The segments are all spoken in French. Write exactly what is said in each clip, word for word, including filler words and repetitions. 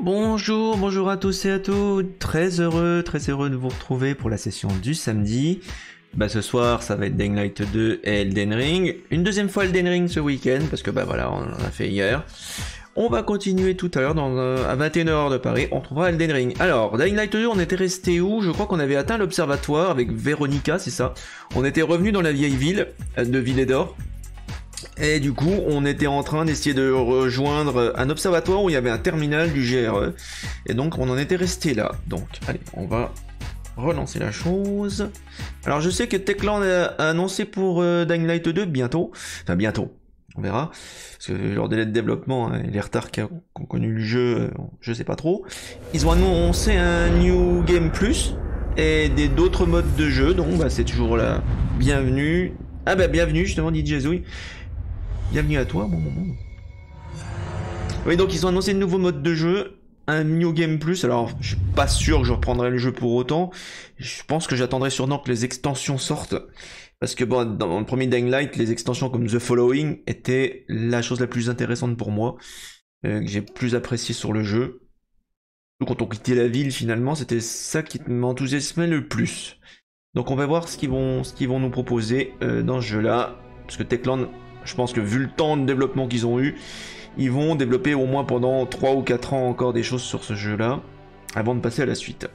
bonjour, bonjour à tous et à toutes. Très heureux, très heureux de vous retrouver pour la session du samedi. Bah ce soir, ça va être Dying Light deux et Elden Ring. Une deuxième fois Elden Ring ce week-end, parce que bah voilà, on en a fait hier. On va continuer tout à l'heure, dans euh, à vingt et une heures de Paris, on trouvera Elden Ring. Alors, Dying Light deux, on était resté où? Je crois qu'on avait atteint l'observatoire avec Véronica, c'est ça. On était revenu dans la vieille ville euh, de Villedor. Et du coup, on était en train d'essayer de rejoindre un observatoire où il y avait un terminal du G R E. Et donc, on en était resté là. Donc, allez, on va relancer la chose. Alors, je sais que Techland a annoncé pour euh, Dying Light deux bientôt. Enfin, bientôt. On verra. Parce que leur délai de développement hein, et les retards qu'ont connu le jeu, euh, je sais pas trop. Ils ont annoncé un New Game Plus et des d'autres modes de jeu. Donc, bah, c'est toujours là. Bienvenue. Ah bah, bienvenue, justement, dit Jezouille. Bienvenue à toi, mon moment. Oui, donc ils ont annoncé de nouveaux modes de jeu, un New Game Plus. Alors, je suis pas sûr que je reprendrai le jeu pour autant. Je pense que j'attendrai sûrement que les extensions sortent. Parce que bon, dans le premier Dying Light, les extensions comme The Following étaient la chose la plus intéressante pour moi, euh, que j'ai plus apprécié sur le jeu. Quand on quittait la ville, finalement, c'était ça qui m'enthousiasmait le plus. Donc on va voir ce qu'ils vont, ce qu'ils vont nous proposer euh, dans ce jeu-là. Parce que Techland, je pense que vu le temps de développement qu'ils ont eu, ils vont développer au moins pendant trois ou quatre ans encore des choses sur ce jeu-là, avant de passer à la suite.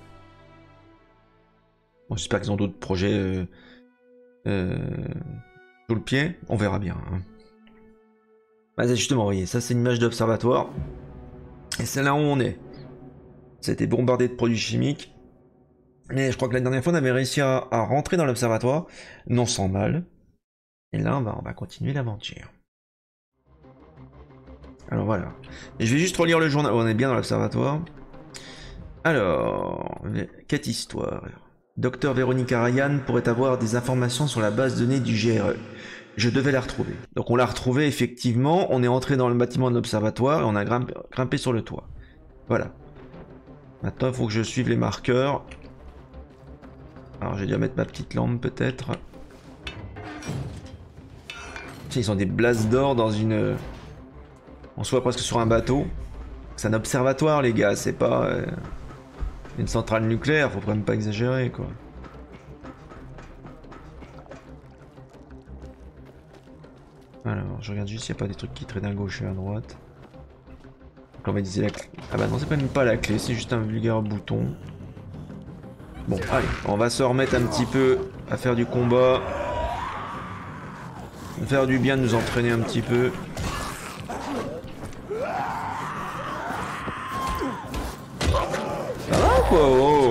Bon, j'espère qu'ils ont d'autres projets euh, euh, sous le pied, on verra bien. Hein. Bah, justement, vous voyez, ça c'est une image d'observatoire. Et c'est là où on est. Ça a été bombardé de produits chimiques. Mais je crois que la dernière fois on avait réussi à, à rentrer dans l'observatoire, non sans mal. Et là, on va, on va continuer l'aventure. Alors voilà. Et je vais juste relire le journal. Oh, on est bien dans l'observatoire. Alors, quête histoire. Docteur Véronica Ryan pourrait avoir des informations sur la base de données du G R E. Je devais la retrouver. Donc on l'a retrouvée effectivement. On est entré dans le bâtiment de l'observatoire et on a grimpé, grimpé sur le toit. Voilà. Maintenant, il faut que je suive les marqueurs. Alors, je vais déjà mettre ma petite lampe peut-être. Ils ont des blasts d'or dans une... On se voit presque sur un bateau. C'est un observatoire les gars, c'est pas... Euh... une centrale nucléaire, faut quand même pas exagérer quoi. Alors, je regarde juste s'il n'y a pas des trucs qui traînent à gauche et à droite. Donc on va utiliser la clé. Ah bah non, c'est même pas la clé, c'est juste un vulgaire bouton. Bon, allez, on va se remettre un petit peu à faire du combat. Faire du bien de nous entraîner un petit peu. Ça va quoi? Oh.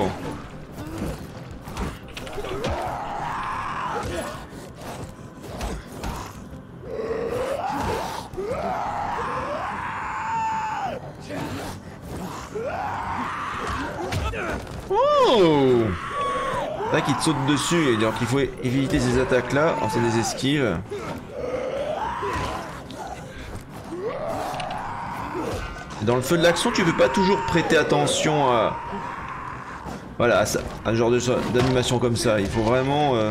Oh. Là qui te saute dessus et donc il faut éviter ces attaques là. Alors c'est des esquives. Dans le feu de l'action, tu peux pas toujours prêter attention à... Voilà, à, ça, à un genre d'animation comme ça. Il faut vraiment... Euh...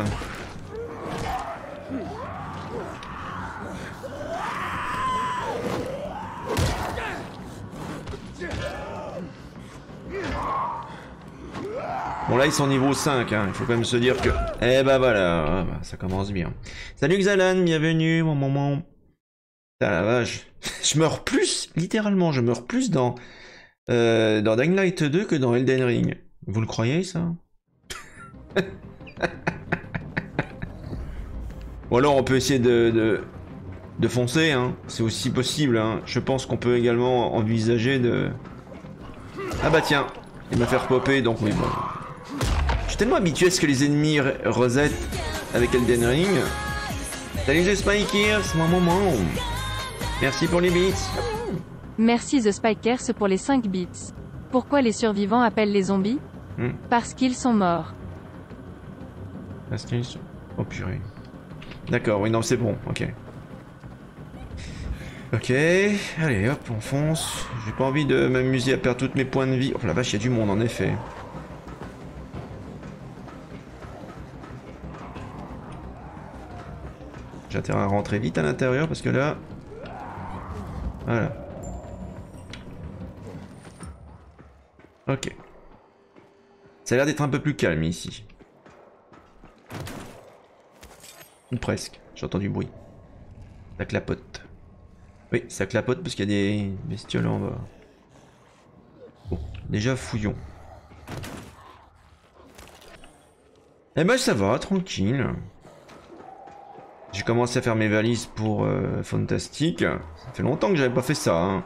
Bon là ils sont niveau cinq, hein. Il faut quand même se dire que... Eh bah voilà, ah bah, ça commence bien. Salut Xalan, bienvenue, mon moment. Ah la vache. Je meurs plus, littéralement, je meurs plus dans, euh, dans Dying Light deux que dans Elden Ring. Vous le croyez, ça? Ou alors on peut essayer de, de, de foncer, hein. C'est aussi possible, hein. Je pense qu'on peut également envisager de... Ah bah tiens, il m'a fait repopper, donc oui, bon. Je suis tellement habitué à ce que les ennemis resettent avec Elden Ring. Salut The Spikers, c'est mon moment. Merci pour les bits. Merci The Spikers pour les cinq bits. Pourquoi les survivants appellent les zombies? hmm. Parce qu'ils sont morts. Parce qu'ils sont... Oh purée. D'accord, oui non c'est bon, ok. Ok, allez hop, on fonce. J'ai pas envie de m'amuser à perdre tous mes points de vie. Oh la vache, il y a du monde en effet. J'ai intérêt à rentrer vite à l'intérieur parce que là... Voilà. Ok. Ça a l'air d'être un peu plus calme ici. Ou presque. J'entends du bruit. Ça clapote. Oui, ça clapote parce qu'il y a des bestioles en bas. Bon, déjà fouillons. Eh ben ça va, tranquille. J'ai commencé à faire mes valises pour euh, Fantastique. Ça fait longtemps que j'avais pas fait ça. Hein.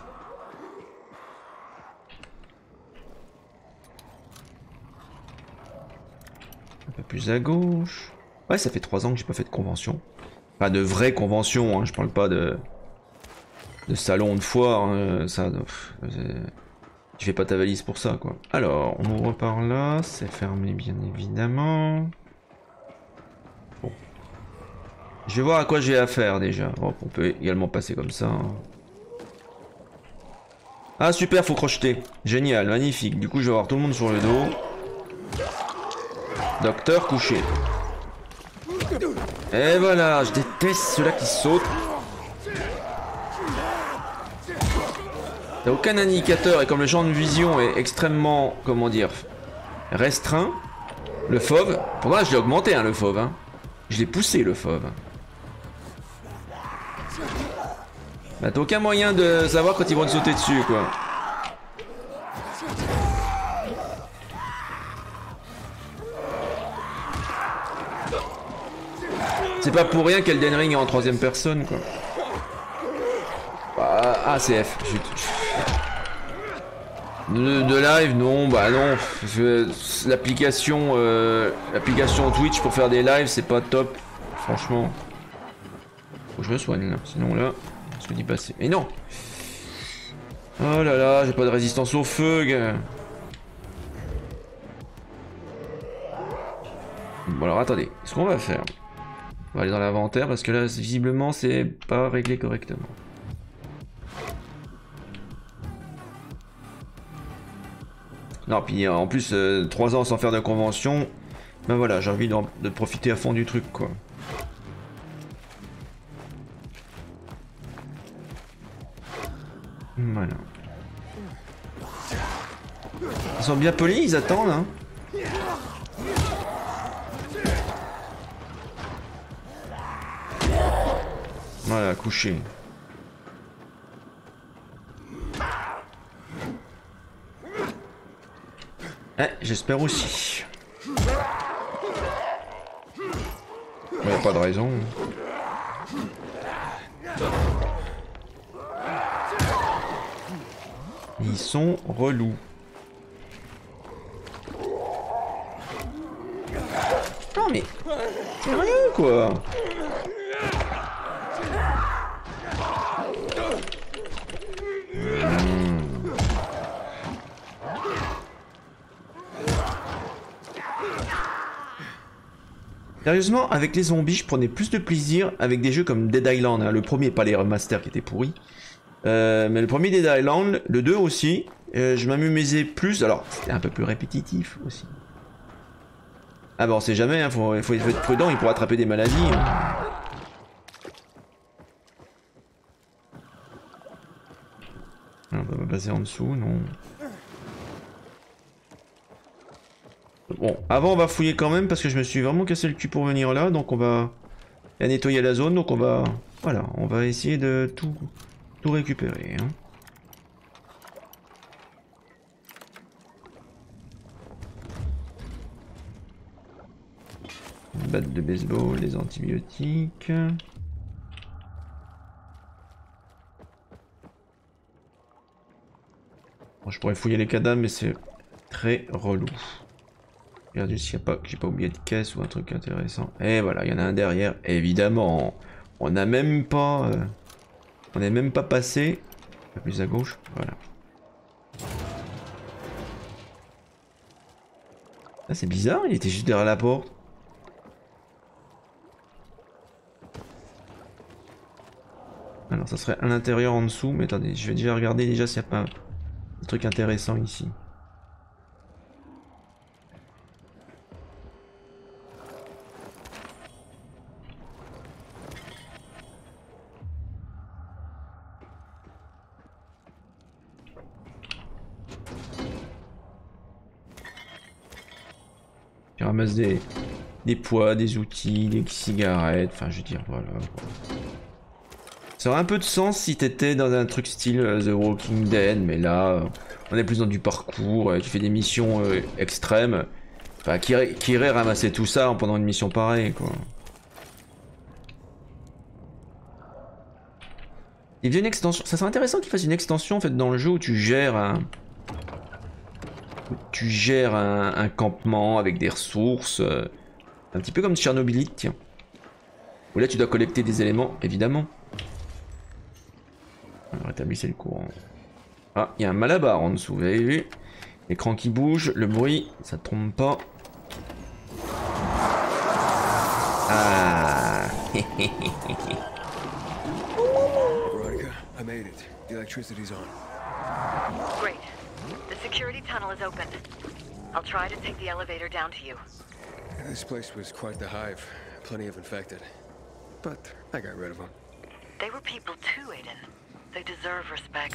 Un peu plus à gauche. Ouais, ça fait trois ans que j'ai pas fait de convention. Pas de vraie convention, hein. Je parle pas de... de salon de foire. Hein. Ça, pff, tu fais pas ta valise pour ça, quoi. Alors, on ouvre par là. C'est fermé, bien évidemment. Bon. Je vais voir à quoi j'ai affaire déjà. Hop, on peut également passer comme ça. Ah super, faut crocheter. Génial, magnifique. Du coup, je vais avoir tout le monde sur le dos. Docteur couché. Et voilà, je déteste ceux-là qui sautent. T'as aucun indicateur et comme le champ de vision est extrêmement, comment dire, restreint, le fauve, pour moi je l'ai augmenté hein, le fauve. Hein. Je l'ai poussé le fauve. Bah t'as aucun moyen de savoir quand ils vont te sauter dessus quoi. C'est pas pour rien qu'Elden Ring est en troisième personne quoi. Bah, A C F. De, de live non, bah non. L'application euh, l'application Twitch pour faire des lives c'est pas top. Franchement. Faut que je me soigne là. Sinon là, je me dis passer. Mais non. Oh là là, j'ai pas de résistance au feu, gars. Bon alors attendez, ce qu'on va faire. On va aller dans l'inventaire parce que là visiblement c'est pas réglé correctement. Non puis en plus euh, trois ans sans faire de convention. Ben voilà, j'ai envie de, de profiter à fond du truc quoi. Voilà. Ils sont bien polis, ils attendent hein. Voilà, couché. Eh, j'espère aussi. Il n'y a pas de raison. Ils sont relous. Non mais... Sérieux quoi. Sérieusement, avec les zombies, je prenais plus de plaisir avec des jeux comme Dead Island. Hein. Le premier, pas les remasters qui étaient pourris. Euh, mais le premier Dead Island, le deux aussi, euh, je m'amusais plus. Alors, c'était un peu plus répétitif aussi. Ah bah on sait jamais, hein, faut, faut, faut être prudent, il pourrait attraper des maladies. Hein. On va passer en dessous, non. Bon, avant on va fouiller quand même parce que je me suis vraiment cassé le cul pour venir là, donc on va nettoyer la zone, donc on va, voilà, on va essayer de tout, tout récupérer. Hein. Une batte de baseball, des antibiotiques. Bon, je pourrais fouiller les cadavres, mais c'est très relou. Regardez s'il n'y a pas, que j'ai pas oublié de caisse ou un truc intéressant. Et voilà, il y en a un derrière, évidemment. On n'a même pas... Euh, on n'est même pas passé... Un peu plus à gauche, voilà. Ah, c'est bizarre, il était juste derrière la porte. Alors, ça serait à l'intérieur en dessous, mais attendez, je vais déjà regarder déjà s'il n'y a pas un truc intéressant ici. Tu ramasses des, des poids, des outils, des cigarettes, enfin je veux dire, voilà. Ça aurait un peu de sens si t'étais dans un truc style uh, The Walking Dead, mais là, euh, on est plus dans du parcours, euh, tu fais des missions euh, extrêmes. Enfin, qui, qui irait ramasser tout ça pendant une mission pareille, quoi. Il y a une extension, ça serait intéressant qu'il fasse une extension en fait dans le jeu où tu gères un... Où tu gères un, un campement avec des ressources, euh, un petit peu comme Tchernobylite, tiens. Où là tu dois collecter des éléments, évidemment. Rétablissez le courant. Ah, il y a un malabar en dessous, vous avez vu? L'écran qui bouge, le bruit, ça te trompe pas. Ah. Veronica, I made it. The electricity's on. Great. The security tunnel is open. I'll try to take the elevator down to you. This place was quite the hive. Plenty of infected. But I got rid of them. They were people too, Aiden. They deserve respect.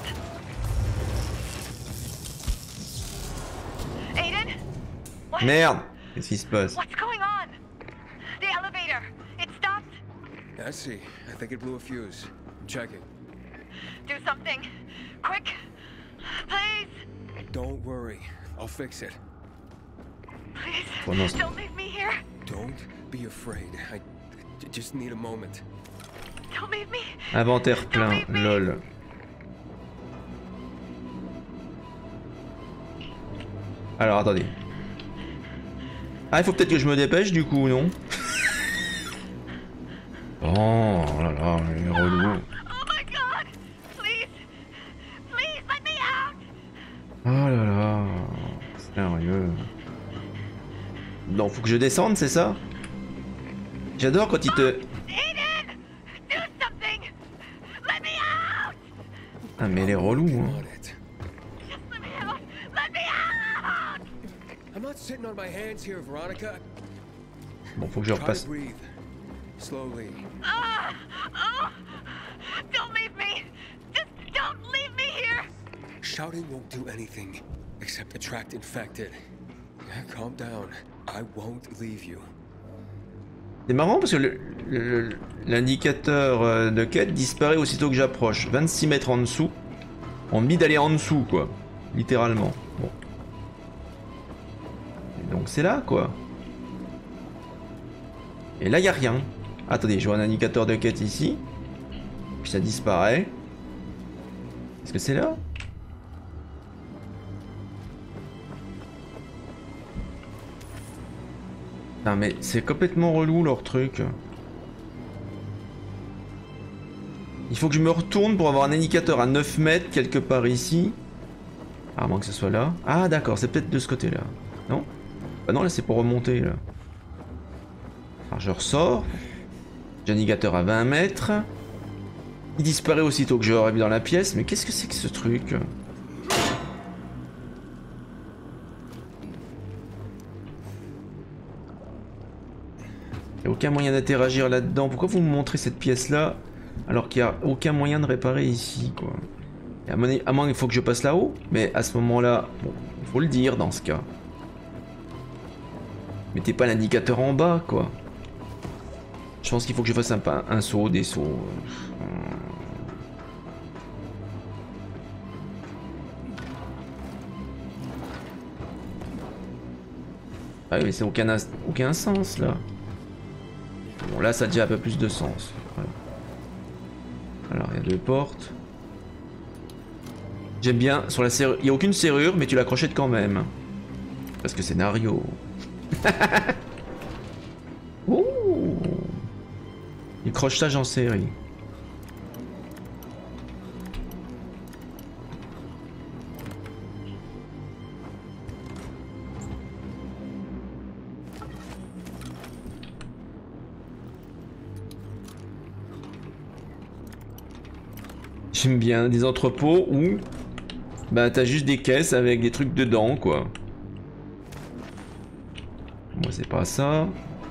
Aiden? What? Merde! Qu'est-ce qui se passe? What's going on? The elevator. It stopped. I see. I think it blew a fuse. I'm checking. Do something. Quick. Please. Don't worry. I'll fix it. Please. Oh, no. Don't leave me here. Don't be afraid. I j- just need a moment. Don't leave me. Inventaire plein, lol. Alors attendez. Ah, il faut peut-être que je me dépêche du coup, non? Oh là là, il est relou. Oh my god. Please. Please let me out. Oh là là. Sérieux. Non, faut que je descende, c'est ça? J'adore quand il te... Aiden! Do something! Let me out! Ah mais elle est relou, hein. On it. Just let me out! Let me out! I'm not sitting on my hands here, Veronica. Bon, faut que je Try to repasse. breathe. Slowly. Ah! Oh! Don't leave me! Just don't leave me here! Shouting won't do anything except attract infected. Yeah, calm down. I won't leave you. C'est marrant parce que le- le- l'indicateur euh, de quête disparaît aussitôt que j'approche. vingt-six mètres en dessous. On me dit d'aller en dessous, quoi. Littéralement. Bon. Et donc c'est là, quoi. Et là, il n'y a rien. Attendez, je vois un indicateur de quête ici. Puis ça disparaît. Est-ce que c'est là? Non mais c'est complètement relou leur truc. Il faut que je me retourne pour avoir un indicateur à neuf mètres quelque part ici. À moins que ce soit là. Ah d'accord, c'est peut-être de ce côté là. Non? Bah non, là c'est pour remonter là. Alors je ressors. J'ai un indicateur à vingt mètres. Il disparaît aussitôt que je arrive dans la pièce. Mais qu'est-ce que c'est que ce truc? Il n'y a aucun moyen d'interagir là-dedans. Pourquoi vous me montrez cette pièce-là alors qu'il n'y a aucun moyen de réparer ici, quoi? Et à, mon... à moins qu'il faut que je passe là-haut. Mais à ce moment-là, bon, il faut le dire dans ce cas. Mettez pas l'indicateur en bas, quoi. Je pense qu'il faut que je fasse un, un saut, des sauts. Ah oui, mais c'est aucun, aucun sens, là. Bon, là, ça a déjà un peu plus de sens. Voilà. Alors, il y a deux portes. J'aime bien, sur la serrure, il n'y a aucune serrure, mais tu la crochettes quand même. Parce que scénario. Ouh. Du crochetage en série. J'aime bien des entrepôts où bah t'as juste des caisses avec des trucs dedans, quoi. Moi c'est pas ça.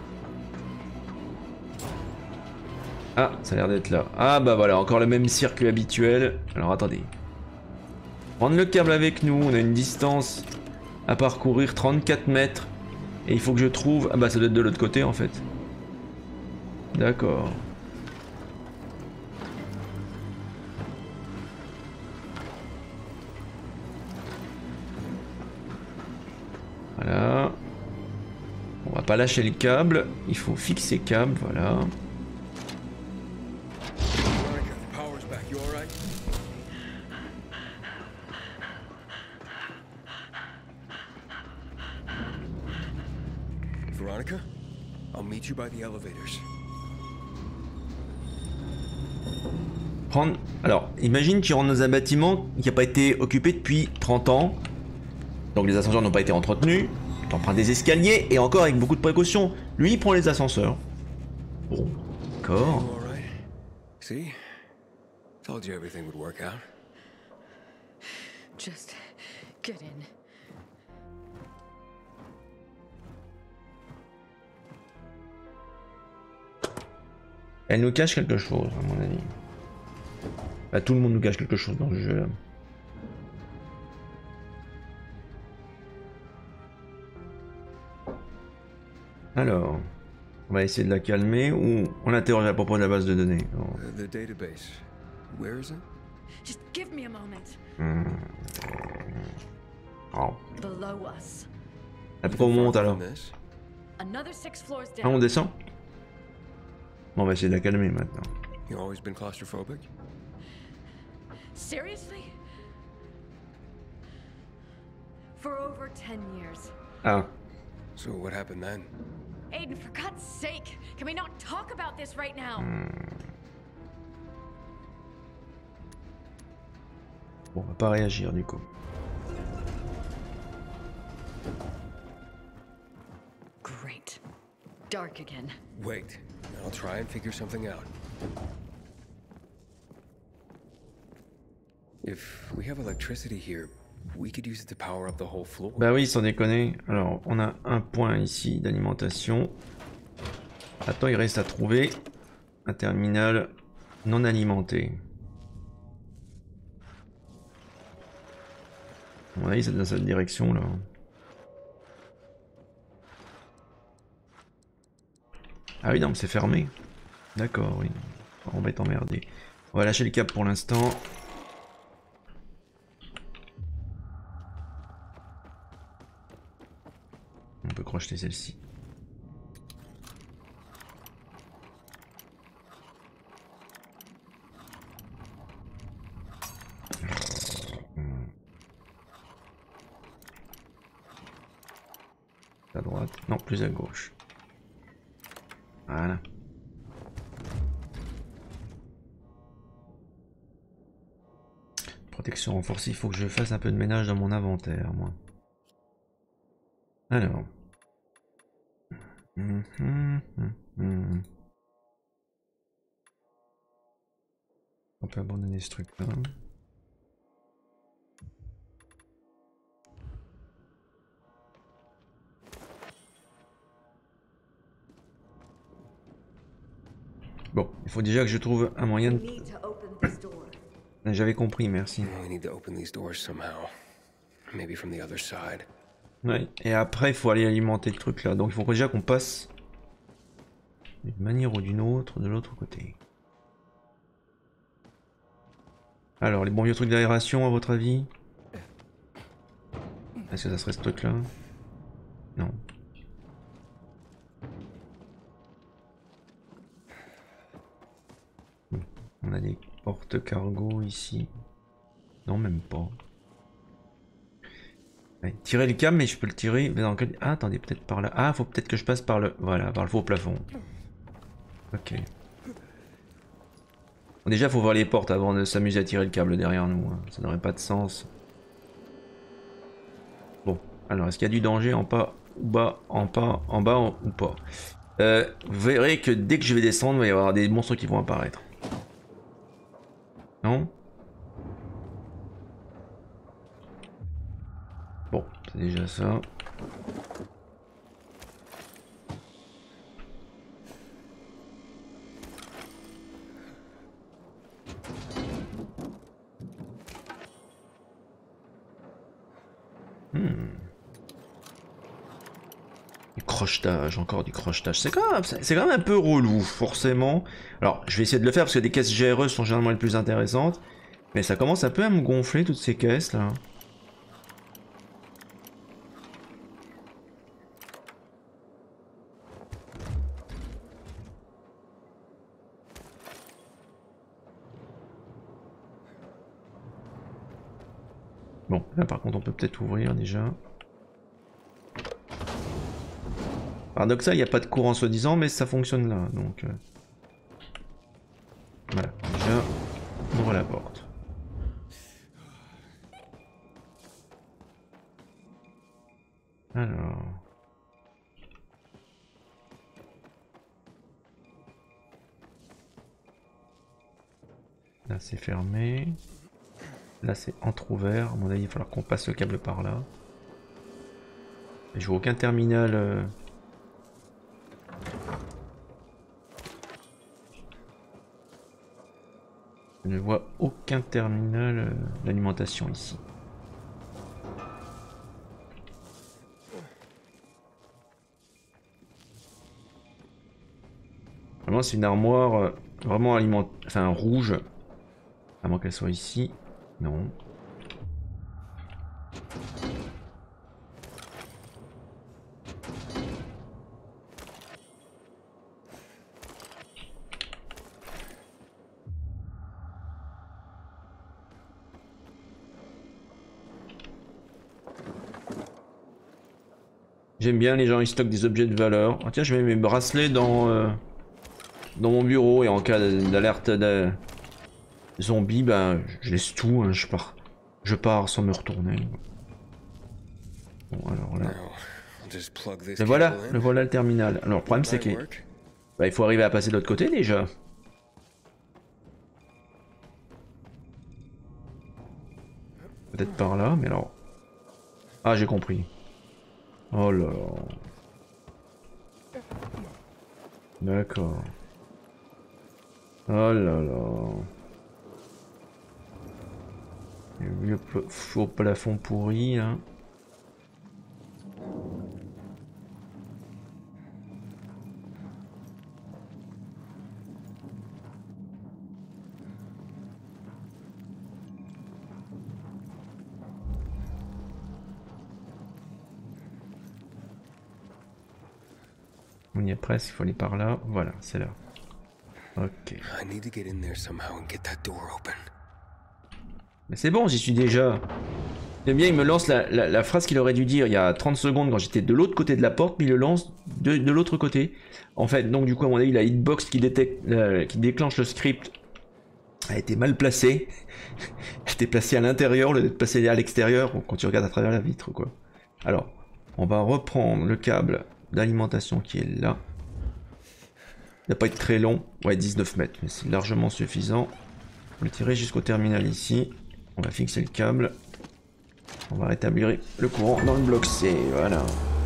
Ah, ça a l'air d'être là. Ah bah voilà, encore le même circuit habituel. Alors attendez. Prendre le câble avec nous, on a une distance à parcourir, trente-quatre mètres. Et il faut que je trouve... Ah bah ça doit être de l'autre côté en fait. D'accord. Voilà. On va pas lâcher le câble. Il faut fixer câble, voilà. Veronica, I'll meet you by the elevators. Prendre... Alors, imagine tu rentres dans un bâtiment qui n'a pas été occupé depuis trente ans. Donc les ascenseurs n'ont pas été entretenus. Tu empruntes des escaliers et encore avec beaucoup de précautions. Lui, il prend les ascenseurs. Bon, d'accord. See? Told you everything would work out. Just get in. Elle nous cache quelque chose, à mon avis. Bah, tout le monde nous cache quelque chose dans le jeu. Alors, on va essayer de la calmer ou on l'interroge à propos de la base de données. Oh. The database. Where is it? Just give me a moment. Hmm. Oh. Below us. Ah, pourquoi on monte alors? Another six floors Ah, on down. descend? Bon, on va essayer de la calmer maintenant. You always been claustrophobic? Seriously? For over ten years. Ah. So what happened then? Aiden, for God's sake, can we not talk about this right now? Bon, on va pas réagir du coup. Great. Dark again. Wait, I'll try and figure something out. If we have electricity here, we could use it to power up the whole floor. Bah oui, sans déconner. Alors, on a un point ici d'alimentation. Attends, il reste à trouver un terminal non alimenté. À mon avis, c'est dans cette direction là. Ah oui, non, c'est fermé. D'accord, oui. On va être emmerdé. On va lâcher le cap pour l'instant. On peut crocheter celle-ci. À droite. Non, plus à gauche. Voilà. Protection renforcée, il faut que je fasse un peu de ménage dans mon inventaire, moi. Alors. Hum, hum, hum, hum. On peut abandonner ce truc là. Bon, il faut déjà que je trouve un moyen de... J'avais compris, merci. We need to open these doors somehow. Maybe from the other side. Ouais, et après il faut aller alimenter le truc là. Donc il faut déjà qu'on passe d'une manière ou d'une autre de l'autre côté. Alors, les bons vieux trucs d'aération à votre avis? Est-ce que ça serait ce truc là? Non. On a des porte-cargo ici. Non, même pas. Ouais, tirer le câble, mais je peux le tirer. Mais dans quel... Ah, attendez, peut-être par là. Ah, faut peut-être que je passe par le... Voilà, par le faux plafond. Ok. Bon, déjà, faut voir les portes avant de s'amuser à tirer le câble derrière nous. Hein. Ça n'aurait pas de sens. Bon, alors, est-ce qu'il y a du danger en bas, ou bas, en bas, en bas en... ou pas? euh, Vous verrez que dès que je vais descendre, il va y avoir des monstres qui vont apparaître. Non? Bon, c'est déjà ça. Hmm. Du crochetage, encore du crochetage. C'est quand même, c'est quand même un peu relou, forcément. Alors, je vais essayer de le faire parce que des caisses G R E sont généralement les plus intéressantes. Mais ça commence un peu à me gonfler, toutes ces caisses, là. Bon, là par contre on peut peut-être ouvrir déjà. Paradoxal, il n'y a pas de courant soi-disant, mais ça fonctionne là, donc... Euh... Voilà, déjà, on ouvre la porte. Alors... Là c'est fermé. Là c'est entrouvert, à mon avis il va falloir qu'on passe le câble par là. Et je vois aucun terminal. Euh... Je ne vois aucun terminal euh, d'alimentation ici. Vraiment c'est une armoire euh, vraiment aliment... enfin rouge. À moins qu'elle soit ici. Non. J'aime bien les gens ils stockent des objets de valeur. Ah, tiens, je mets mes bracelets dans euh, dans mon bureau et en cas d'alerte de zombie, ben je laisse tout, hein, je pars. Je pars sans me retourner. Bon alors là. Le voilà, le voilà le terminal. Alors le problème c'est que bah, il faut arriver à passer de l'autre côté déjà. Peut-être par là, mais alors. Ah j'ai compris. Oh là là. D'accord. Oh là là. Le faux plafond pourri là. On y est presque, il faut aller par là. Voilà, c'est là. Ok. Mais c'est bon, j'y suis déjà. J'aime bien, il me lance la, la, la phrase qu'il aurait dû dire il y a trente secondes quand j'étais de l'autre côté de la porte, mais il le lance de, de l'autre côté. En fait, donc du coup, à mon avis, la hitbox qui, détecte, euh, qui déclenche le script a été mal placée. J'étais placé à l'intérieur, au lieu d'être placé à l'extérieur, quand tu regardes à travers la vitre, quoi. Alors, on va reprendre le câble d'alimentation qui est là. Il va pas être très long, ouais dix-neuf mètres, mais c'est largement suffisant. On va le tirer jusqu'au terminal ici. On va fixer le câble. On va rétablir le courant dans le bloc C, voilà.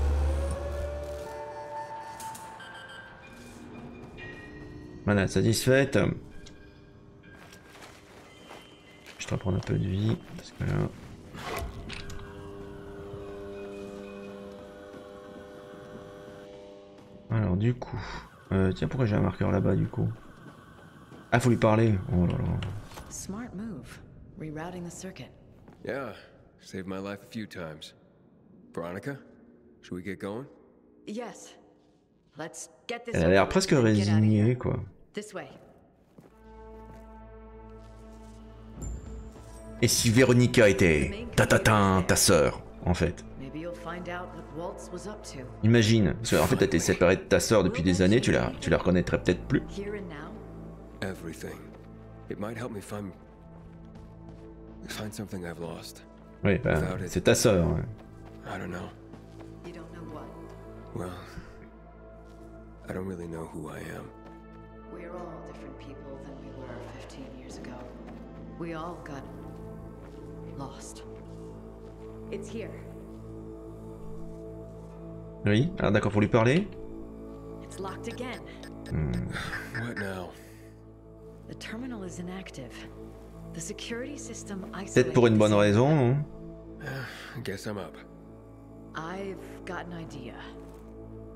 Voilà, satisfaite. Je vais reprendre un peu de vie, parce que là... Alors du coup... Euh, tiens, pourquoi j'ai un marqueur là-bas du coup? Ah, faut lui parler. Oh là là. Smart move. Rerouting the circuit. Yeah, saved my life a few times. Veronica, should we get going? Yes. Let's get this. Elle a l'air presque résignée, quoi. This way. Et si Véronica était ta ta ta ta sœur, en fait? Imagine, parce qu'en fait t'as été séparé de ta sœur depuis des années, tu la, tu la reconnaîtrais peut-être plus. Oui, ben, c'est ta sœur. Ouais. Well, I don't really know who I am. We're all different people than we were fifteen years ago. We all got lost. It's here. Oui, ah, d'accord, faut lui parler. It's locked again. Hmm. What now? The terminal is inactive. The security system isolated. Peut-être pour une bonne raison, non? I guess I'm up. I've got an idea.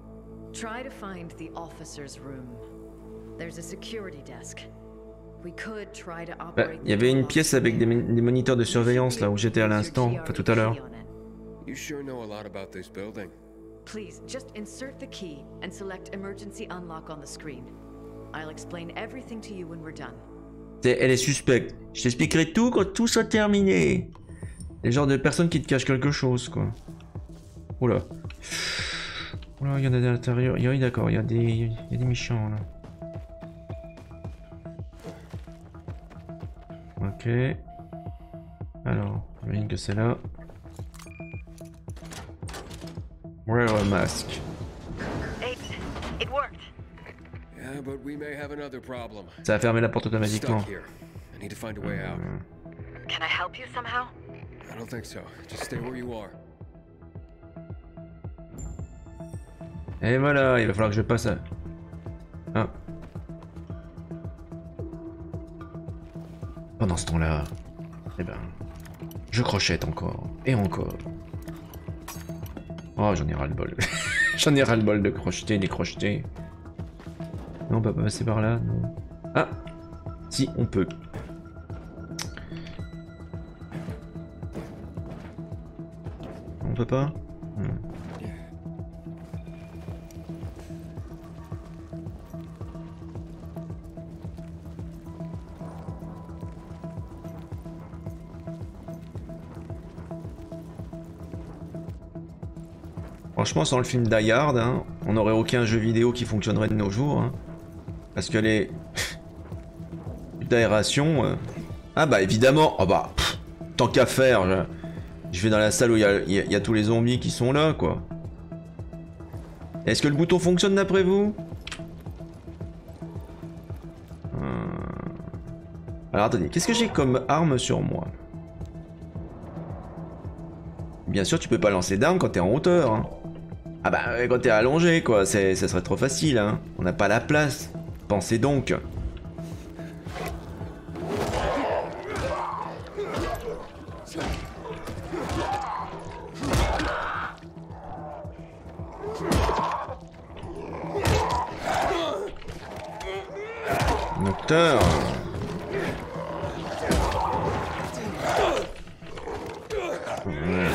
Try to find the officer's room. There's a security desk. We could try to Bah, operate. il y avait une pièce avec des, des moniteurs de surveillance là où j'étais à l'instant, enfin tout à l'heure. You sure know a lot about this building. Please, just insert the key and select emergency unlock on the screen. I'll explain everything to you when we're done. Elle est suspecte. Je t'expliquerai tout quand tout sera terminé. Les genres de personnes qui te cachent quelque chose, quoi. Oula. Oula, il y en a à l'intérieur. Oui, d'accord, il y a des, il y a des méchants, là. Ok. Alors, j'imagine que c'est là. Wear a mask. It worked. Yeah, but we may have another problem. Ça a fermé la porte automatiquement. Stuck here. I need to find a way out. Can I help you somehow? I don't think so. Just stay where you are. Et voilà, il va falloir que je passe à... Ah. Pendant ce temps-là, eh ben, je crochette encore, et encore. Oh, j'en ai ras-le-bol. J'en ai ras-le-bol de crocheter, des crocheter. Non, on peut pas passer par là, non. Ah, si, on peut. On peut pas hmm. Franchement, sans le film Die Hard, hein, on n'aurait aucun jeu vidéo qui fonctionnerait de nos jours. Hein, parce que les... d'aération... Euh... Ah bah évidemment, oh bah, pff, tant qu'à faire, je... je vais dans la salle où il y a, y, a, y a tous les zombies qui sont là, quoi. Est-ce que le bouton fonctionne d'après vous? euh... Alors attendez, qu'est-ce que j'ai comme arme sur moi? Bien sûr, tu peux pas lancer d'armes quand t'es en hauteur. Hein. Ah bah, quand t'es allongé, quoi, ça serait trop facile, hein. On n'a pas la place. Pensez donc. Docteur. Ouais.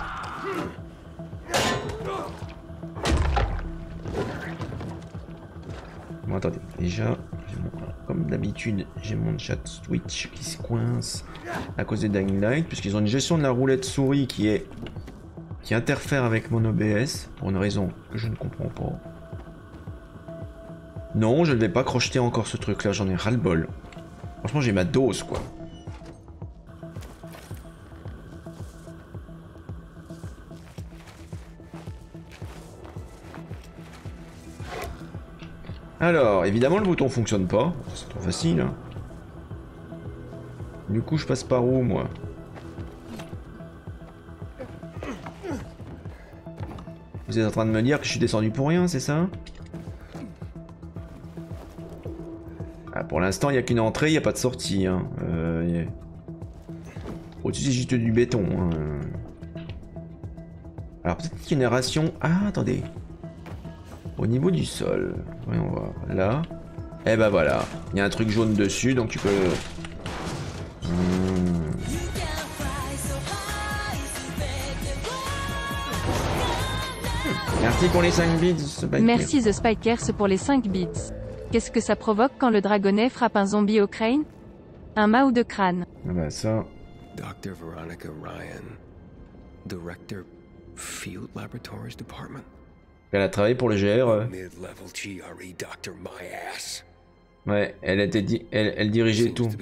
Bon, attendez, déjà, mon... comme d'habitude, j'ai mon chat Twitch qui se coince à cause des Dying Light, puisqu'ils ont une gestion de la roulette souris qui est qui interfère avec mon O B S pour une raison que je ne comprends pas. Non, je ne vais pas crocheter encore ce truc-là, j'en ai ras-le-bol. Franchement, j'ai ma dose, quoi. Alors, évidemment, le bouton fonctionne pas. C'est trop facile. Hein. Du coup, je passe par où, moi? Vous êtes en train de me dire que je suis descendu pour rien, c'est ça? Ah, pour l'instant, il n'y a qu'une entrée, il n'y a pas de sortie. Hein. Euh, a... Au-dessus, c'est juste du béton. Hein. Alors, peut-être qu'il y a une aération... Ah, attendez. Au niveau du sol, voyons voir, là, et eh ben voilà, il y a un truc jaune dessus, donc tu peux... Mmh. Merci pour les cinq bits, Spiker. Merci The Spikers pour les cinq bits. Qu'est-ce que ça provoque quand le dragonnet frappe un zombie au crâne? Un mât ou de crâne. Ah bah ça... Docteur Veronica Ryan, Director Field Laboratories Department. Elle a travaillé pour le G R. Mid-level G R E doctor my ass. Ouais, elle était di elle, elle dirigeait tout.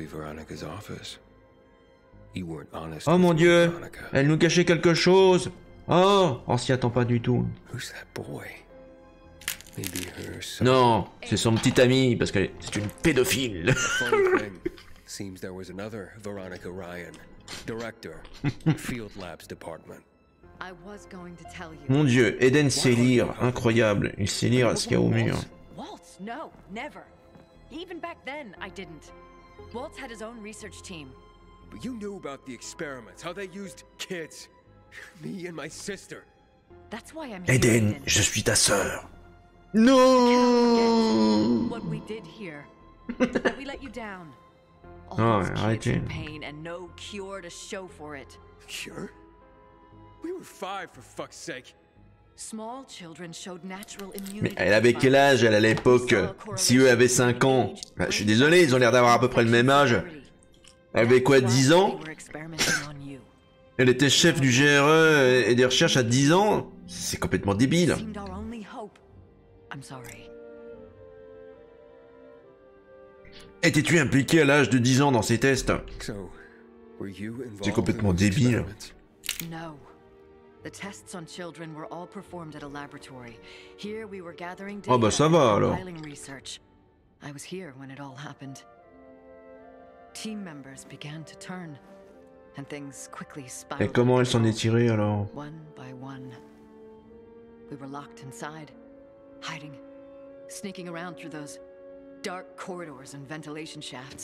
Oh mon Dieu, elle nous cachait quelque chose. Oh, on s'y attend pas du tout. Non, c'est son petit ami parce que c'est une pédophile. Seems there was another Veronica Ryan, Director, Field Labs Department. Mon Dieu, Eden sait lire, incroyable. Il sait lire ce qu'il y a au mur. Waltz, no, never. Even back then, I didn't. Waltz had his own research team. But you knew about the experiments, how they used kids, me and my sister. That's why I'm here. Eden, je suis ta sœur. Non. What we did here. That we let you down. All Oh, those kids arrêtez. in pain and no cure to show for it. Cure? We were five, for fuck's sake. Small children showed natural Mais immunity. elle avait quel âge, elle, à l'époque? Si eux avaient cinq ans. Bah, je suis désolé, ils ont l'air d'avoir à peu près le même âge. Elle avait quoi, dix ans? Elle était chef du G R E et des recherches à dix ans? C'est complètement débile. Étais-tu impliqué à l'âge de dix ans dans ces tests? C'est complètement débile. No. The tests on children were all performed at a laboratory. Here we were gathering data Oh bah ça va alors. and compiling research. I was here when it all happened. Team members began to turn, and things quickly Et spiraled. comment elle s'en est tirée alors? One by one. We were locked inside, hiding, sneaking around through those dark corridors and ventilation shafts.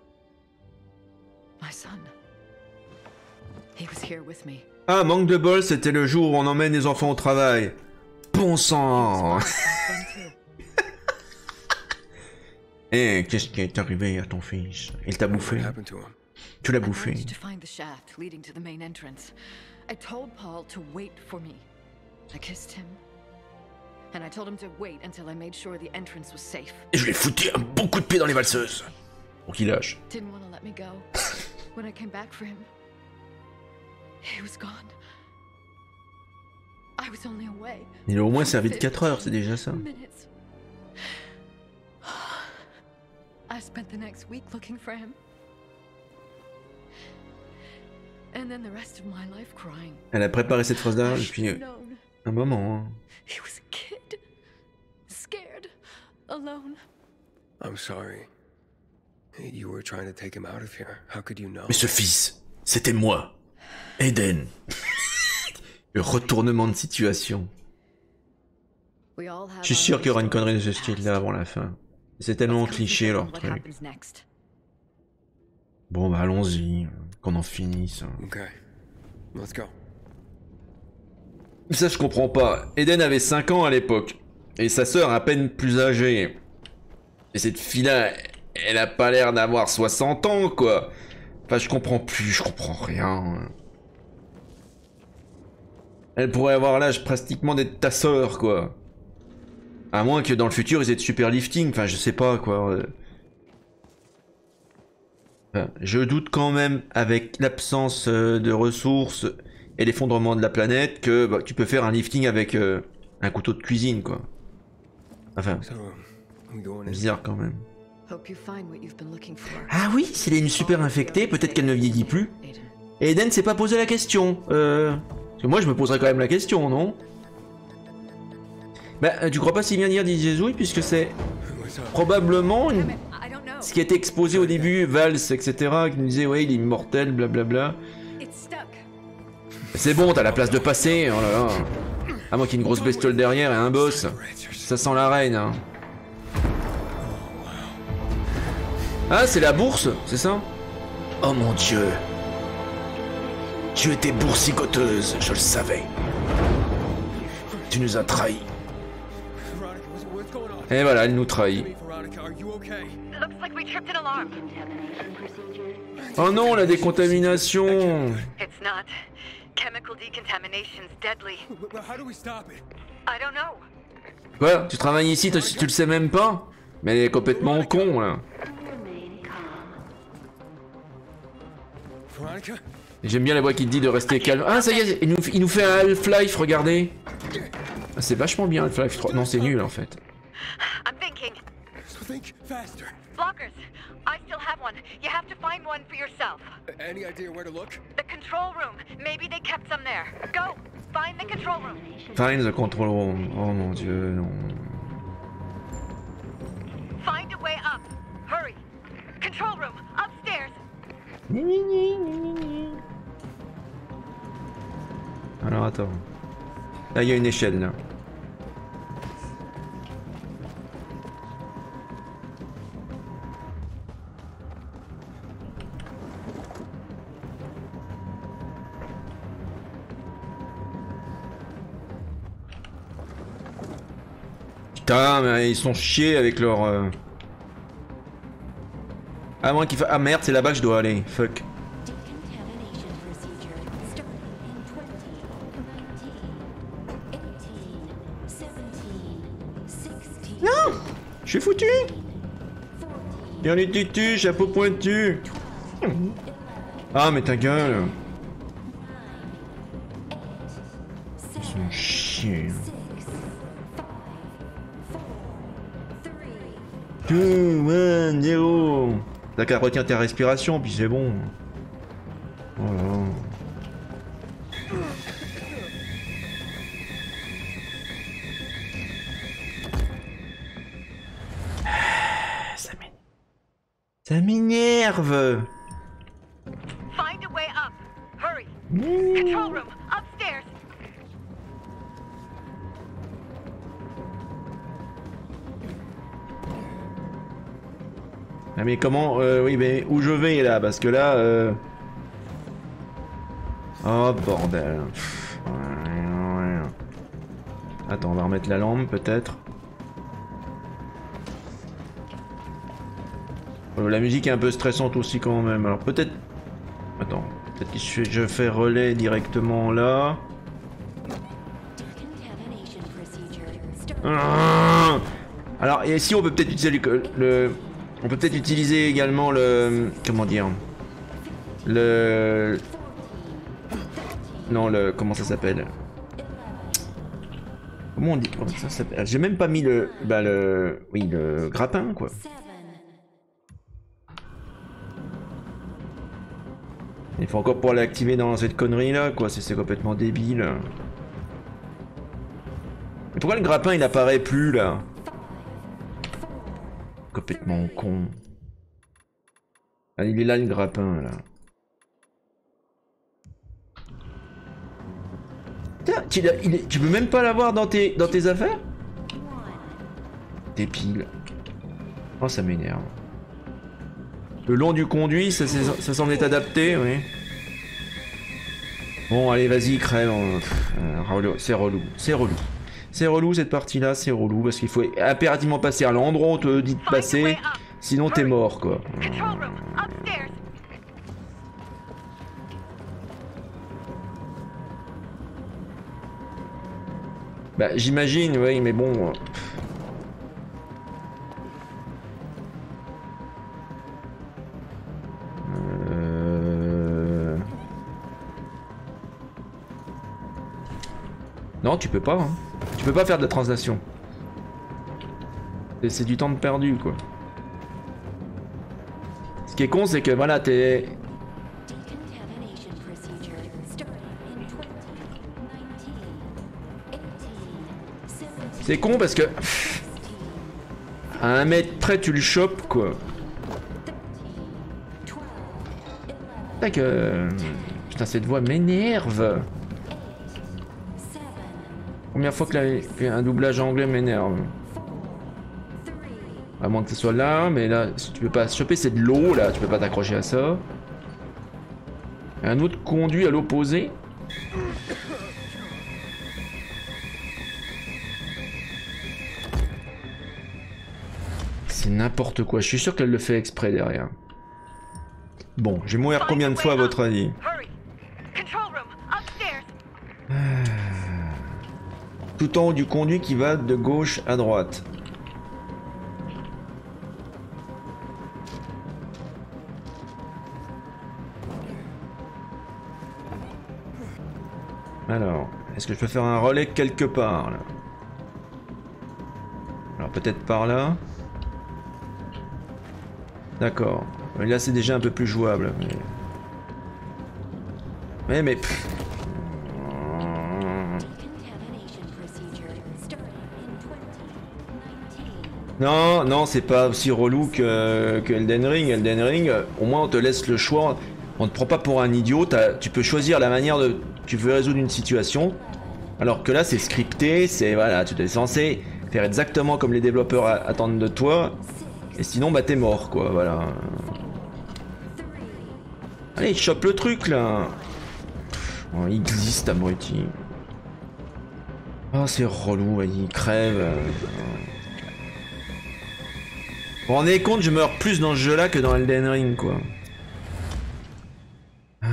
My son. He was here with me. Ah, manque de bol, c'était le jour où on emmène les enfants au travail. Bon sang. Eh, qu'est-ce qui est arrivé à ton fils? Il t'a bouffé. Tu l'as bouffé. I to find the shaft leading to the main entrance. I told Paul to wait for me. I kissed him. And I told him to wait until I made sure the entrance was safe. Et je lui ai foutu un bon coup de pied dans les valseuses. Pour qu'il lâche. Didn't want to let me go. When I came back for him, he was gone. I was only away. Il a au moins servi de quatre heures, c'est déjà ça. Minutes. I spent the next week looking for him. And then the rest of my life crying. Elle a préparé cette phrase-là I depuis should've known. un moment. Hein. He was a kid. Scared. Alone. I'm sorry. You were trying to take him out of here. How could you know? Mais ce fils, c'était moi. Eden. Le retournement de situation. We all have Je suis sûr qu'il y aura une connerie de ce style-là avant la fin. C'est tellement cliché leur truc. Bon bah allons-y, qu'on en finisse. Okay. Let's go. Ça je comprends pas. Eden avait cinq ans à l'époque. Et sa sœur à peine plus âgée. Et cette fille-là, elle a pas l'air d'avoir soixante ans quoi. Enfin je comprends plus, je comprends rien. Elle pourrait avoir l'âge pratiquement d'être ta sœur quoi. À moins que dans le futur ils aient de super lifting, enfin je sais pas quoi. Enfin, je doute quand même avec l'absence de ressources et l'effondrement de la planète que bah, tu peux faire un lifting avec euh, un couteau de cuisine quoi. Enfin, bizarre quand même. Ah oui, si elle est une super infectée, peut-être qu'elle ne vieillit plus. Et Eden s'est pas posé la question. Euh... Parce que moi je me poserais quand même la question, non? Bah, tu crois pas si bien dire Dizezouille, puisque c'est probablement une... ce qui a été exposé au début, Vals, et cetera, qui nous disait ouais il est immortel, blablabla. C'est bon, t'as la place de passer, oh là là. À moins qu'il y ait une grosse bestiole derrière et un boss. Ça sent la reine, hein. Ah, c'est la bourse, c'est ça? Oh mon dieu. Tu étais boursicoteuse, je le savais. Tu nous as trahis. Et voilà, elle nous trahit. Oh non, la décontamination. It's not. Chemical decontamination's deadly. How do we stop it? I don't know. Quoi? Tu travailles ici, tu, tu le sais même pas? Mais elle est complètement con, là. Veronica? J'aime bien la voix qui te dit de rester calme. Ah, ça y est, il nous, il nous fait un Half-Life, regardez. Ah, c'est vachement bien, Half-Life trois. Non, c'est nul, en fait. I'm thinking. Think faster. Blockers. I still have one. You have to find one for yourself. Any idea where to look? The control room. Maybe they kept some there. Go. Find the control room. Find the control room. Oh mon dieu, non. Find a way up. Hurry. Control room. Upstairs. Alors attends. Là, il y a une échelle, là. Putain, mais ils sont chiés avec leur... Euh... À moins qu'il fasse... Ah merde, c'est là-bas que je dois aller. Fuck. Non! Je suis foutu! Bien les tutus, chapeau pointu! Ah mais ta gueule! Ils sont chiés. deux, un, zéro. T'as qu'à retenir ta respiration, puis c'est bon. Voilà. Ça m'énerve. Ça m'énerve. Find a way up. Hurry. Control room, upstairs. Ah mais comment... Euh, oui mais où je vais là? Parce que là... Euh... Oh bordel. Attends, on va remettre la lampe peut-être. Euh, la musique est un peu stressante aussi quand même. Alors peut-être... Attends. Peut-être que je, je fais relais directement là. Ah. Alors et si on peut peut-être utiliser le... le... On peut peut-être utiliser également le... Comment dire? Le... Non, le... Comment ça s'appelle? Comment on dit? Comment ça s'appelle? J'ai même pas mis le... Bah le... Oui, le grappin, quoi. Il faut encore pouvoir l'activer dans cette connerie-là, quoi. C'est complètement débile. Mais pourquoi le grappin, il apparaît plus, là? Complètement con. Ah, il est là le grappin là. Tiens, tu, il est, tu peux même pas l'avoir dans tes, dans tes affaires? Tes piles. Oh ça m'énerve. Le long du conduit, ça, ça semble être adapté, oui. Bon allez vas-y crève. Euh, c'est relou, c'est relou. C'est relou cette partie là, c'est relou parce qu'il faut impérativement passer à l'endroit où on te dit de passer, sinon t'es mort quoi. Bah j'imagine, oui mais bon... Euh... Non tu peux pas hein. Tu peux pas faire de la translation. C'est du temps de perdu quoi. Ce qui est con c'est que voilà t'es... C'est con parce que... À un mètre près tu le chopes quoi. Tac euh... Putain cette voix m'énerve. Première fois que la, un doublage anglais m'énerve. À moins que ce soit là, mais là, si tu peux pas choper, c'est de l'eau, là, tu peux pas t'accrocher à ça. Un autre conduit à l'opposé. C'est n'importe quoi, je suis sûr qu'elle le fait exprès derrière. Bon, je vais mourir combien de fois à votre avis? Tout en haut du conduit qui va de gauche à droite. Alors, est-ce que je peux faire un relais quelque part là? Alors peut-être par là. D'accord. Là c'est déjà un peu plus jouable. Mais mais... mais... Non, non, c'est pas aussi relou que, que Elden Ring. Elden Ring, au moins on te laisse le choix. On te prend pas pour un idiot. Tu peux choisir la manière de tu veux résoudre une situation. Alors que là, c'est scripté. C'est voilà, tu es censé faire exactement comme les développeurs attendent de toi. Et sinon, bah t'es mort, quoi. Voilà. Allez, chope le truc là. Oh, il glisse, abruti. Oh, c'est relou. Il crève. Vous vous rendez compte, je meurs plus dans ce jeu là que dans Elden Ring quoi. Ah.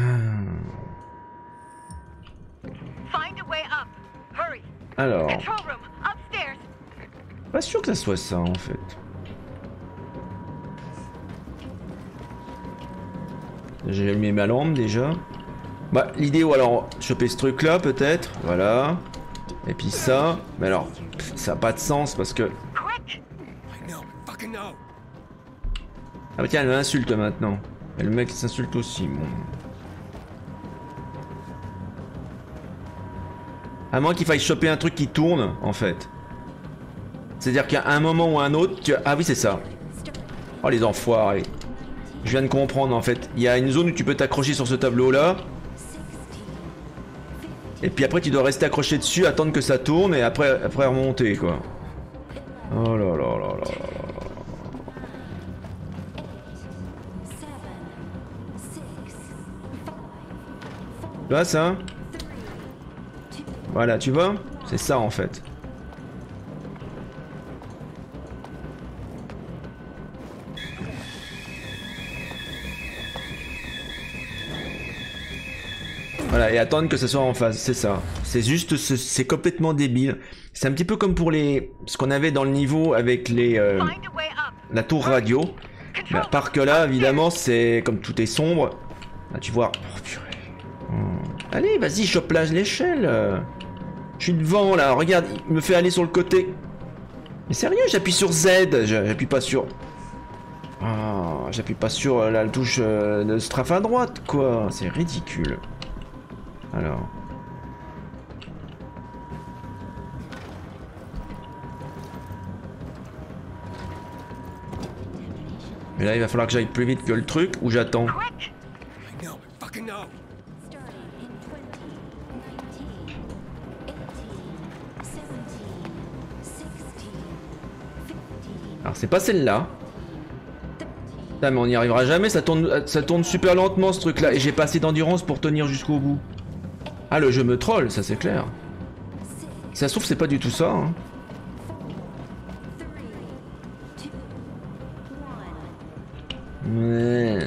Alors. Pas sûr que ça soit ça en fait. J'ai allumé ma lampe déjà. Bah l'idée ou alors choper ce truc là peut-être. Voilà. Et puis ça. Mais alors ça n'a pas de sens parce que... Ah bah tiens elle m'insulte maintenant. Et le mec s'insulte aussi. Bon. À moins qu'il faille choper un truc qui tourne en fait. C'est-à-dire qu'à un moment ou un autre tu... Ah oui c'est ça. Oh les enfoirés. Je viens de comprendre en fait. Il y a une zone où tu peux t'accrocher sur ce tableau là. Et puis après tu dois rester accroché dessus, attendre que ça tourne et après, après remonter quoi. Oh là là là là là là. Tu vois ça? Voilà, tu vois? C'est ça en fait. Voilà, et attendre que ça soit en phase, c'est ça. C'est juste, c'est complètement débile. C'est un petit peu comme pour les, ce qu'on avait dans le niveau avec les, euh, la tour radio. Mais à part que là, évidemment, c'est comme tout est sombre. Là, tu vois. Oh, purée. Oh. Allez, vas-y, chope là l'échelle. Je suis devant là, regarde, il me fait aller sur le côté. Mais sérieux, j'appuie sur Z, j'appuie pas sur... Ah, j'appuie pas sur la touche de strafe à droite, quoi. C'est ridicule. Alors... Mais là, il va falloir que j'aille plus vite que le truc, ou j'attends. Alors c'est pas celle-là. Putain mais on n'y arrivera jamais, ça tourne, ça tourne super lentement ce truc là. Et j'ai pas assez d'endurance pour tenir jusqu'au bout. Ah le jeu me troll, ça c'est clair. Si ça se trouve c'est pas du tout ça hein. Ouais.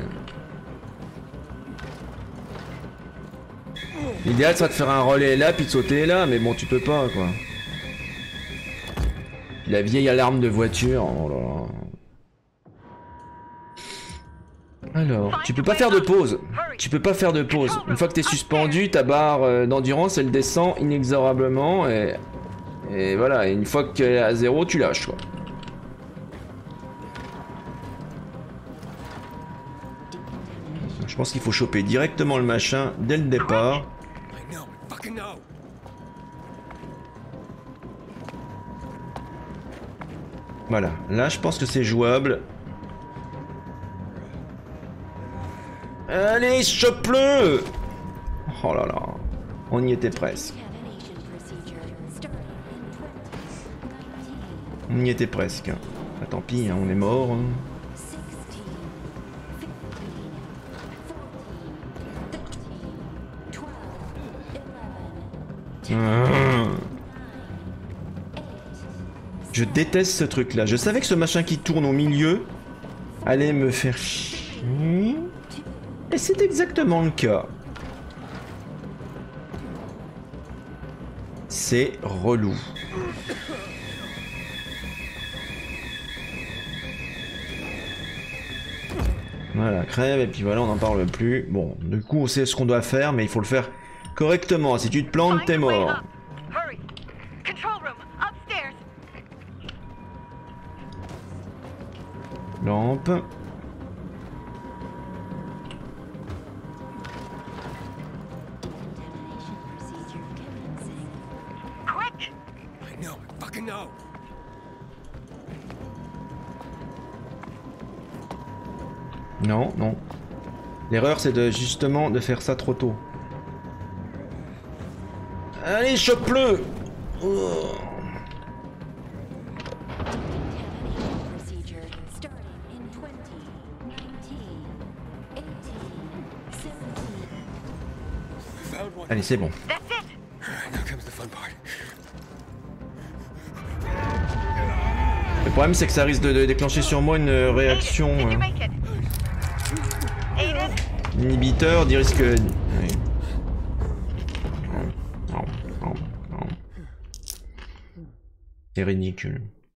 L'idéal serait de faire un relais là puis de sauter là, mais bon tu peux pas quoi. La vieille alarme de voiture, oh là là. Alors, tu peux pas faire de pause. Tu peux pas faire de pause. Une fois que t'es suspendu, ta barre d'endurance elle descend inexorablement et... Et voilà, et une fois qu'elle est à zéro, tu lâches quoi. Je pense qu'il faut choper directement le machin dès le départ. Voilà, là je pense que c'est jouable. Allez, chope-le! Oh là là, on y était presque. On y était presque. Ah, tant pis, hein, on est mort. Hein. Ah. Je déteste ce truc là. Je savais que ce machin qui tourne au milieu allait me faire chier. Et c'est exactement le cas. C'est relou. Voilà, crève et puis voilà, on n'en parle plus. Bon, du coup on sait ce qu'on doit faire, mais il faut le faire correctement. Si tu te plantes, t'es mort. Lampe. Non, non. L'erreur c'est de justement de faire ça trop tôt. Allez, chope-le! Oh. Allez, c'est bon. problème c'est que ça risque de, de déclencher sur moi une réaction. Aiden, did you euh, make it? Aiden? Inhibiteur, dit risque. Ouais. C'est ridicule.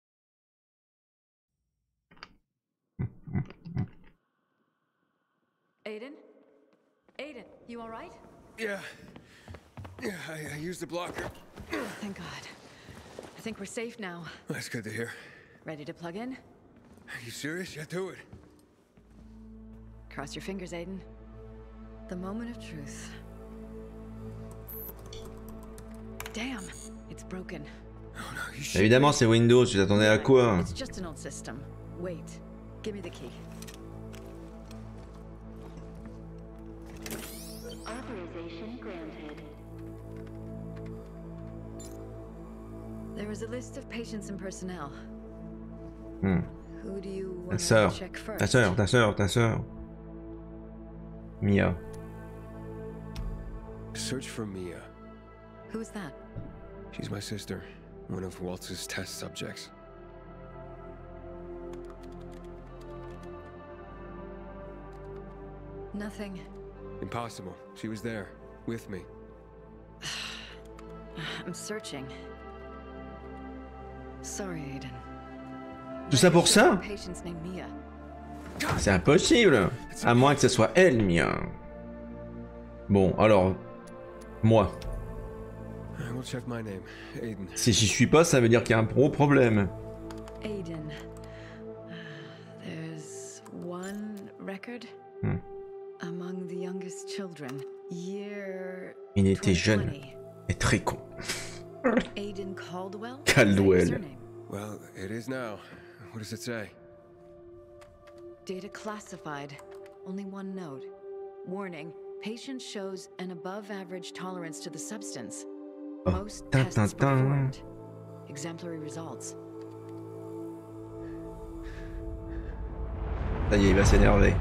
Aiden? Aiden, you alright? Yeah. Yeah, I, I used the blocker. Thank God. I think we're safe now. That's good to hear. Ready to plug in? Are you serious? Yeah, do it. Cross your fingers, Aiden. The moment of truth. Damn, it's broken. Oh no, you should. Évidemment, c'est Windows, tu t'attendais à quoi? It's just an old system. Wait, give me the key. Authorization granted. There is a list of patients and personnel. Hmm. Who do you Ta want to sœur, check first? ta sœur, ta sœur, ta sœur. Mia. Search for Mia. Who's that? She's my sister, one of Waltz's test subjects. Nothing. Impossible. She was there, with me. I'm searching. Sorry, Aiden. Tout ça pour ça? Patient's named Mia. C'est impossible. À moins que ce soit elle, Mia. Bon, alors, moi. I will check my name, Aiden. Si j'y suis pas, ça veut dire qu'il y a un gros problème. Aiden. Uh, there's one record Hmm. among the youngest children. Year Il était jeune twenty. et très con. Aiden Caldwell? Caldwell. Is that your surname? Well, it is now. What does it say? Data classified. Only one note. Warning. Patient shows an above average tolerance to the substance. Oh, Most tin, tests tin, tin. performed. Exemplary results. Ça y est, il va s'énerver.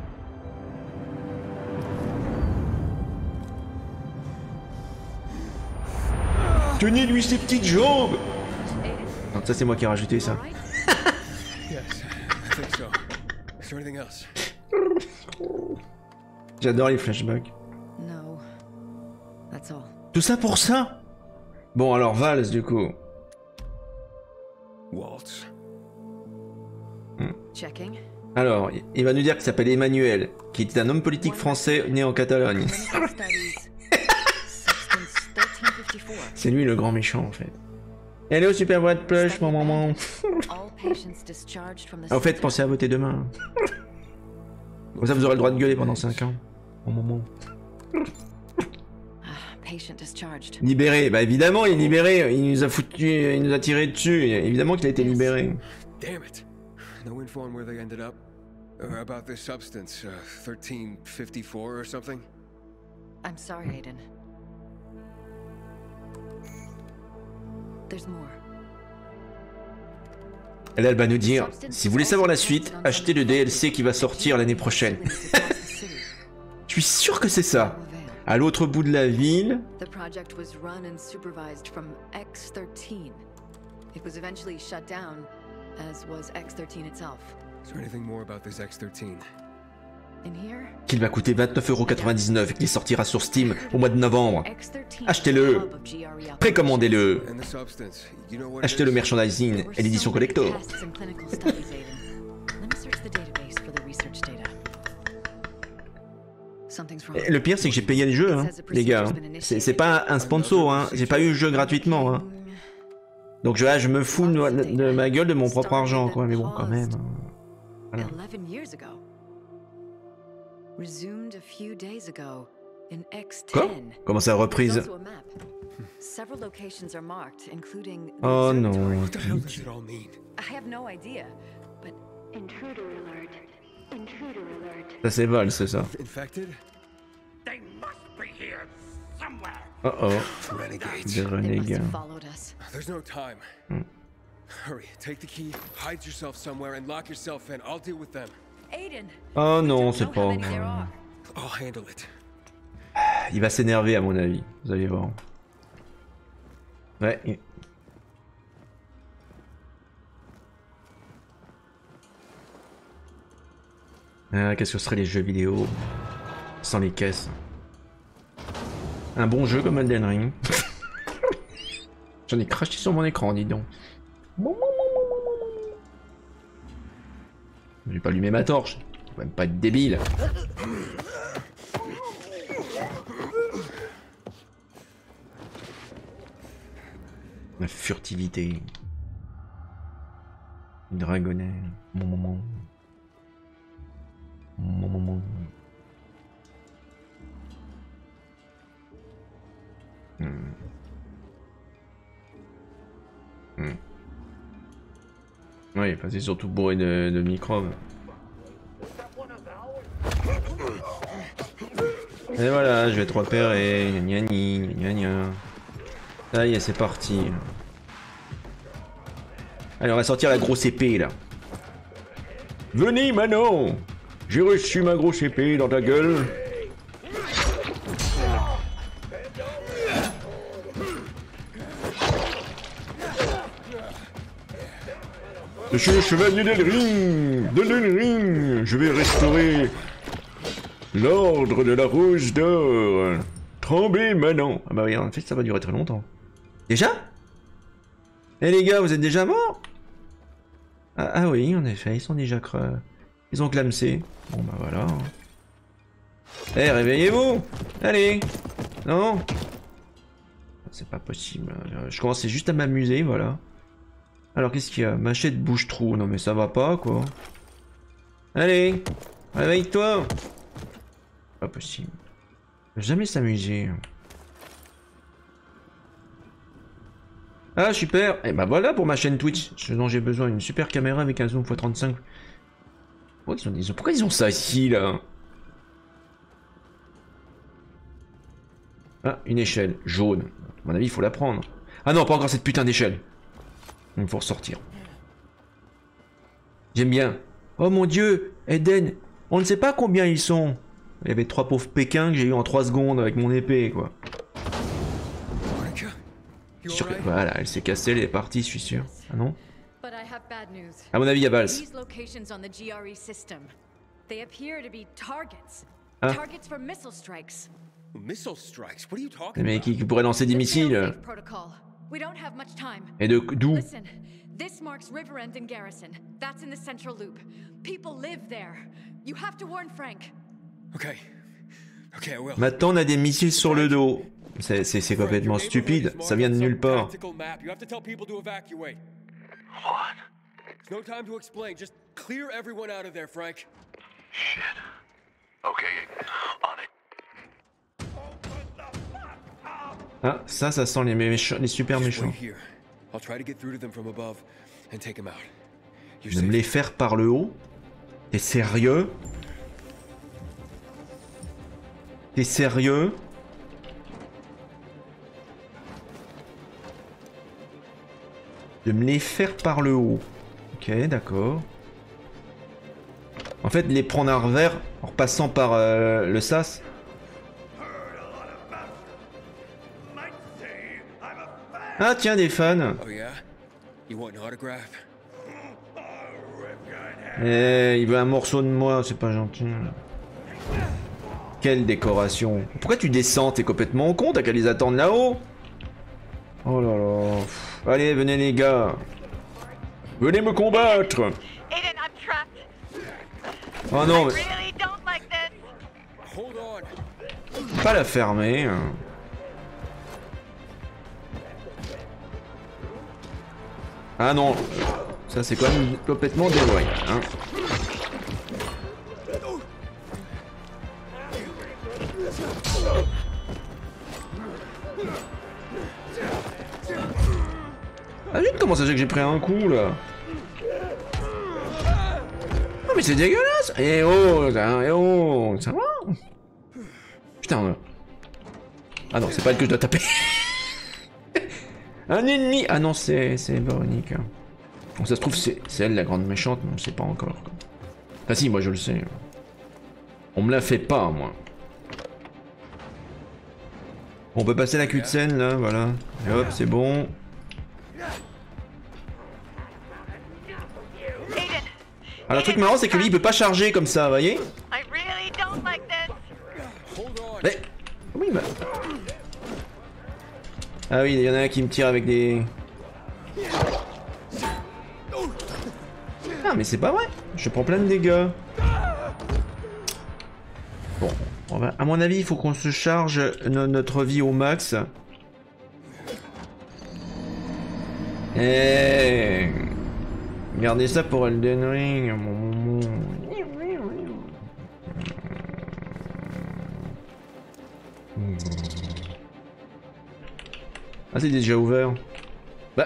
Tenez-lui ses petites jambes! Non, ça c'est moi qui ai rajouté ça. Alright? Yes, I think so. Is there anything else? J'adore les flashbacks. No. That's all. Tout ça pour ça? Bon alors Valls du coup. Waltz. Checking. Alors, il va nous dire qu'il s'appelle Emmanuel, qui était un homme politique français né en Catalogne. Clinical studies. Substance thirteen fifty-four. C'est lui le grand méchant en fait. Hello super voix de plush, mon maman. All patients discharged from the En fait, pensez à voter demain. Comme ça vous aurez le droit de gueuler pendant cinq ans. Mon maman. Ah, patient discharged. Libéré, bah évidemment il est libéré, il nous a foutu, il nous a tiré dessus, évidemment qu'il a été libéré. Damn it. No info on where they ended up? Or about this substance, uh, thirteen fifty-four or something? I'm sorry, Aiden. There's more. Et là elle va nous dire, si vous voulez savoir la suite, achetez le D L C qui va sortir l'année prochaine. Je suis sûr que c'est ça. À l'autre bout de la ville. The project was run and supervised from X thirteen. It was eventually shut down, as was X thirteen itself. Is there anything more about this X thirteen? In here, Qu'il va coûter vingt-neuf euros quatre-vingt-dix-neuf et qu'il sortira sur Steam au mois de novembre. X thirteen. Achetez-le. hub of G R E Précommandez-le. And the substance, you know what it Achetez le is? merchandising There were et l'édition so many collector. tests and clinical studies, Aiden. Let me search the database for the research data. Something's wrong. Et le pire c'est que j'ai payé le jeu, hein, les gars. C'est c'est pas un sponsor, hein. J'ai pas eu le jeu gratuitement, hein. Donc je, là, je me fous de, de- de ma gueule de mon propre argent, quoi. Mais bon, quand même. Voilà. eleven years ago. Resumed a few days ago in X Quoi? ten. Comment ça, There's reprise? also a map. Several locations are marked, including the Oh non. observatory. What the hell does it all mean? I have no idea, but Intruder alert. Intruder alert. Ça c'est Val, c'est ça. Infected? They must be here somewhere. Oh oh. Renegades. Des they must renégats. have followed us. There's no time. Hurry, take the key, hide yourself somewhere, and lock yourself in. I'll deal with them. Aiden. Oh we non, don't c'est know how pas many there vrai. are. I'll handle it. Il va s'énerver à mon avis, vous allez voir. Ouais. il- Ah, qu'est-ce que ce serait les jeux vidéo sans les caisses? Un bon jeu comme Elden Ring. J'en ai craché sur mon écran, dis donc. Je vais pas allumer ma torche. Faut même pas être débile. La furtivité. Dragonnet. Mon moment. Mon moment. Hmm. Hmm. Oui, enfin, c'est surtout bourré de, de microbes. Et voilà, je vais te repérer. Gna gna gna gna. Ça y est, c'est parti. Allez, on va sortir la grosse épée là. Venez Manon, j'ai reçu ma grosse épée dans ta gueule. Je suis le chevalier d'Elring, de l'Elring. Je vais restaurer l'ordre de la rose d'or. Tremblez Manon. Ah bah oui, en fait ça va durer très longtemps. Déjà? Eh les gars, vous êtes déjà morts? ah, ah oui, en effet, ils sont déjà creux. Ils ont clamsé. Bon bah voilà. Eh, hey, réveillez-vous! Allez! Non? C'est pas possible. Je commençais juste à m'amuser, voilà. Alors qu'est-ce qu'il y a? Machette bouche-trou. Non mais ça va pas, quoi. Allez! Réveille-toi! Pas possible. Jamais s'amuser. Ah super. Et bah voilà pour ma chaîne Twitch, ce dont j'ai besoin, une super caméra avec un zoom fois trente-cinq. Pourquoi ils ont, ils ont, pourquoi ils ont ça ici là? Ah, une échelle jaune. À mon avis il faut la prendre. Ah non, pas encore cette putain d'échelle. Il faut ressortir. J'aime bien. Oh mon dieu, Eden, on ne sait pas combien ils sont. Il y avait trois pauvres Pékins que j'ai eu en trois secondes avec mon épée quoi. Sûr que, voilà, elle s'est cassée, elle est partie, je suis sûr. Ah non? À mon avis, il y a Vals. Ah. Les mecs qui pourraient lancer des missiles. Et de d'où? This marks Riverend and Garrison. That's in the central loop. People live there. You have to warn Frank. Okay. Okay, I will. Maintenant, on a des missiles sur le dos. C'est complètement stupide. Ça vient de nulle part. What? No time to explain. Just clear everyone out of there, Frank. Shit. Okay, on it. Ah, ça, ça sent les méchants, les super méchants. De me les faire par le haut? T'es sérieux? T'es sérieux? De me les faire par le haut. Ok, d'accord. En fait, les prendre à revers en repassant par euh, le sas. Ah tiens, des fans. Eh, il veut un morceau de moi, c'est pas gentil. Quelle décoration. Pourquoi tu descends? T'es complètement con, t'as qu'à les attendre là-haut. Oh là là. Allez, venez les gars. Venez me combattre. Oh non, mais... Pas la fermer. Ah non, ça c'est quand même complètement déloyal, hein. Ah zut, comment ça fait que j'ai pris un coup là? Oh mais c'est dégueulasse. Eh oh, eh oh, ça va? Putain. Ah non, c'est pas elle que je dois taper. Un ennemi. Ah non, c'est Véronique. Bon, ça se trouve, c'est elle la grande méchante, mais on sait pas encore. Ah si, moi je le sais. On me la fait pas, moi. On peut passer la cutscene là, voilà. Et hop, c'est bon. Alors le truc marrant c'est que lui il peut pas charger comme ça, vous voyez? I really don't like this. Mais... Oui bah... Ah oui, il y en a un qui me tire avec des... Ah mais c'est pas vrai, je prends plein de dégâts. Bon, on va... à mon avis il faut qu'on se charge no notre vie au max. Eh, gardez ça pour Elden Ring. Ah c'est déjà ouvert. Bah.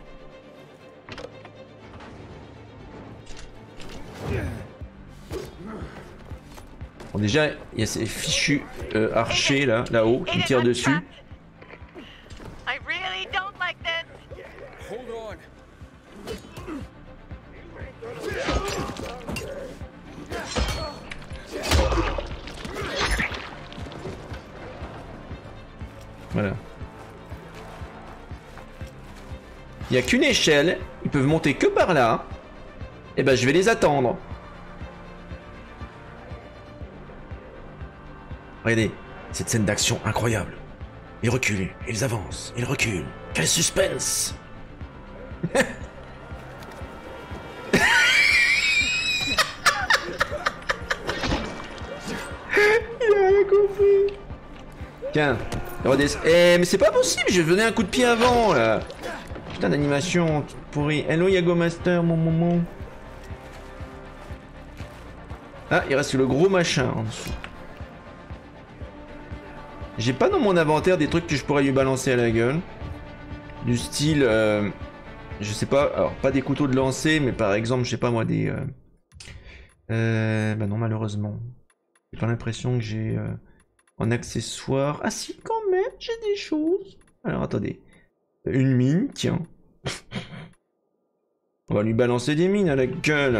Bon déjà il y a ces fichus euh, archers là, là-haut qui me tirent dessus. I really don't like this. Hold on. Voilà. Il n'y a qu'une échelle, ils peuvent monter que par là. Et ben je vais les attendre. Regardez, cette scène d'action incroyable. Ils reculent, ils avancent, ils reculent. Quel suspense! Il a rien compris. Tiens, redescends. Eh, mais c'est pas possible, j'ai donné un coup de pied avant là. Putain d'animation pourrie. Hello Yago Master, mon moment. Ah, il reste le gros machin en dessous. J'ai pas dans mon inventaire des trucs que je pourrais lui balancer à la gueule. Du style, euh, je sais pas, alors pas des couteaux de lancer, mais par exemple, je sais pas moi, des... Euh, euh, bah non, malheureusement. J'ai pas l'impression que j'ai euh, en accessoire... Ah si, quand même, j'ai des choses. Alors attendez. Une mine, tiens. On va lui balancer des mines à la gueule.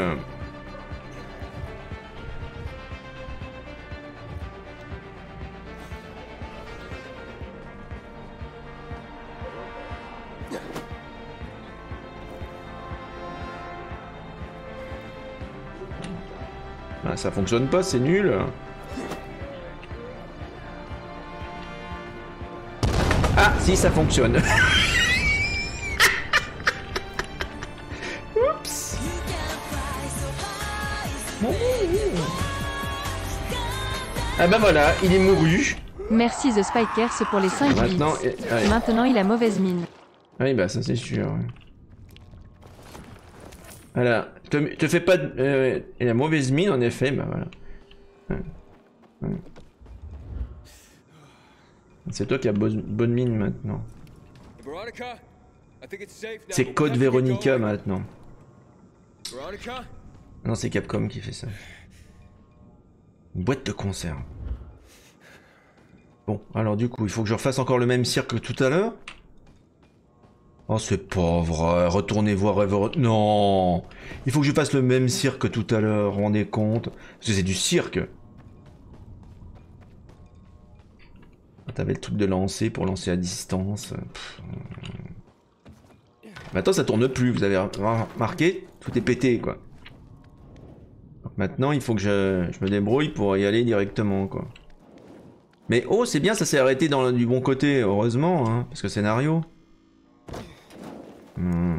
Ah, ça fonctionne pas, c'est nul. Ah, si, ça fonctionne. Oups. Ah bah voilà, il est mouru. Merci The Spikers pour les cinq bits. Maintenant, et- Maintenant il a mauvaise mine. Oui, bah ça c'est sûr. Ouais. Voilà, te, te fais pas... de- Euh, il a mauvaise mine en effet, bah voilà. Ouais. Ouais. C'est toi qui as bonne, bonne mine maintenant. Veronica, I think it's safe now. C'est but we Code have to get Veronica going. maintenant. Veronica? Non, c'est Capcom qui fait ça. Une boîte de conserve. Bon, alors du coup, il faut que je refasse encore le même cirque que tout à l'heure. Oh, c'est pas vrai. Retournez voir Ever... Non. Il faut que je fasse le même cirque que tout à l'heure, vous vous rendez compte? Parce que c'est du cirque. T'avais le truc de lancer pour lancer à distance. Pff. Maintenant, ça tourne plus, vous avez remarqué? Tout est pété, quoi. Donc maintenant, il faut que je, je me débrouille pour y aller directement, quoi. Mais oh, c'est bien, ça s'est arrêté dans le, du bon côté, heureusement, hein, parce que scénario. Hmm.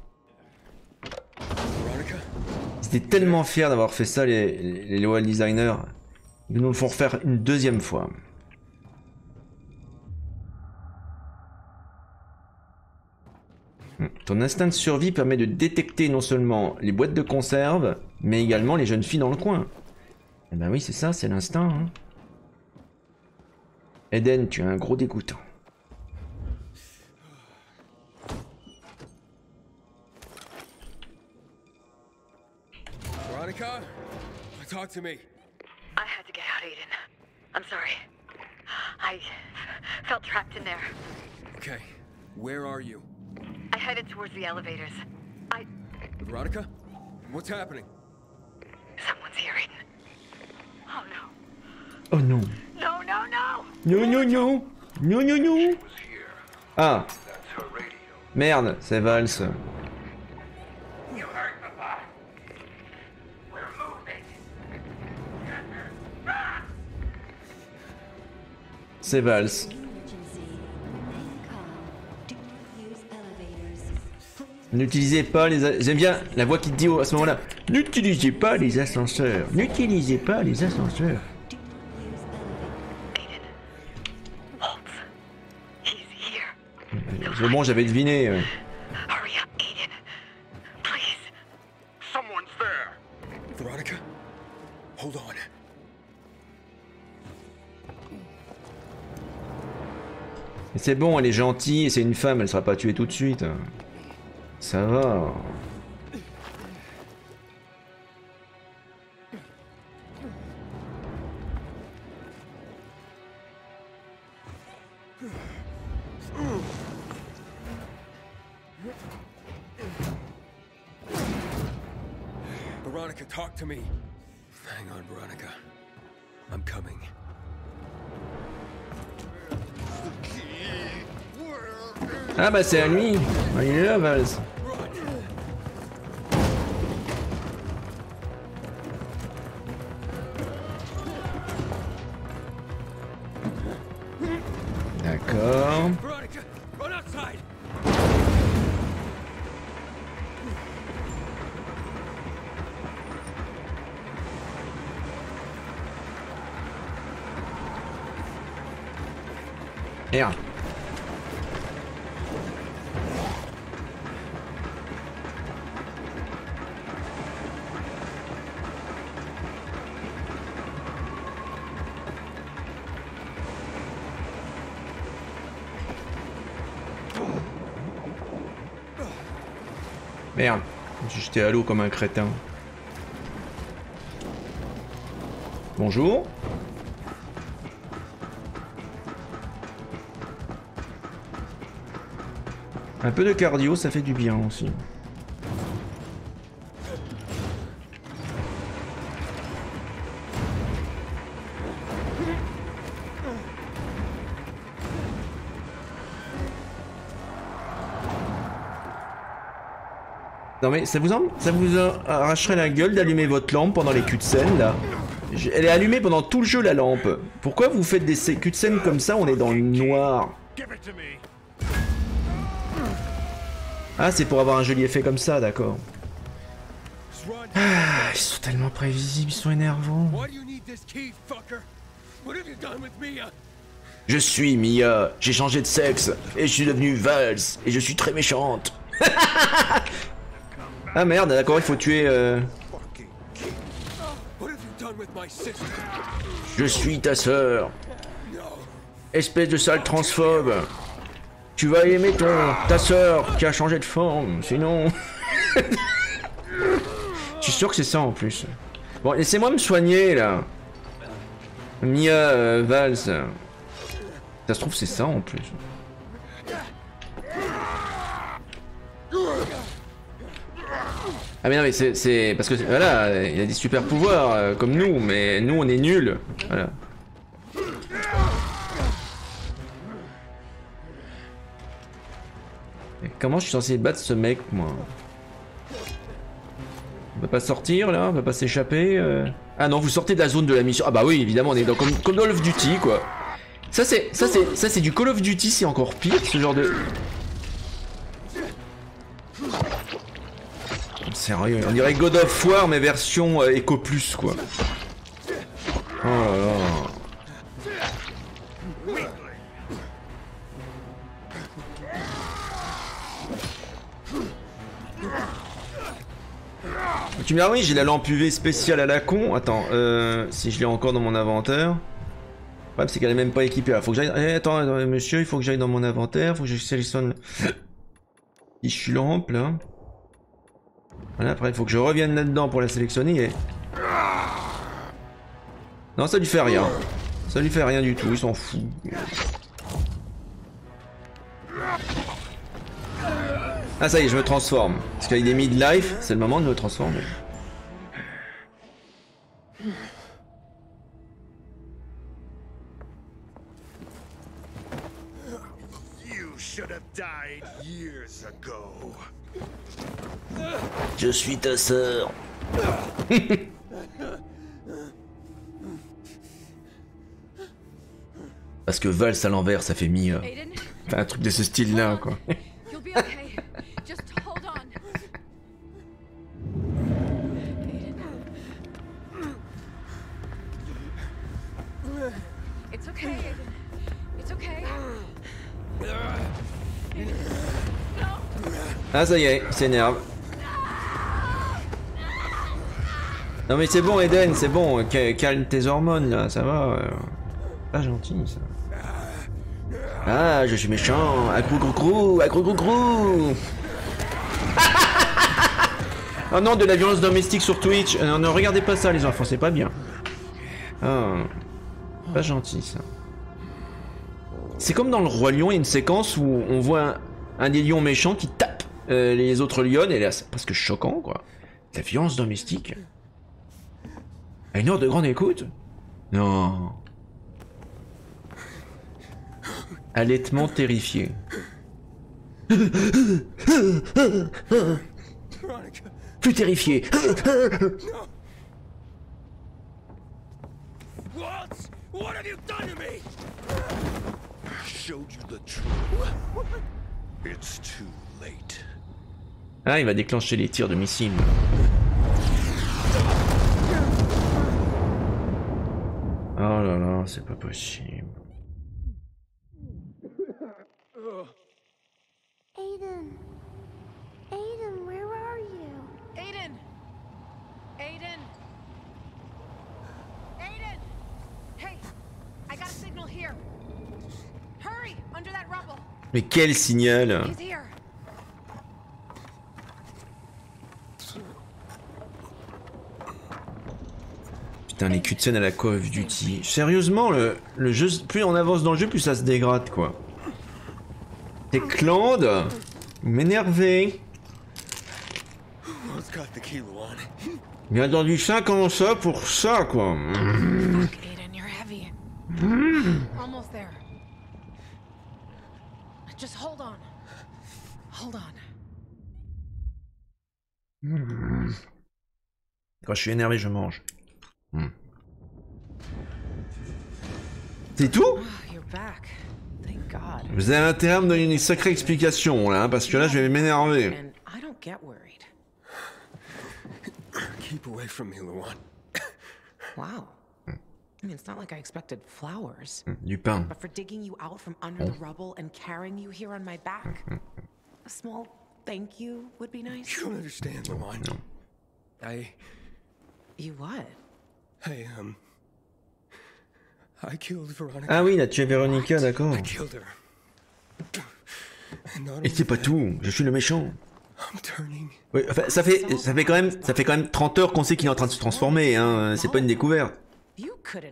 Ils étaient tellement fiers d'avoir fait ça, les, les level designers. Ils nous le font refaire une deuxième fois. Ton instinct de survie permet de détecter non seulement les boîtes de conserve, mais également les jeunes filles dans le coin. Eh ben oui, c'est ça, c'est l'instinct. Hein. Eden, tu es un gros dégoûtant. Veronica, talk to me. I had to get out, Aiden. I'm sorry. I felt trapped in there. Okay, where are you? I headed towards the elevators. I... Veronica? What's happening? Someone's here, Aiden. Oh no. Oh non. No, no, no! Non, non, non. Non, non, non. Ah. Merde, c'est Valse. C'est Vals. N'utilisez pas les... J'aime bien la voix qui te dit à ce moment-là. N'utilisez pas les ascenseurs. N'utilisez pas les ascenseurs. C'est bon, j'avais deviné. Hurry up, Aiden. Please. Someone's there. Veronica, hold on. Et c'est bon, elle est gentille, et c'est une femme, elle sera pas tuée tout de suite. Ça va. Veronica, talk to me. Hang on, Veronica. I'm coming. Ah bah c'est à lui. Ah, il est là, Vals. D'accord. Veronica, run outside. Merde. Merde, j'ai jeté à l'eau comme un crétin. Bonjour. Un peu de cardio, ça fait du bien aussi. Non mais ça vous, en... ça vous arracherait la gueule d'allumer votre lampe pendant les cutscenes là. Elle est allumée pendant tout le jeu la lampe. Pourquoi vous faites des cutscenes comme ça, on est dans le noir? Ah c'est pour avoir un joli effet comme ça, d'accord. Ah, ils sont tellement prévisibles, ils sont énervants. Je suis Mia, j'ai changé de sexe, et je suis devenue Vals, et je suis très méchante. Ah merde, d'accord, il faut tuer... Euh... Je suis ta sœur. Espèce de sale transphobe. Tu vas aimer ton... ta sœur qui a changé de forme, sinon... Je suis sûr que c'est ça en plus. Bon, laissez-moi me soigner là. Mia euh, Vals. Ça se trouve c'est ça en plus. Ah mais non mais c'est parce que voilà, il a des super pouvoirs euh, comme nous, mais nous on est nuls. Voilà. Et comment je suis censé battre ce mec moi? On peut pas sortir là, on peut pas s'échapper. Euh... Ah non, vous sortez de la zone de la mission. Ah bah oui, évidemment, on est dans comme, comme Call of Duty quoi. Ça c'est ça c'est ça c'est du Call of Duty, c'est encore pire ce genre de. Sérieux, on dirait God of War mais version euh, Eco Plus quoi. Oh là là. Tu me dis ah oui j'ai la lampe U V spéciale à la con. Attends, euh, si je l'ai encore dans mon inventaire. Le problème c'est qu'elle est même pas équipée là. Faut que j'aille. Eh, attends, attends, monsieur, il faut que j'aille dans mon inventaire. Faut que je sélectionne. Si je suis lampe là. Voilà, après il faut que je revienne là-dedans pour la sélectionner et... Non ça lui fait rien. Ça lui fait rien du tout, il s'en fout. Ah ça y est, je me transforme. Parce qu'il est mid-life, c'est le moment de me transformer. You should have died years ago. Je suis ta sœur. Parce que valse à l'envers, ça fait mi. Euh... Aiden, Enfin, un truc de ce style-là, quoi. you'll be okay. Just hold on. Aiden. It's okay, Aiden. It's okay. Ah, ça y est, il s'énerve. Non mais c'est bon Eden, c'est bon, calme tes hormones là, ça va. Pas gentil ça. Ah, je suis méchant, accrou crou crou, accrou crou crou. Oh non, de la violence domestique sur Twitch. Non, ne regardez pas ça les enfants, c'est pas bien. Ah, pas gentil ça. C'est comme dans le Roi Lion, il y a une séquence où on voit un, un des lions méchants qui tape euh, les autres lions, et là c'est presque choquant quoi. La violence domestique. À une heure de grande écoute? Non. Allaitement terrifié. Plus terrifié. What? What have you done to me? I showed you the truth. It's too late. Ah, il va déclencher les tirs de missiles. Oh là là, c'est pas possible. Aiden. Aiden, where are you? Aiden! Aiden! Aiden! Hey, I got a signal here. Hurry, under that rubble. Mais quel signal! He's here. Putain, les cutscenes à la Call of Duty. Sérieusement, le, le jeu, plus on avance dans le jeu, plus ça se dégrade, quoi. T'es Clande, m'énerver. J'ai attendu cinq ans ça pour ça, quoi. Fuck, Aiden, you're heavy. Almost there. Just hold on. Hold on. Quand je suis énervé, je mange. Hmm. C'est tout? Oh, you're back. Thank God. Vous avez intérêt à me donner une sacrée explication là, hein, parce que là je vais m'énerver. And I don't get worried. Keep away from me, Luan. Wow. I mean, it's not like I expected flowers. Du pain. But for digging you out from under the rubble and carrying you here on my back, a small thank you would be nice. You don't understand, Luan. I... You what? I, um... I killed Veronica. Ah oui, il a tué Véronica, d'accord. I killed her. And not Et c'est pas tout, je suis le méchant. I'm turning. Oui, enfin, ça fait, ça fait quand même, ça fait quand même trente heures qu'on sait qu'il est en train de se transformer, hein. C'est pas une découverte. You couldn't.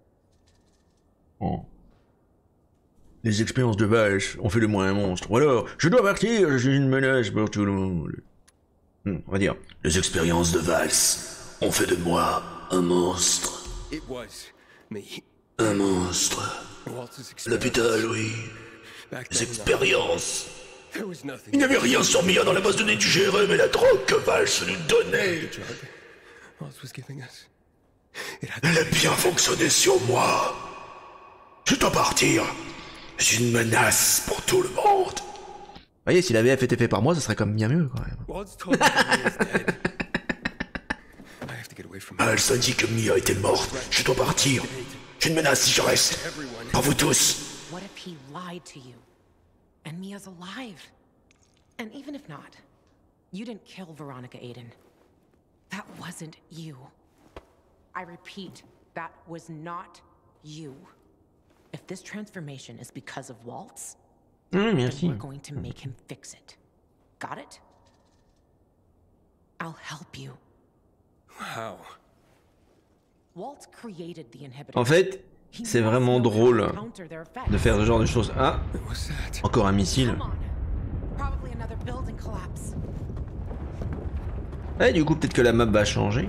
Oh. Les expériences de vache ont fait de moi un monstre. Ou alors, je dois partir, je suis une menace pour tout le monde. Hmm, on va dire. Les expériences de valse ont fait de moi un monstre. It was me. Un monstre. Walter's L'hôpital, oui. Back Les then, expériences. there was nothing. Il n'y avait rien sur Mia dans la base de données du G R E, mais la drogue que Valse nous donnait. The drug Walter was giving us. It had Elle a bien fonctionné sur moi. Je dois partir. Je suis une menace pour tout le monde. Vous voyez, si la V F était fait par moi, ce serait comme bien mieux quand même. Walt's told me he was dead. I have to get away from him. Elle dit que Mia était morte. Je dois partir. Je suis une menace si je reste. Pour vous tous. What if he lied to you? And Mia's alive? And even if not, you didn't kill Veronica, Aiden. That wasn't you. I repeat, that was not you. If this transformation is because of Waltz, Mmh, then merci. we're going to make him fix it. Got it? I'll help you. How? Waltz created the inhibitor. En fait, He c'est must vraiment know how to drôle counter their effects. de faire ce genre de choses. Ah, What's that? encore un missile. Come on. Probably another building collapse. Et du coup, peut-être que la map va changer.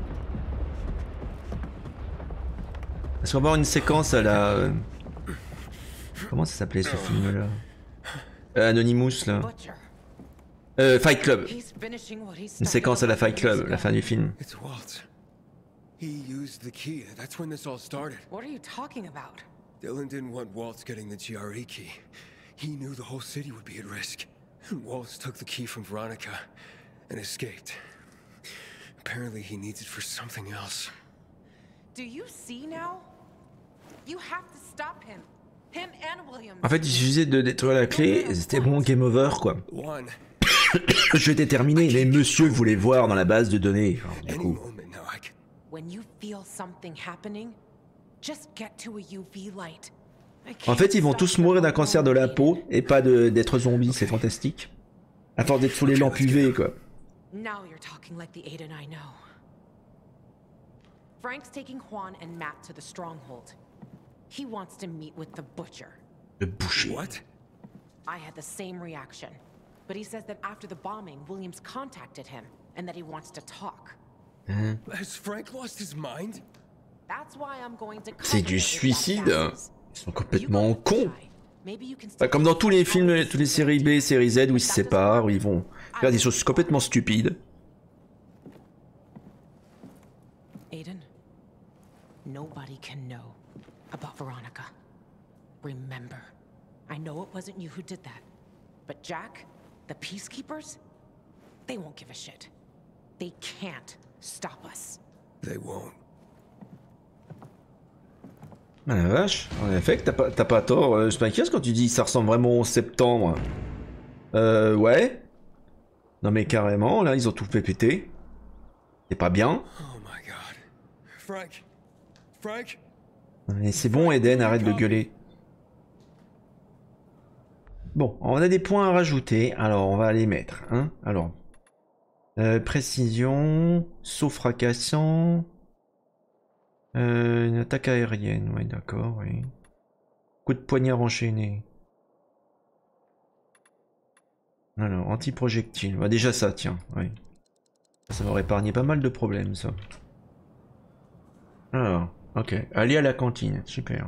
Est-ce qu'on va avoir une séquence à la... euh, Comment ça s'appelait ce film-là, euh, Anonymous, là. Butcher. Euh, Fight Club. He's finishing what he Une started séquence à la Fight years Club, la ago. fin du film. It's Walt. He used the key. That's when this all started. What are you talking about? Dylan didn't want Waltz getting the G R E key. He knew the whole city would be at risk. And Waltz took the key from Veronica and escaped. Apparently he needs it for something else. Do you see now? You have to stop him. Him and Williams. En fait, il suffisait de détruire la clé et c'était bon, game over quoi. One. Je t'ai terminé, mais monsieur voulait voir dans la base de données. Enfin, du Any coup. moment now, I can... When you feel something happening, just get to a U V light. I En can't fait, ils vont stop tous the mourir d'un whole cancer de la thing. peau et pas de- d'être zombies, c'est fantastique. À force d'être sous les lampes U V quoi. Now you're talking like the Aiden I know. Frank's taking Juan and Matt to the stronghold. He wants to meet with the butcher. Le boucher. What? I had the same reaction. But he says that after the bombing, Williams contacted him and that he wants to talk. Has Frank lost his mind? That's why I'm going to C'est du cover it with suicide. that gases. Ils sont You complètement got cons. shy. Maybe you can Bah, still comme dans tous les talk films, about toutes les this. séries B, séries Z où ils se séparent, où ils vont faire des choses complètement stupides. Aiden, nobody can know about Veronica. Remember, I know it wasn't you who did that, but Jack, the Peacekeepers, they won't give a shit. They can't stop us. They won't. Ah la vache, en effet, t'as pas, t'as pas tort, euh, Spikers, quand tu dis que ça ressemble vraiment au septembre. Euh, ouais. Non mais carrément, là, ils ont tout fait péter. C'est pas bien. Oh my god. Frank. Frank? Mais c'est bon, Eden, arrête de gueuler. Bon, on a des points à rajouter, alors on va les mettre. Hein alors, euh, précision, saut fracassant, euh, une attaque aérienne, ouais d'accord, oui. Coup de poignard enchaîné. Alors, anti-projectile, bah, déjà ça, tiens, oui. Ça m'aurait épargné pas mal de problèmes, ça. Alors, ok, aller à la cantine, super.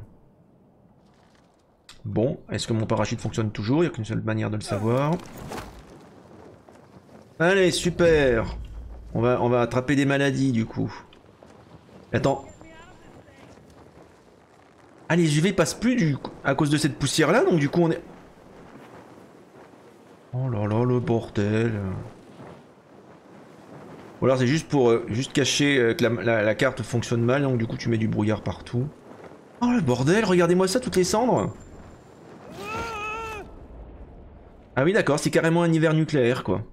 Bon, est-ce que mon parachute fonctionne toujours? Il n'y a qu'une seule manière de le savoir. Allez, super. On va, on va attraper des maladies, du coup. Attends. Ah, les U V passent plus du coup, à cause de cette poussière-là, donc du coup on est... Oh là là, le bordel. Ou alors c'est juste pour euh, juste cacher euh, que la, la, la carte fonctionne mal, donc du coup tu mets du brouillard partout. Oh le bordel, regardez-moi ça, toutes les cendres. Ah oui d'accord, c'est carrément un hiver nucléaire quoi.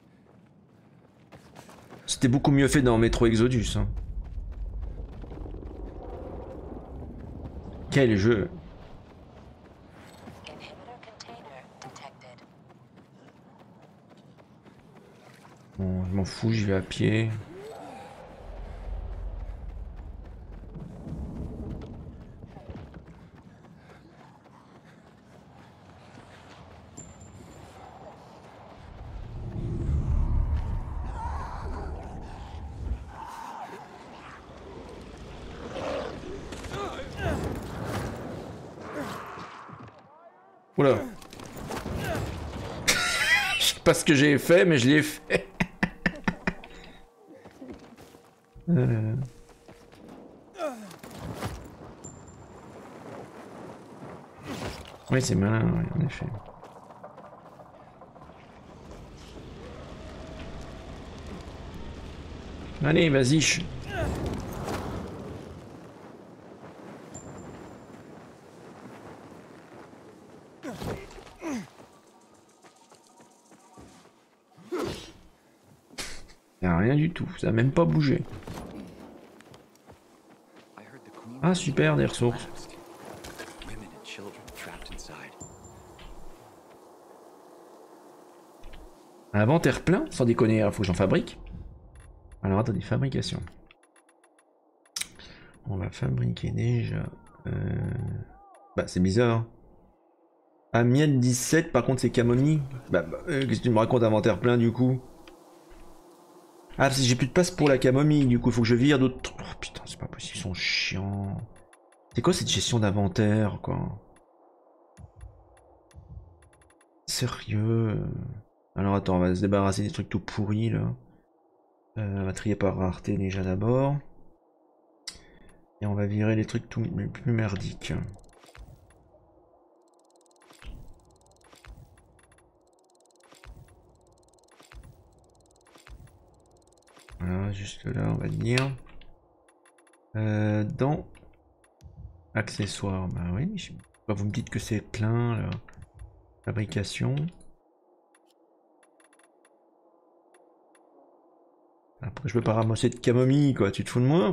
C'était beaucoup mieux fait dans Metro Exodus. Hein. Quel jeu. Bon, je m'en fous, j'y vais à pied. Oula. Je sais pas ce que j'ai fait, mais je l'ai fait. euh... Oui, c'est malin, oui, en effet. Allez, vas-y. Je... Rien du tout, ça a même pas bougé. Ah super, des ressources. Un inventaire plein, sans déconner, il faut que j'en fabrique. Alors attendez, fabrication. On va fabriquer déjà... Euh... Bah c'est bizarre. Amiel dix-sept, par contre c'est camomille. Bah, bah euh, qu'est-ce que tu me racontes, inventaire plein du coup? Ah, j'ai plus de place pour la camomille, du coup, il faut que je vire d'autres... Oh putain, c'est pas possible, ils sont chiants. C'est quoi cette gestion d'inventaire, quoi? Sérieux? Alors attends, on va se débarrasser des trucs tout pourris, là. Euh, on va trier par rareté déjà d'abord. Et on va virer les trucs tout plus merdiques. Voilà, juste là, on va dire. Euh, dans accessoires, bah oui, je... bah, vous me dites que c'est plein là. Fabrication. Après je peux pas ramasser de camomille quoi, tu te fous de moi?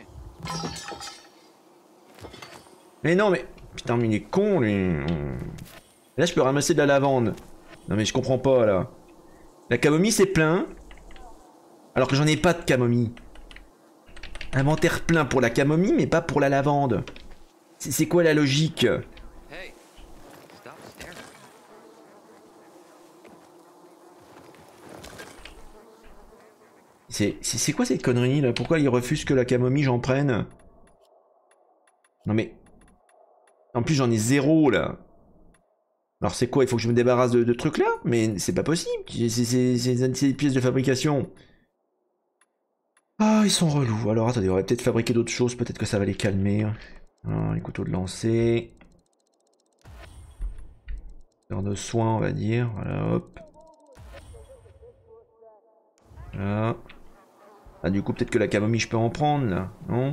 Mais non mais putain mais il est con lui. Là je peux ramasser de la lavande. Non mais je comprends pas là. La camomille c'est plein. Alors que j'en ai pas de camomille. Inventaire plein pour la camomille mais pas pour la lavande. C'est quoi la logique? C'est quoi cette connerie là? Pourquoi ils refusent que la camomille j'en prenne? Non mais... En plus j'en ai zéro là. Alors c'est quoi? Il faut que je me débarrasse de, de trucs là? Mais c'est pas possible. C'est des pièces de fabrication. Ah ils sont relous. Alors attendez, on va peut-être fabriquer d'autres choses. Peut-être que ça va les calmer. Alors, les couteaux de lancer. Heure de soin on va dire. Voilà hop. Voilà. Ah du coup peut-être que la camomille je peux en prendre là, non?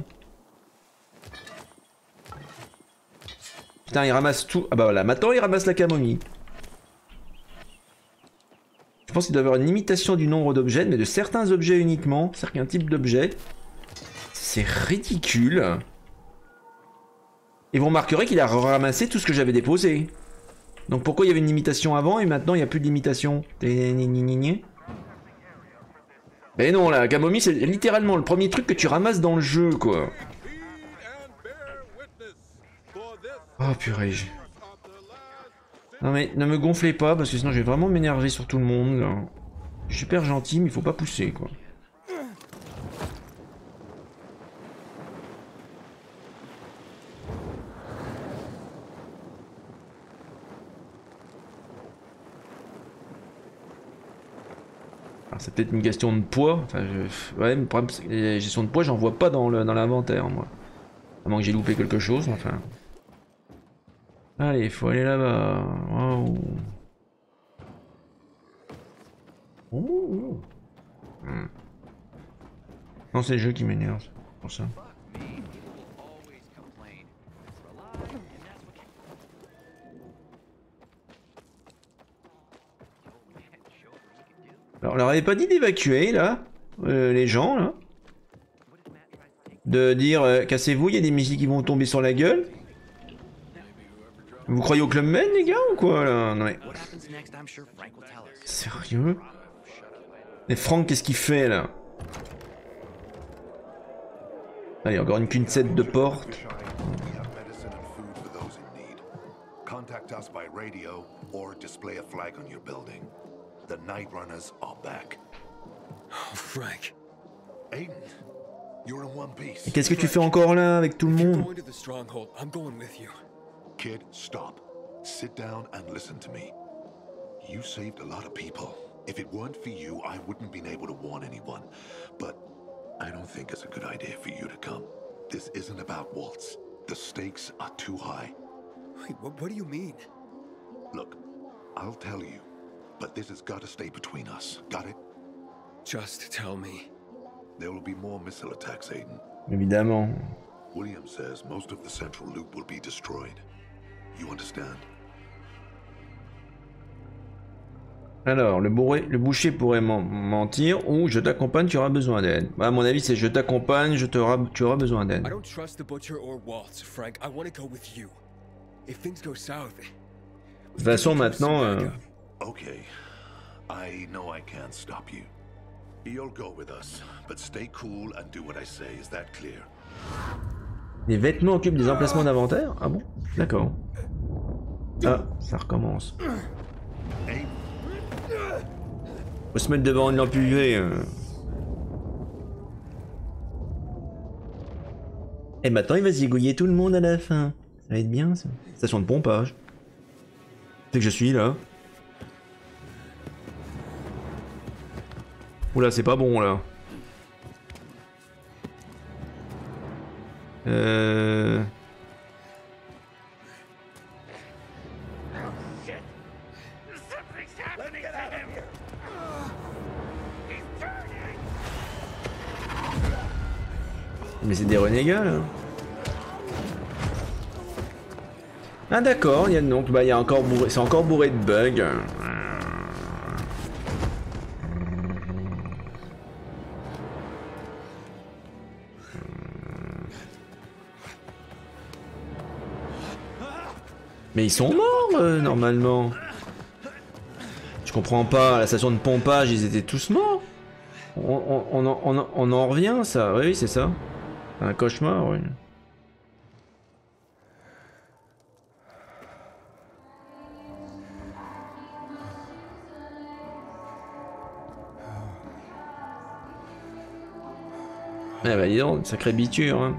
Putain il ramasse tout. Ah bah voilà, maintenant il ramasse la camomille. Je pense qu'il doit y avoir une limitation du nombre d'objets, mais de certains objets uniquement, certains types d'objets. C'est ridicule. Et vous remarquerez qu'il a ramassé tout ce que j'avais déposé. Donc pourquoi il y avait une limitation avant et maintenant il n'y a plus de limitation? Mais non, la camomille, c'est littéralement le premier truc que tu ramasses dans le jeu, quoi. Oh purée. Non mais, ne me gonflez pas, parce que sinon je vais vraiment m'énerver sur tout le monde, là. Je suis super gentil, mais il faut pas pousser, quoi. C'est peut-être une question de poids. Enfin, je... ouais, mais le problème, c'est que les gestions de poids, j'en vois pas dans l'inventaire, dans moi. À moins que j'ai loupé quelque chose, enfin. Allez, il faut aller là-bas. Wow. Oh. Hmm. Non, c'est le jeu qui m'énerve, pour ça. Alors, on leur avait pas dit d'évacuer, là, euh, les gens, là. De dire, euh, cassez-vous, il y a des missiles qui vont tomber sur la gueule. Vous croyez au Club Med, les gars, ou quoi, là? Non, mais... Sérieux? Et Franck, qu'est-ce qu'il fait, là? Allez, encore une quintette de porte. Contact us by radio or display a flag on your building. The Night Runners are back. Oh, Frank. Aiden, you're in one piece. Qu'est-ce que tu fais encore là avec tout le monde? Going to the stronghold. I'm going with you. Kid, stop. Sit down and listen to me. You saved a lot of people. If it weren't for you, I wouldn't been able to warn anyone. But I don't think it's a good idea for you to come. This isn't about Waltz. The stakes are too high. Wait, what, what do you mean? Look, I'll tell you, but this has got to stay between us. Got it? Just tell me. There will be more missile attacks, Aiden. Évidemment. William says most of the central loop will be destroyed. You understand? Alors, le, bourré, le boucher pourrait mentir ou je t'accompagne, tu auras besoin d'aide. Bah, à mon avis, c'est je t'accompagne, je tu auras besoin d'aide. I don't trust the butcher or Waltz, Frank. I want to go with you. If things go south. De toute façon, maintenant. Euh... Okay. I know I can't stop you. You'll go with us, but stay cool and do what I say. Is that clear? Les vêtements occupent des emplacements d'inventaire? Ah bon? D'accord. Ah, ça recommence. Faut se mettre devant une lampe U V. Euh... Et maintenant il va zigouiller tout le monde à la fin. Ça va être bien ça. Station de pompage. C'est que je suis là. Oula, c'est pas bon là. Euh... Mais c'est des renégats là. Ah d'accord, il y a donc bah il y a encore bourré, c'est encore bourré de bugs. Mais ils sont morts euh, normalement. Je comprends pas, à la station de pompage ils étaient tous morts. On, on, on, en, on, on en revient ça, oui c'est ça. Un cauchemar, oui. Ah bah dis donc, sacrée biture hein.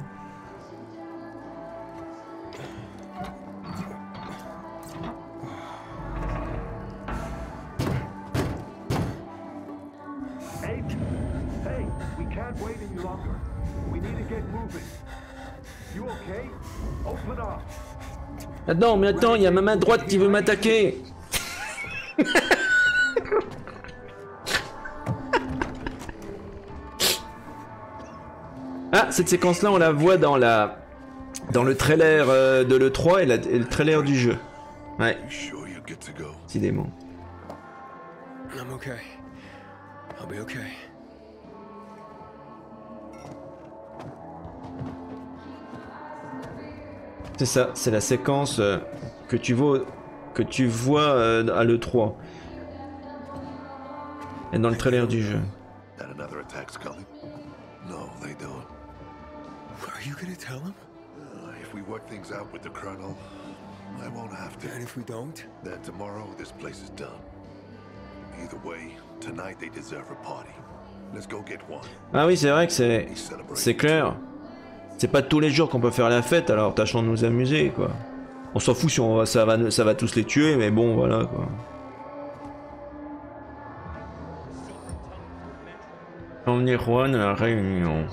Attends, mais attends, il y a ma main droite qui veut m'attaquer. Ah, cette séquence-là, on la voit dans la dans le trailer euh, de l'E trois et, la, et le trailer du jeu. Ouais. Décidément. I'm okay. I'll be okay. C'est ça, c'est la séquence euh, que tu vois, que tu vois euh, à l'E trois. Et dans le trailer du jeu. Are you gonna tell him? Uh, if we work things out with the Colonel, I won't have to. And if we don't? Then tomorrow this place is done. Either way, tonight they deserve a party. Let's go get one. Ah oui, c'est vrai que c'est c'est clair. C'est pas tous les jours qu'on peut faire la fête, alors tâchons de nous amuser, quoi. On s'en fout si on va, ça va, ça va tous les tuer, mais bon, voilà, quoi. Emmener Juan à la réunion.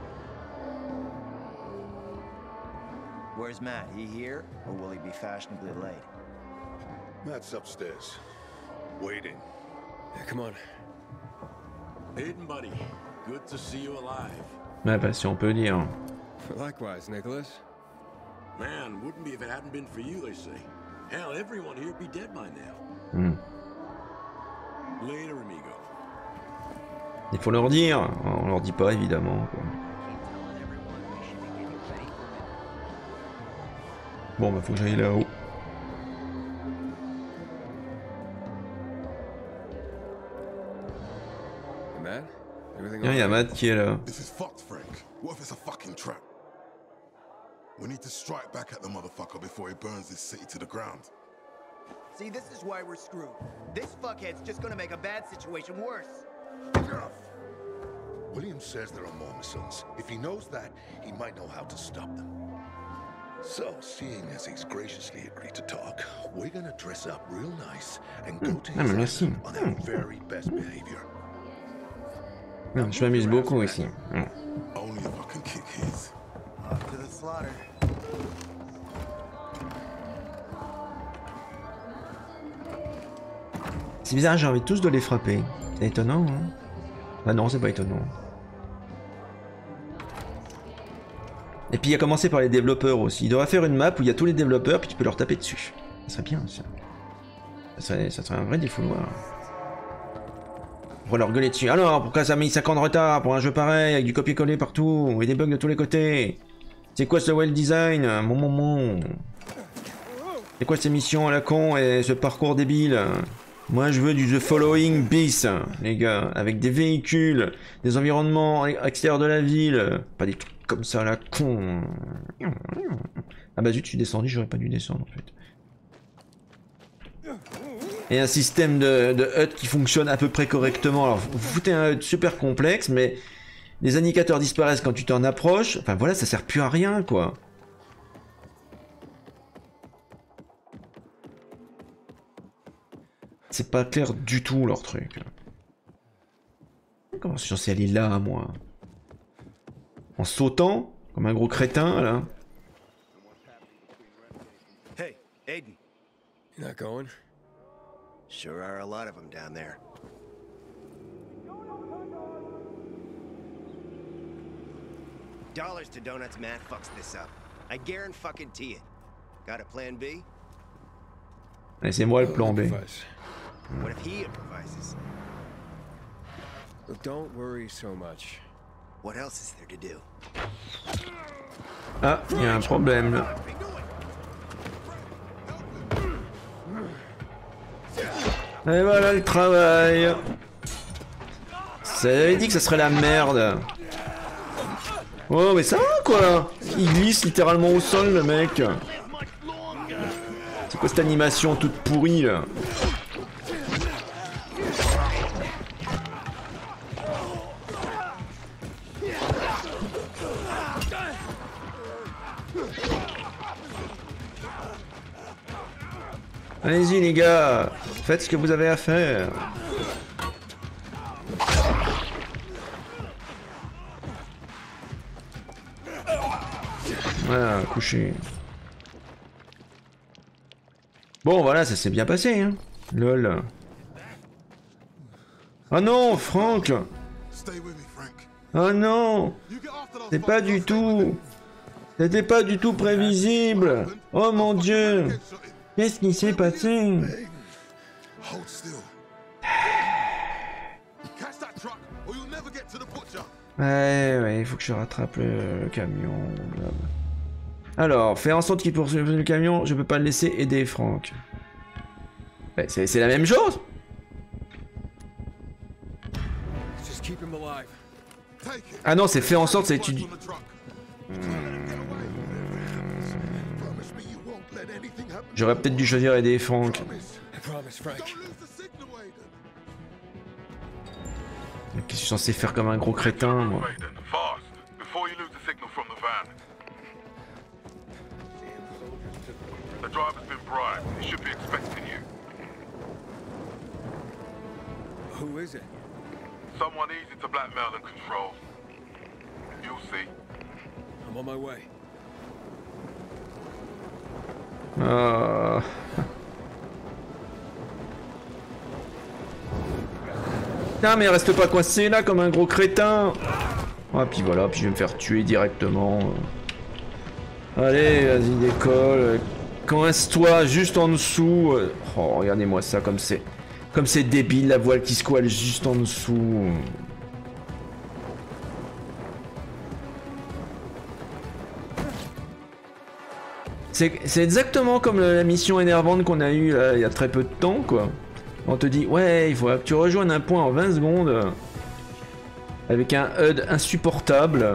Where's Matt? He here, or will he be fashionably late? Matt's upstairs, waiting. Yeah, come on. Aiden, buddy. Good to see you alive. Ouais, bah si on peut dire. Likewise, Nicholas. Man, wouldn't be if it hadn't been for you, they say. Hell, everyone here'd be dead by now. Hmm. Later, amigo. Il faut leur dire. On leur dit pas, évidemment, quoi. Bon, bah faut que j'aille là-haut. Matt? Il y a Matt qui est là. This is fucked, Frank. What if it's a fucking trap? We need to strike back at the motherfucker before he burns this city to the ground. See, this is why we're screwed. This fuckhead's just gonna make a bad situation worse. Enough. William says there are more missiles. If he knows that, he might know how to stop them. So, seeing as he's graciously agreed to talk, we're gonna dress up real nice and go to Ah, mais his merci. on our very best behavior. Je m'amuse beaucoup ici. Only if I can kick his. Off to the slaughter. C'est bizarre, j'ai envie tous de les frapper. C'est étonnant, hein? Bah non, c'est pas étonnant. Et puis il a commencé par les développeurs aussi. Il devrait faire une map où il y a tous les développeurs, puis tu peux leur taper dessus. Ça serait bien, ça. Ça serait, ça serait un vrai défouloir. Pour leur gueuler dessus. Alors, pourquoi ça a mis cinq ans de retard pour un jeu pareil, avec du copier-coller partout, et des bugs de tous les côtés? C'est quoi ce well design? Mon mon mon. C'est quoi ces missions à la con et ce parcours débile? Moi je veux du The Following bis, les gars, avec des véhicules, des environnements extérieurs de la ville, pas des trucs comme ça à la con. Ah bah zut, je suis descendu, j'aurais pas dû descendre en fait. Et un système de, de H U D qui fonctionne à peu près correctement. Alors vous foutez un H U D super complexe, mais les indicateurs disparaissent quand tu t'en approches. Enfin voilà, ça sert plus à rien quoi. C'est pas clair du tout leur truc. Comment je suis censé aller là, moi? En sautant? Comme un gros crétin, là? Hey, Aiden. You're not going? Sure are a lot of them down there. Dollars to donuts, Matt fucks this up. I guarantee it. Got a plan B? C'est moi le plan B. What if he improvises? Look, don't worry so much. What else is there to do? Ah, il y a un problème là. Et voilà le travail. Ça avait dit que ça serait la merde. Oh mais ça va quoi. Il glisse littéralement au sol le mec. C'est quoi cette animation toute pourrie là? Allez-y les gars, faites ce que vous avez à faire. Voilà, couché. Bon voilà, ça s'est bien passé hein. Lol. Oh non, Frank. Oh non. C'est pas du tout. C'était pas du tout prévisible. Oh mon dieu. Qu'est-ce qui s'est passé? Ouais, ouais, il faut que je rattrape le, le camion. Alors, faire en sorte qu'il poursuive le camion, je peux pas le laisser aider Franck. Ouais, c'est la même chose. Ah non, c'est fait en sorte, c'est étudié. J'aurais peut-être dû choisir aider Franck. Qu'est-ce que je suis censé faire comme un gros crétin, moi? Who is it? Someone easy to blackmail and control. You'll see. I'm on my way. Euh... Putain mais reste pas coincé là comme un gros crétin. Ah puis voilà, puis je vais me faire tuer directement. Allez, vas-y décolle. Coince-toi juste en dessous. Oh regardez-moi ça comme c'est. Comme c'est débile la voile qui squale juste en dessous. C'est exactement comme la mission énervante qu'on a eue là, il y a très peu de temps quoi. On te dit ouais il faut que tu rejoignes un point en vingt secondes. Avec un H U D insupportable.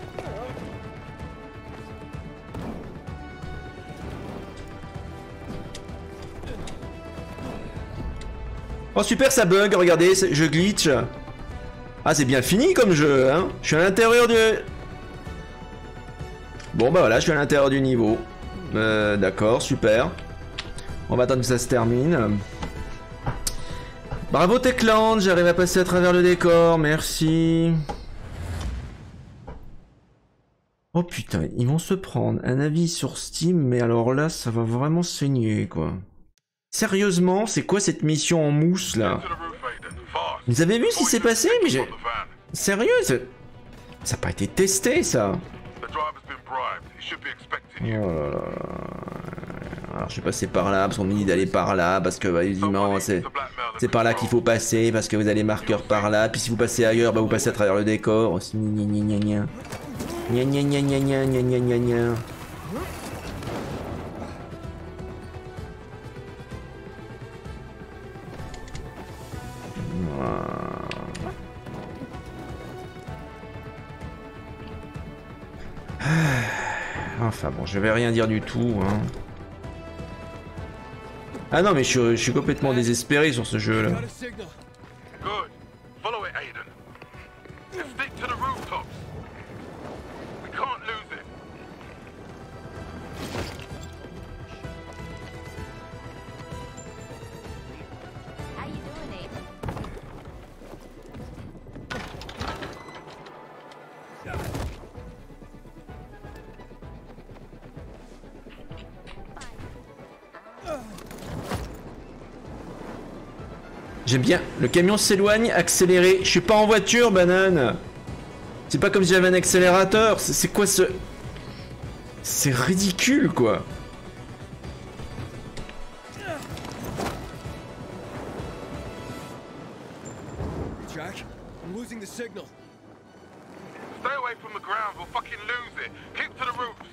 Oh super ça bug, regardez, je glitch. Ah c'est bien fini comme jeu hein. Je suis à l'intérieur du... Bon bah voilà, je suis à l'intérieur du niveau. Euh, D'accord, super. On va attendre que ça se termine. Bravo Techland, j'arrive à passer à travers le décor, merci. Oh putain, ils vont se prendre un avis sur Steam, mais alors là, ça va vraiment saigner, quoi. Sérieusement, c'est quoi cette mission en mousse, là? Vous avez vu ce qui s'est passé? Mais j'ai... Sérieux? Ça n'a pas été testé, ça. Oh là là. Alors je vais passer par là, parce qu'on me dit d'aller par là, parce que bah, évidemment c'est c'est par là qu'il faut passer, parce que vous avez marqueurs par là, puis si vous passez ailleurs, bah vous passez à travers le décor. Gna gna gna gna gna gna gna gna gna gna gna gna gna. Enfin bon, je vais rien dire du tout, hein. Ah non mais je suis, je suis complètement désespéré sur ce jeu là. J'aime bien, le camion s'éloigne, accéléré. Je suis pas en voiture, banane. C'est pas comme si j'avais un accélérateur. C'est quoi ce... C'est ridicule, quoi. Jack, I'm losing the signal. Stay away from the ground, we'll fucking lose it. Keep to the roofs.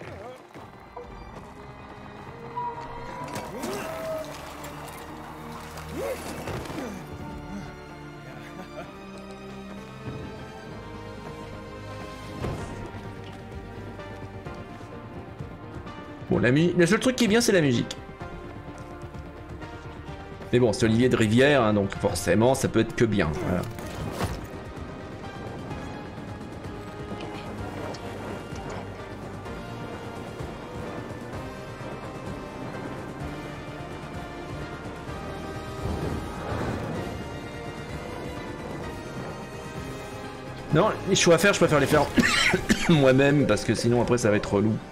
Bon, la musique, le seul truc qui est bien, c'est la musique. Mais bon, c'est Olivier de Rivière, hein, donc forcément, ça peut être que bien. Voilà. Non, les choix à faire, je préfère les faire moi-même, parce que sinon, après, ça va être relou.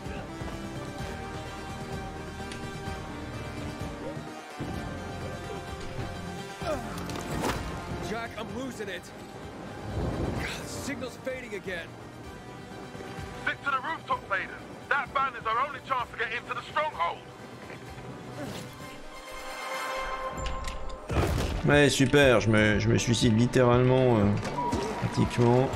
Ouais, super, je me, je me suicide littéralement, euh, pratiquement.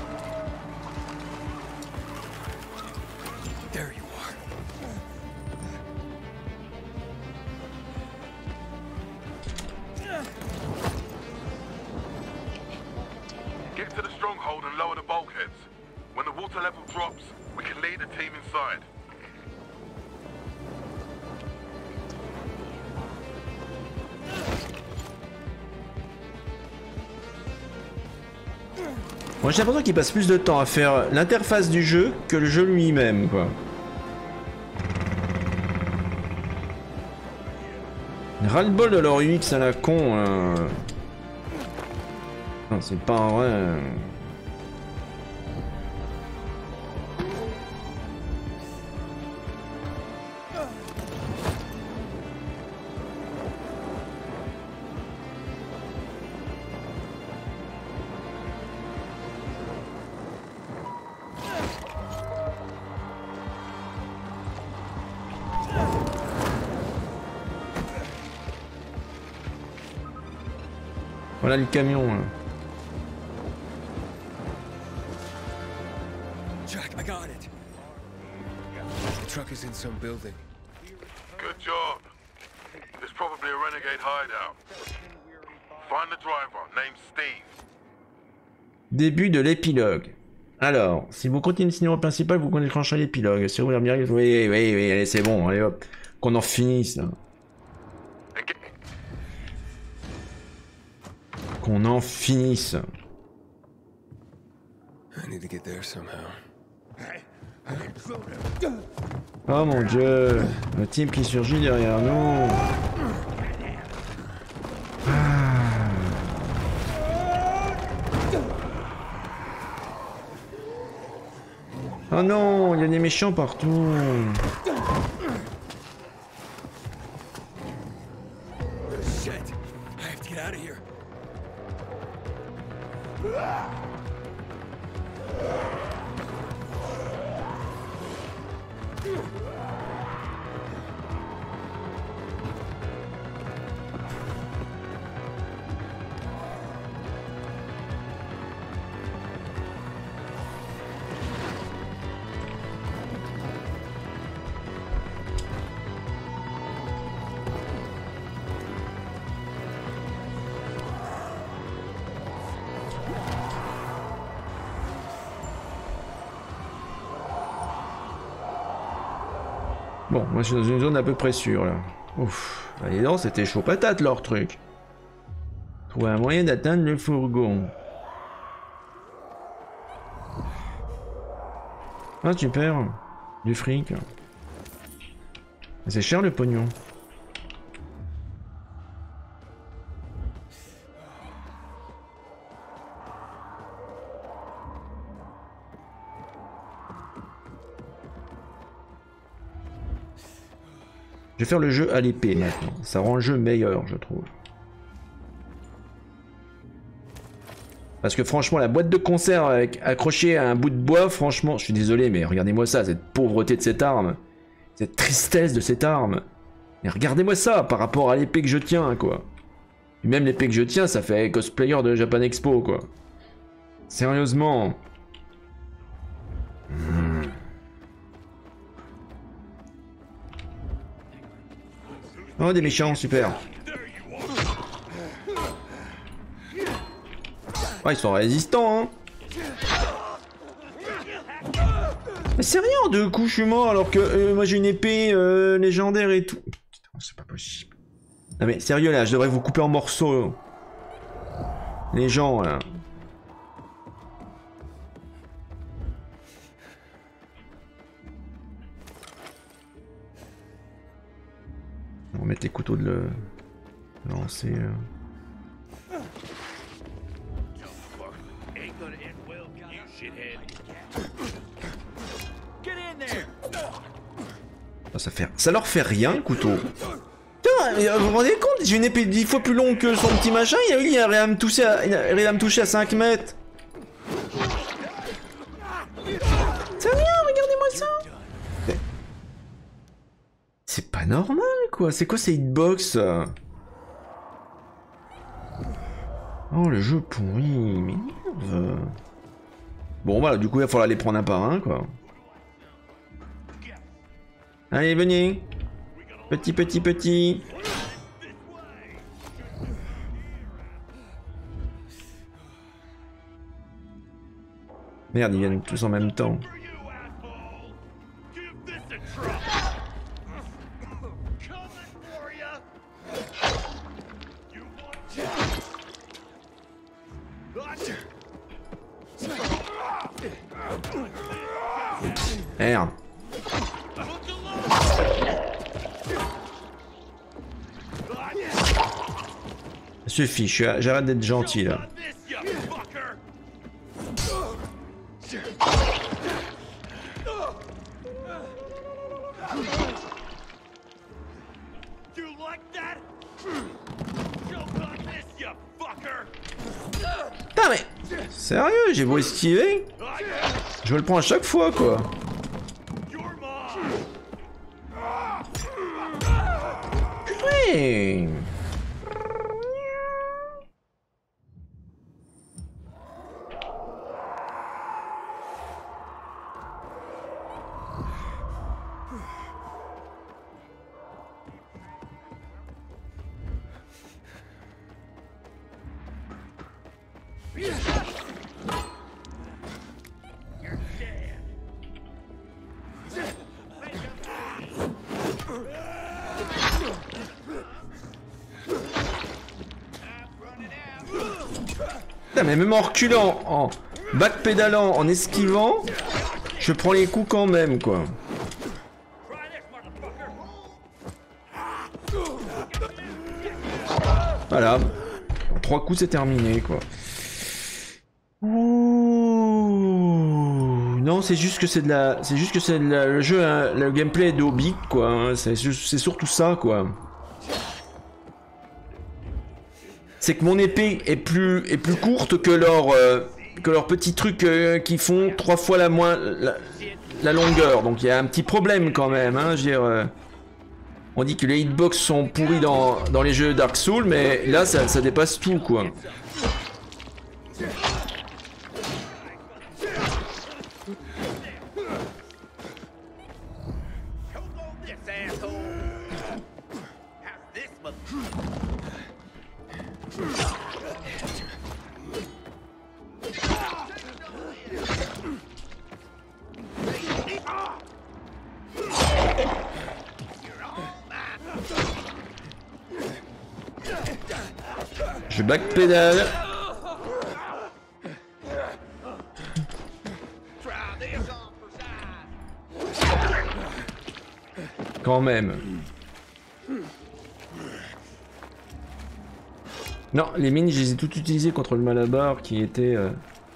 Moi j'ai l'impression qu'il passe plus de temps à faire l'interface du jeu que le jeu lui-même, quoi. Ras-le-bol de leur U X à la con. Hein. Non, c'est pas vrai. Voilà le camion. Là. Jack, I got it. The truck is in some building. Good job. There's probably a renegade hideout. Find the driver, named Steve. Début de l'épilogue. Alors, si vous continuez le scénario principal, vous déclenchez l'épilogue. Si vous voulez bien, oui, oui, oui, allez, c'est bon, allez hop. Qu'on en finisse là. Qu'on en finisse. Oh mon dieu, le type qui surgit derrière nous. Ah. Oh non, il y a des méchants partout. Bon, moi je suis dans une zone à peu près sûre là. Ouf, allez non, c'était chaud patate leur truc. Trouver un moyen d'atteindre le fourgon. Ah super, du fric. C'est cher le pognon. Je vais faire le jeu à l'épée maintenant. Ça rend le jeu meilleur, je trouve. Parce que franchement, la boîte de conserve avec accrochée à un bout de bois, franchement, je suis désolé, mais regardez-moi ça, cette pauvreté de cette arme. Cette tristesse de cette arme. Et regardez-moi ça par rapport à l'épée que je tiens, quoi. Et même l'épée que je tiens, ça fait cosplayer de Japan Expo, quoi. Sérieusement. Mmh. Oh, des méchants, super. Ouais, ils sont résistants, hein. Mais c'est rien, deux coups, je suis mort, alors que euh, moi j'ai une épée euh, légendaire et tout. Putain, c'est pas possible. Non mais sérieux là, je devrais vous couper en morceaux. Les gens là. On va mettre les couteaux de le lancer. Euh... Ça, fait... ça leur fait rien le couteau. Putain, vous vous rendez compte? J'ai une épée dix fois plus longue que son petit machin, il a, il a rien à me toucher à, il a rien à me toucher à cinq mètres. C'est rien, regardez-moi ça. C'est pas normal quoi, c'est quoi ces hitbox? Oh le jeu pourri, mais merde. Bon voilà, du coup il va falloir les prendre un par un quoi. Allez, venez. Petit, petit, petit. Merde, ils viennent tous en même temps. Merde. Ça suffit, j'arrête d'être gentil là. Putain mais... Sérieux, j'ai beau esquiver, je le prends à chaque fois quoi. Purée. Putain, mais même en reculant, en backpédalant, en esquivant, je prends les coups quand même, quoi. Voilà. En trois coups, c'est terminé, quoi. Ouh. Non, c'est juste que c'est de la... C'est juste que c'est le jeu, hein, le gameplay est de hobby, quoi. Hein. C'est surtout ça, quoi. C'est que mon épée est plus, est plus courte que leur, euh, que leurs petits trucs euh, qui font trois fois la, moins, la, la longueur. Donc il y a un petit problème quand même. Hein, je veux dire, euh, on dit que les hitbox sont pourris dans, dans les jeux Dark Souls, mais là ça, ça dépasse tout quoi. Je backpédale. Quand même. Non, les mines, je les ai toutes utilisées contre le Malabar qui était... Euh...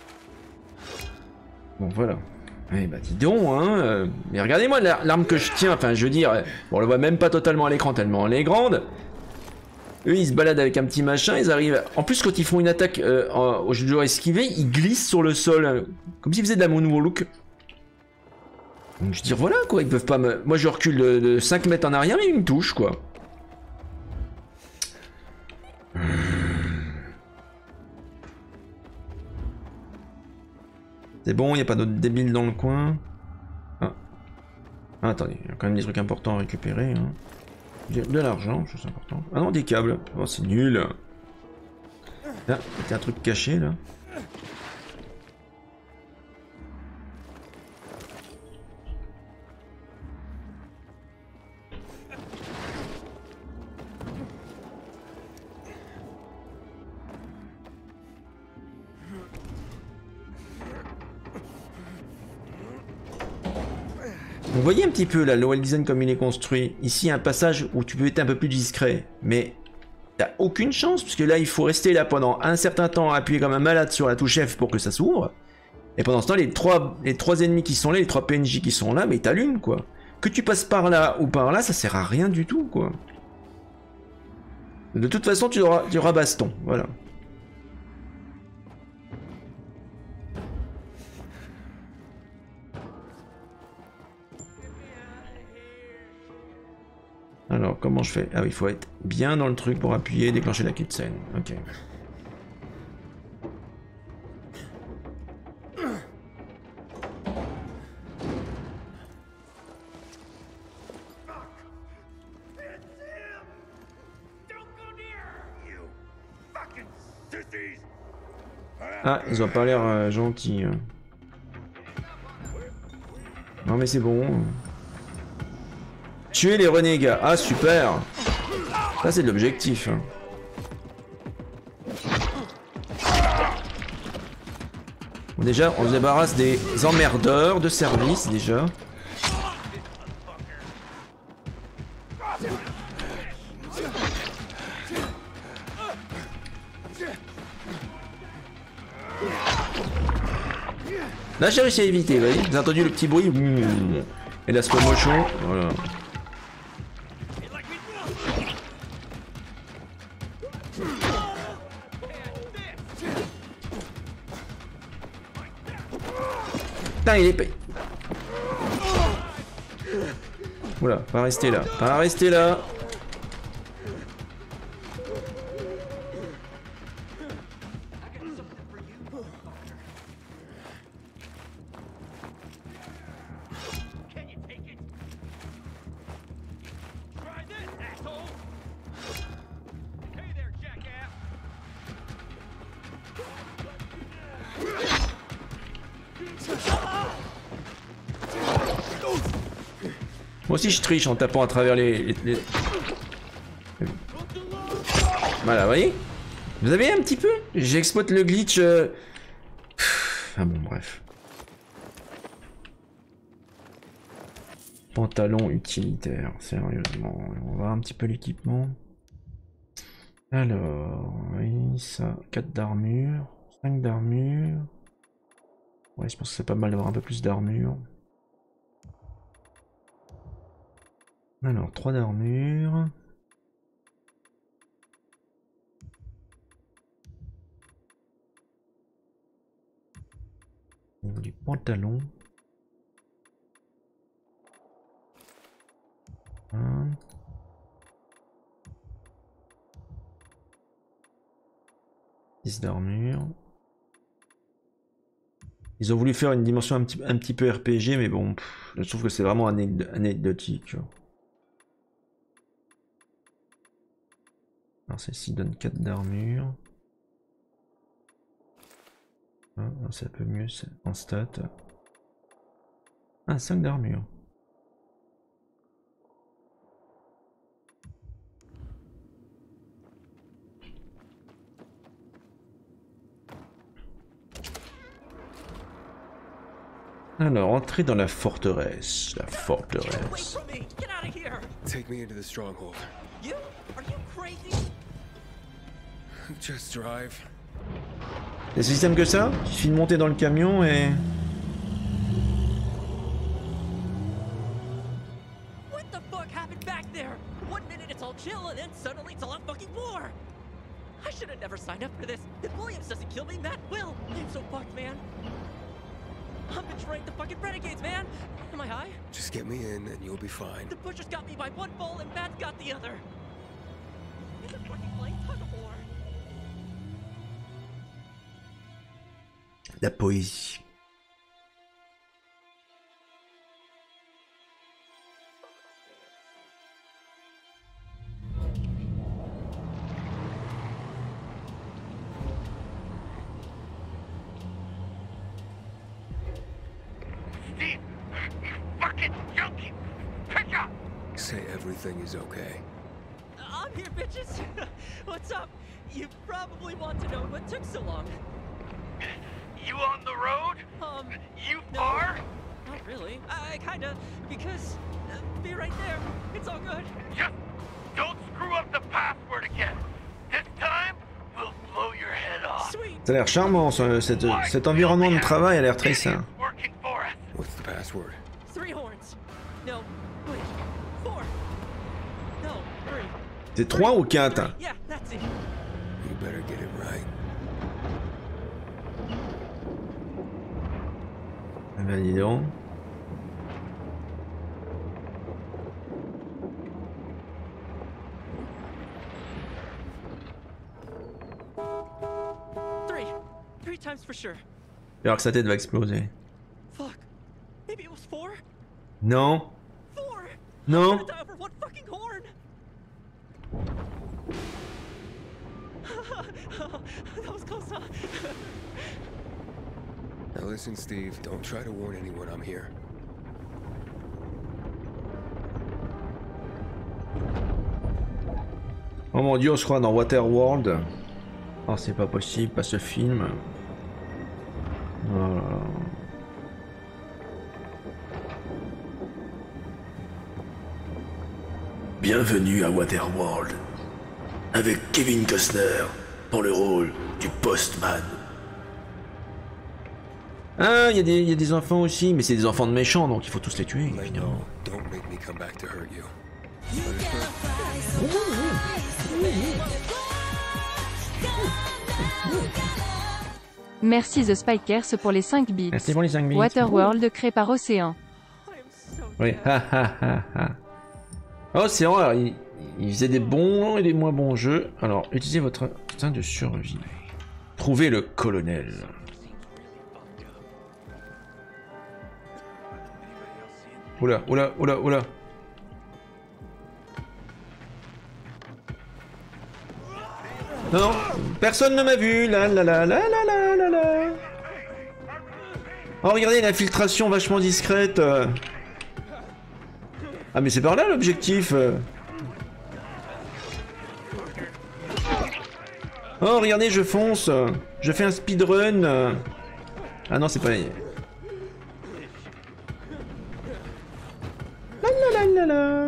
Bon, voilà. Eh bah dis donc, hein. Euh... Mais regardez-moi l'arme que je tiens, enfin je veux dire... Bon, on le voit même pas totalement à l'écran tellement elle est grande. Eux, ils se baladent avec un petit machin, ils arrivent... En plus, quand ils font une attaque, euh, en... je dois esquiver, ils glissent sur le sol, euh, comme s'ils faisaient de la moonwalk. Donc je dis, voilà, quoi, ils peuvent pas me... Moi, je recule de, de cinq mètres en arrière, mais ils me touchent, quoi. C'est bon, il n'y a pas d'autres débiles dans le coin. Ah. Ah, attendez, il y a quand même des trucs importants à récupérer. Hein. De l'argent, chose importante. Ah non, des câbles. Oh, c'est nul. Là, il y a un truc caché, là. Vous voyez un petit peu là, le level design comme il est construit. Ici, un passage où tu peux être un peu plus discret. Mais t'as aucune chance, parce que là, il faut rester là pendant un certain temps, appuyer comme un malade sur la touche F pour que ça s'ouvre. Et pendant ce temps, les trois, les trois ennemis qui sont là, les trois P N J qui sont là, mais ils t'allument, quoi. Que tu passes par là ou par là, ça sert à rien du tout, quoi. De toute façon, tu auras, tu auras baston, voilà. Alors, comment je fais? Ah oui, il faut être bien dans le truc pour appuyer et déclencher la cutscene. Ok. Ah, ils ont pas l'air euh, gentils. Hein. Non mais c'est bon. Tuer les renégats. Ah super. Ça c'est de l'objectif. Hein. Bon, déjà, on se débarrasse des emmerdeurs de service déjà. Là j'ai réussi à éviter, vous voyez, vous avez entendu le petit bruit et la slow motion, voilà. Putain, il est payé. Oula, pas rester là, pas rester là. Moi aussi je triche en tapant à travers les... les, les... Voilà, vous voyez? Vous avez un petit peu? J'exploite le glitch... Euh... Ah bon, bref. Pantalon utilitaire, sérieusement. On va voir un petit peu l'équipement. Alors, oui, ça, quatre d'armure, cinq d'armure. Ouais, je pense que c'est pas mal d'avoir un peu plus d'armure. Alors, trois d'armure. Au niveau du pantalon. Un. dix d'armure. Ils ont voulu faire une dimension un petit, un petit peu R P G, mais bon, pff, je trouve que c'est vraiment anecdotique. Alors celle-ci donne quatre d'armure. Ah, c'est un peu mieux en stat. Ah, cinq d'armure. Alors, entrer dans la forteresse. La forteresse. Take me into the stronghold. You? Are you crazy? Just drive. C'est si simple que ça? Il suffit de monter dans le camion et... What the fuck happened back there? One minute it's all chill and then suddenly it's a lot fucking war. kill me, Matt will. I'm so fucked, man. I'm betraying the fucking renegades, man. Am I high? Just get me in and you'll be fine. The butcher's got me by one bowl and Matt's got the other. Is it fucking playing tug of war? La poésie. Steve, you fucking junkie! Pick up! Say everything is okay. I'm here, bitches. What's up? You probably want to know what took so long. You on the road? Um, you no, are? Not really. I kinda, because, uh, be right there. It's all good. Just don't screw up the password again. This time, we'll blow your head off. Sweet. Ça a l'air charmant, ce- cet, cet environnement de travail a l'air très sain. Working for us. What's the password? Three horns. No, wait. Four. No, three. C'est trois ou quatre? Yeah, that's it. You better get it right. Ah ben dis donc. Three. Three times for sure. Alors que sa tête va exploser. Fuck. Maybe it was four? Non. Four! Non. I'm gonna die over one fucking horn! That was close, huh? Now listen, Steve, don't try to warn anyone I'm here. Oh mon dieu, on se croit dans Waterworld. Oh, c'est pas possible, pas ce film. Oh là là. Bienvenue à Waterworld, avec Kevin Costner dans le rôle du postman. Ah, il y, y a des enfants aussi, mais c'est des enfants de méchants, donc il faut tous les tuer, évidemment. Don't make me come back to hurt you. Merci The Spikers pour les cinq bits. Merci pour les cinq bits. Waterworld créé par Océan. Oui, ha ha ha ha. Océan, alors, il, il faisait des bons et des moins bons jeux. Alors, utilisez votre instinct de survie. Trouvez le colonel. Oula, oula, oula, oula. Non, non, personne ne m'a vu. La la la la la la la la. Oh, regardez l'infiltration vachement discrète. Ah, mais c'est par là l'objectif. Oh, regardez, je fonce. Je fais un speedrun. Ah non, c'est pas... La la la la la.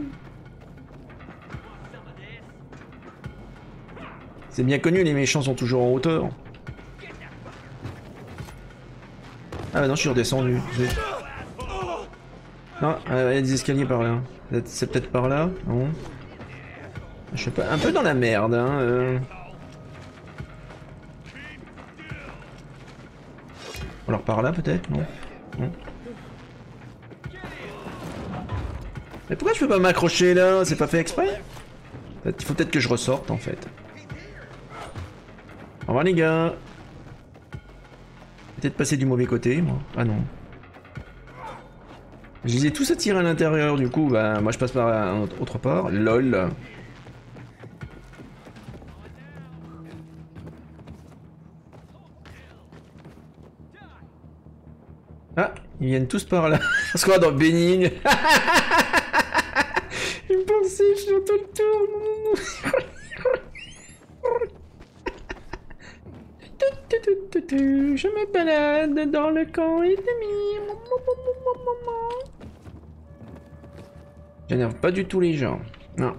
C'est bien connu, les méchants sont toujours en hauteur. Ah bah non, je suis redescendu. Non, il y a des escaliers par là. C'est peut-être par là, non? Je sais pas, un peu dans la merde, hein. Euh... Alors par là peut-être, non? Non. Mais pourquoi je peux pas m'accrocher là? C'est pas fait exprès? Il faut peut-être que je ressorte en fait. Au revoir les gars. Peut-être passer du mauvais côté, moi. Ah non. Je les ai tous attirés à l'intérieur, du coup, bah moi je passe par un autre part. LOL. Ah, ils viennent tous par là. On se croit dans Bénigne. Ils me pensent, je suis tout le tour. Je me balade dans le camp ennemi. J'énerve pas du tout les gens. Non.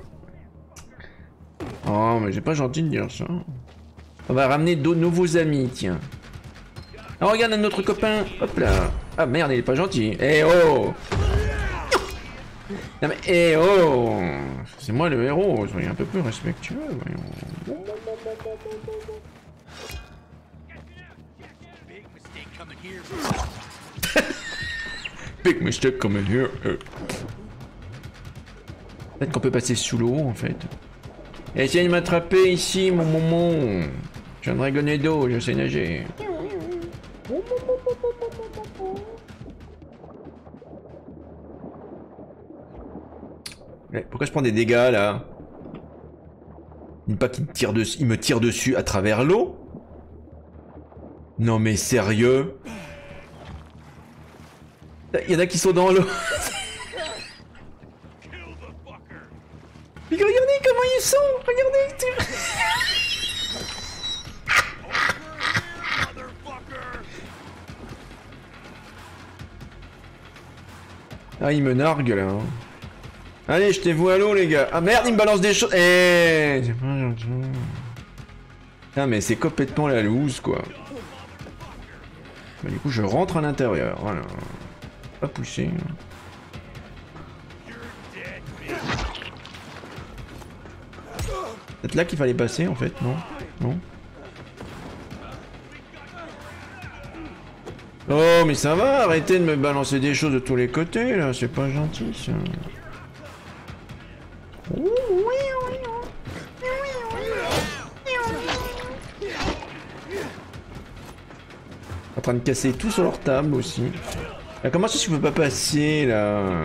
Oh, mais j'ai pas gentil de dire ça. On va ramener de nouveaux amis, tiens. Oh, regarde notre copain. Hop là. Ah merde, il est pas gentil. Eh oh. Non mais eh oh. C'est moi le héros. Soyez un peu plus respectueux, voyons. Big mistake coming here. Peut-être qu'on peut passer sous l'eau en fait. Essayez de m'attraper ici, mon momon. J'ai un dragonnet d'eau, je sais nager. Mais pourquoi je prends des dégâts là? Dis pas qu'il me tire dessus, il me tire dessus à travers l'eau? Non mais sérieux? Il y en a qui sont dans l'eau. Mais regardez comment ils sont. Regardez. Ah, il me nargue là. Allez, jetez-vous à l'eau les gars. Ah merde, il me balance des choses. Eh, ah mais c'est complètement la loose quoi. Bah, du coup je rentre à l'intérieur. Voilà. Pas pousser. Peut-être là qu'il fallait passer en fait, non? Non? Oh mais ça va, arrêtez de me balancer des choses de tous les côtés là, c'est pas gentil ça. En train de casser tout sur leur table aussi. Là, comment ça je peux pas passer là?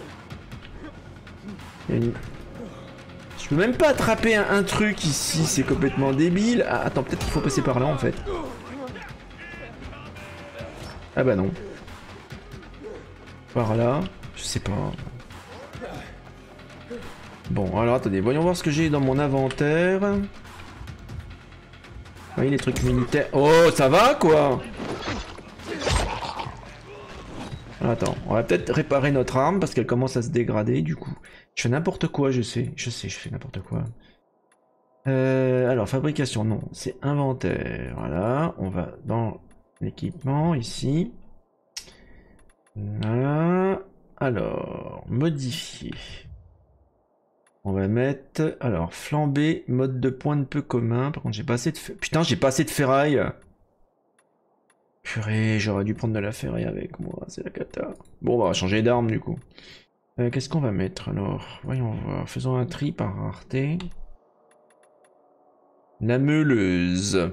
Une... Je peux même pas attraper un, un truc ici, c'est complètement débile. Ah, attends, peut-être qu'il faut passer par là en fait. Ah bah non. Par là, je sais pas. Bon, alors attendez, voyons voir ce que j'ai dans mon inventaire. Oui, les trucs militaires. Oh, ça va quoi? Attends, on va peut-être réparer notre arme parce qu'elle commence à se dégrader du coup. Je fais n'importe quoi, je sais. Je sais, je fais n'importe quoi. Euh, alors, fabrication, non. C'est inventaire. Voilà, on va dans l'équipement ici. Voilà. Alors, modifier. On va mettre... Alors, flamber, mode de pointe peu commun. Par contre, j'ai pas assez de... Putain, j'ai pas assez de ferraille. Purée, j'aurais dû prendre de la ferraille avec moi, c'est la cata. Bon, on va changer d'arme du coup. Euh, Qu'est-ce qu'on va mettre alors? Voyons voir, faisons un tri par rareté. La meuleuse.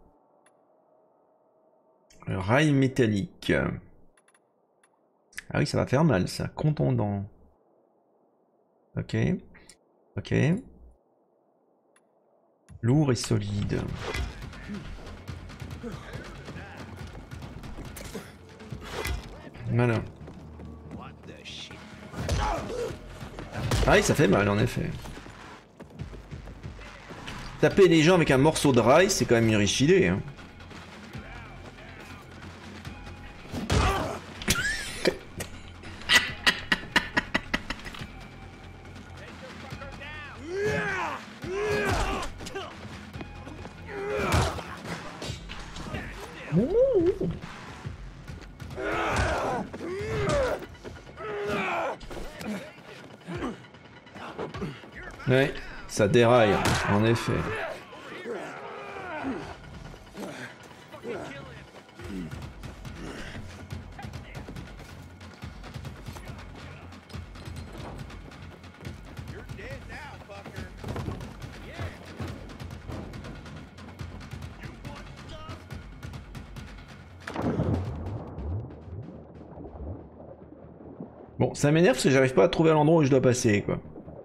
Le rail métallique. Ah oui, ça va faire mal ça, contondant. Ok, ok. Lourd et solide. Voilà. Ah oui, ça fait mal en effet. Taper les gens avec un morceau de rail, c'est quand même une riche idée. Hein. Ouais, ça déraille, en effet. Bon, ça m'énerve parce que j'arrive pas à trouver l'endroit où je dois passer, quoi.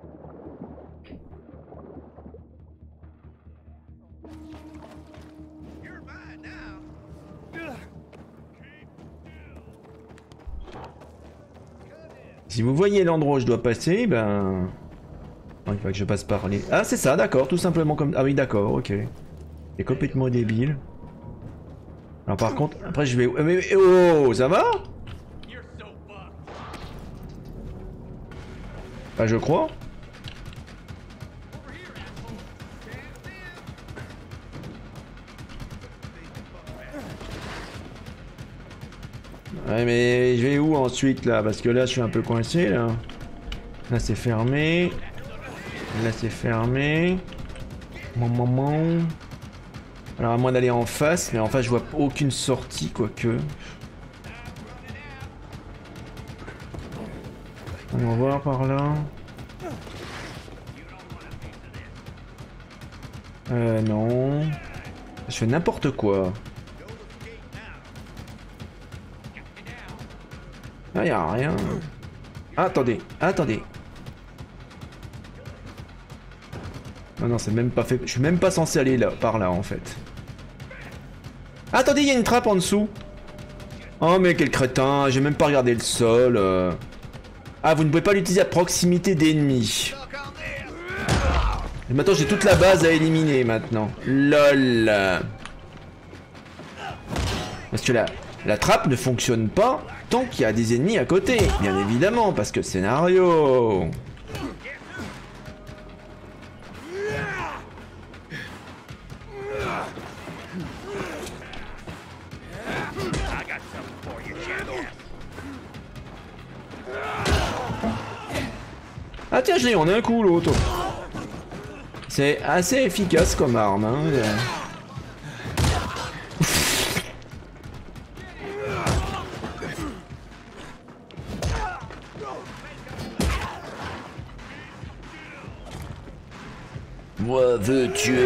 Si vous voyez l'endroit où je dois passer, ben... Non, il faut que je passe par les... Ah, c'est ça, d'accord, tout simplement comme... Ah oui, d'accord, ok. C'est complètement débile. Alors par contre, après je vais... Mais, oh, ça va? Bah, je crois. Ouais, mais je vais où ensuite là? Parce que là je suis un peu coincé là. Là c'est fermé. Là c'est fermé. Mon maman. Alors à moins d'aller en face, mais en face je vois aucune sortie, quoique. On va voir par là. Euh non. Je fais n'importe quoi. Ah y'a rien. Ah, attendez, attendez. Non non c'est même pas fait. Je suis même pas censé aller là, par là en fait. Attendez, il y a une trappe en dessous. Oh mais quel crétin, j'ai même pas regardé le sol. Euh... Ah, vous ne pouvez pas l'utiliser à proximité d'ennemis. Et maintenant j'ai toute la base à éliminer maintenant. LOL. Parce que la, la trappe ne fonctionne pas tant qu'il y a des ennemis à côté. Bien évidemment, parce que scénario. Ah tiens, je l'ai en un coup l'autre. C'est assez efficace comme arme. Hein. Moi veux tuer.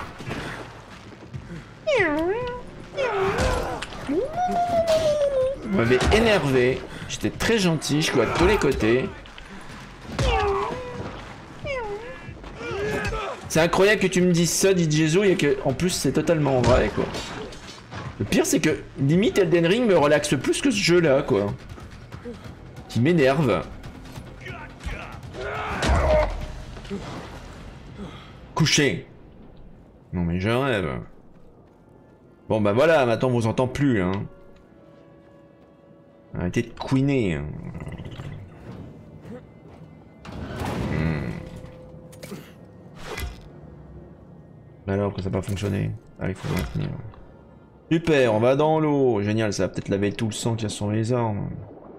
Vous m'avez énervé. J'étais très gentil, je cours de tous les côtés. C'est incroyable que tu me dises ça, dit Jésus, et que en plus c'est totalement vrai quoi. Le pire c'est que limite Elden Ring me relaxe plus que ce jeu là quoi. Qui m'énerve. Couché. Non mais je rêve. Bon bah voilà, maintenant on vous entend plus hein. Arrêtez de couiner. Alors que ça n'a pas fonctionné. Ah, il faut maintenir. Super, on va dans l'eau. Génial, ça va peut-être laver tout le sang qu'il y a sur les armes.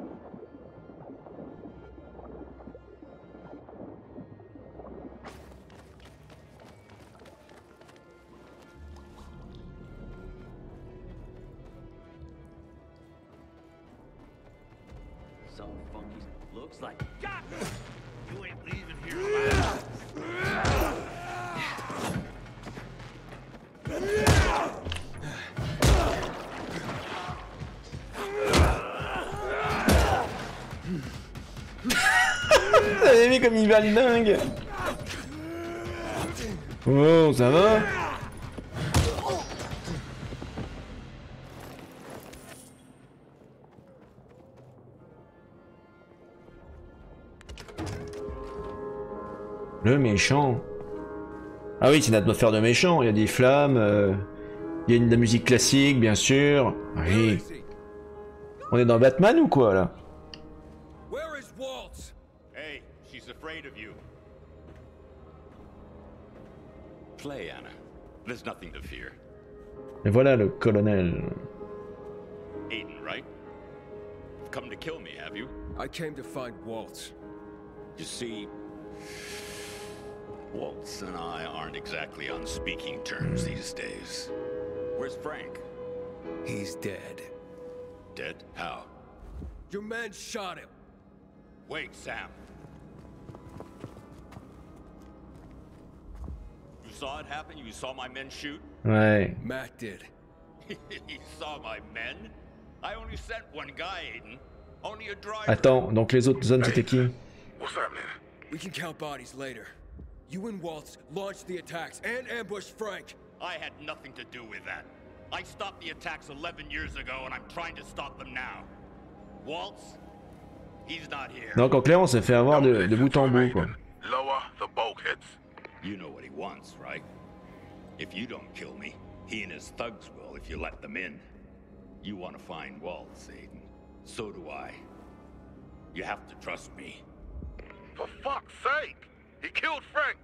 Vous avez vu comme il va le dingue. Oh, ça va? Le méchant. Ah oui, c'est une atmosphère de méchant. Il y a des flammes. Euh, il y a une, de la musique classique, bien sûr. Oui. On est dans Batman ou quoi, là? Play, Anna. There's nothing to fear. Et voilà le colonel. Aiden, right? You've come to kill me, have you? I came to find Waltz. You see, Waltz and I aren't exactly on speaking terms these days. Where's Frank? He's dead. Dead? How? Your men shot him. Wait, Sam. You saw it happen? You saw my men shoot? Ouais. Matt did. He saw my men? I only sent one guy, Aiden. Only a driver. Attends, donc les autres zones c'était qui? What's that, man? We can count bodies later. You and Waltz launched the attacks and ambushed Frank. I had nothing to do with that. I stopped the attacks eleven years ago and I'm trying to stop them now. Waltz? He's not here. Donc en clair on s'est fait avoir de, de bout en bout quoi. Lower the bulkheads. You know what he wants, right? If you don't kill me, he and his thugs will if you let them in. You want to find Waltz, Aiden. So do I. You have to trust me. For fuck's sake! He killed Frank!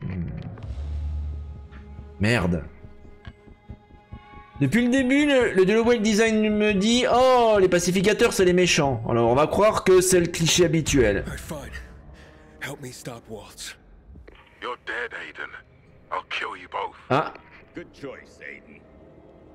Merde. Depuis le début, le, le level design me dit « Oh, les pacificateurs, c'est les méchants. » Alors on va croire que c'est le cliché habituel. Alright, fine. Help me stop Waltz. You're dead, Aiden. I'll kill you both. Ah. Good choice, Aiden.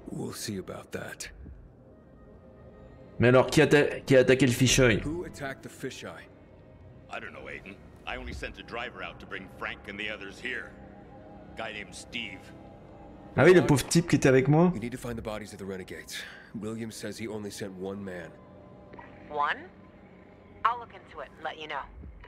We'll see about that. Mais alors, qui, atta qui a attaqué le fisheye? Who attacked the fisheye? I don't know, Aiden. I only sent a driver out to bring Frank and the others here. Guy named Steve. Ah oui, le pauvre type qui était avec moi. We need to find the bodies of the renegades. Williams says he only sent one man. One? I'll look into it and let you know.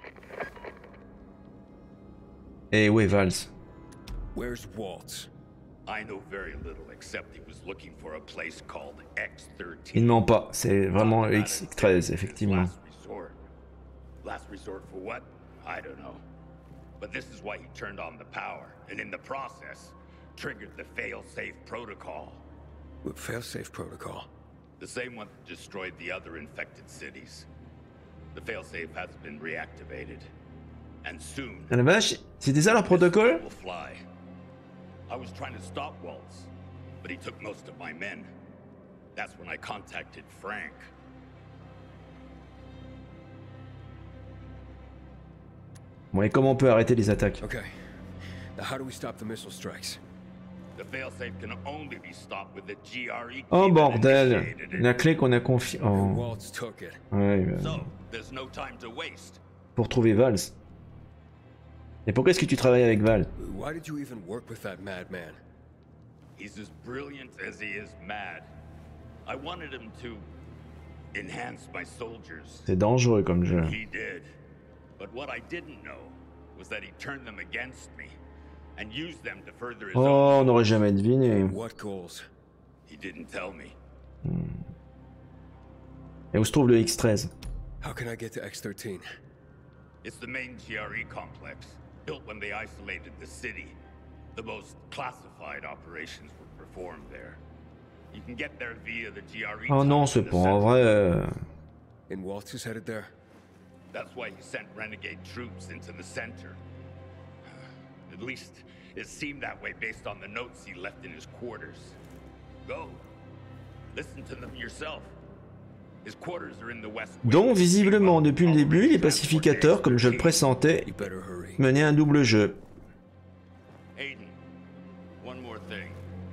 Eh ouais, Valls. Where's Waltz? I know very little except he was looking for a place called X thirteen. Il ne ment pas, c'est vraiment X treize, effectivement. Last resort. Last resort for what? I don't know. But this is why he turned on the power, and in the process, triggered the fail-safe protocol. What fail-safe protocol? The same one that destroyed the other infected cities. The fail-safe has been reactivated. And soon... Ah la vache, c'était ça leur protocole? Will fly. I was trying to stop Waltz, but he took most of my men. That's when I contacted Frank. Bon, et comment on peut arrêter les attaques? Okay. Now how do we stop the missile strikes? The failsafe can only be stopped with the G R E. Oh bordel, la clé qu'on a confiée. Oh. Waltz took it. Ouais, bah... So, there's no time to waste. Pour trouver Valls. Et pourquoi est-ce que tu travailles avec Val? Why did you even work with that madman? He's as brilliant as he is mad. I wanted him to enhance my soldiers. C'est dangereux comme jeu. He did. But what I didn't know was that he turned them against me and used them to further his Oh, own. on n'aurait jamais deviné. What goals? He didn't tell me. Hmm. Et où se trouve le X treize? How can I get to X thirteen? It's the main G R E complex, built when they isolated the city. The most classified operations were performed there. You can get there via the G R E. Oh non, c'est pas en vrai. Euh... And Waltz is headed there? That's why he sent renegade troops into the center. At least, it seemed that way based on the notes he left in his quarters. Go. Listen to them yourself. His quarters are in the west. Donc, visiblement, depuis le début, les pacificateurs, comme je le pressentais, menaient un double jeu. Aiden, one more thing.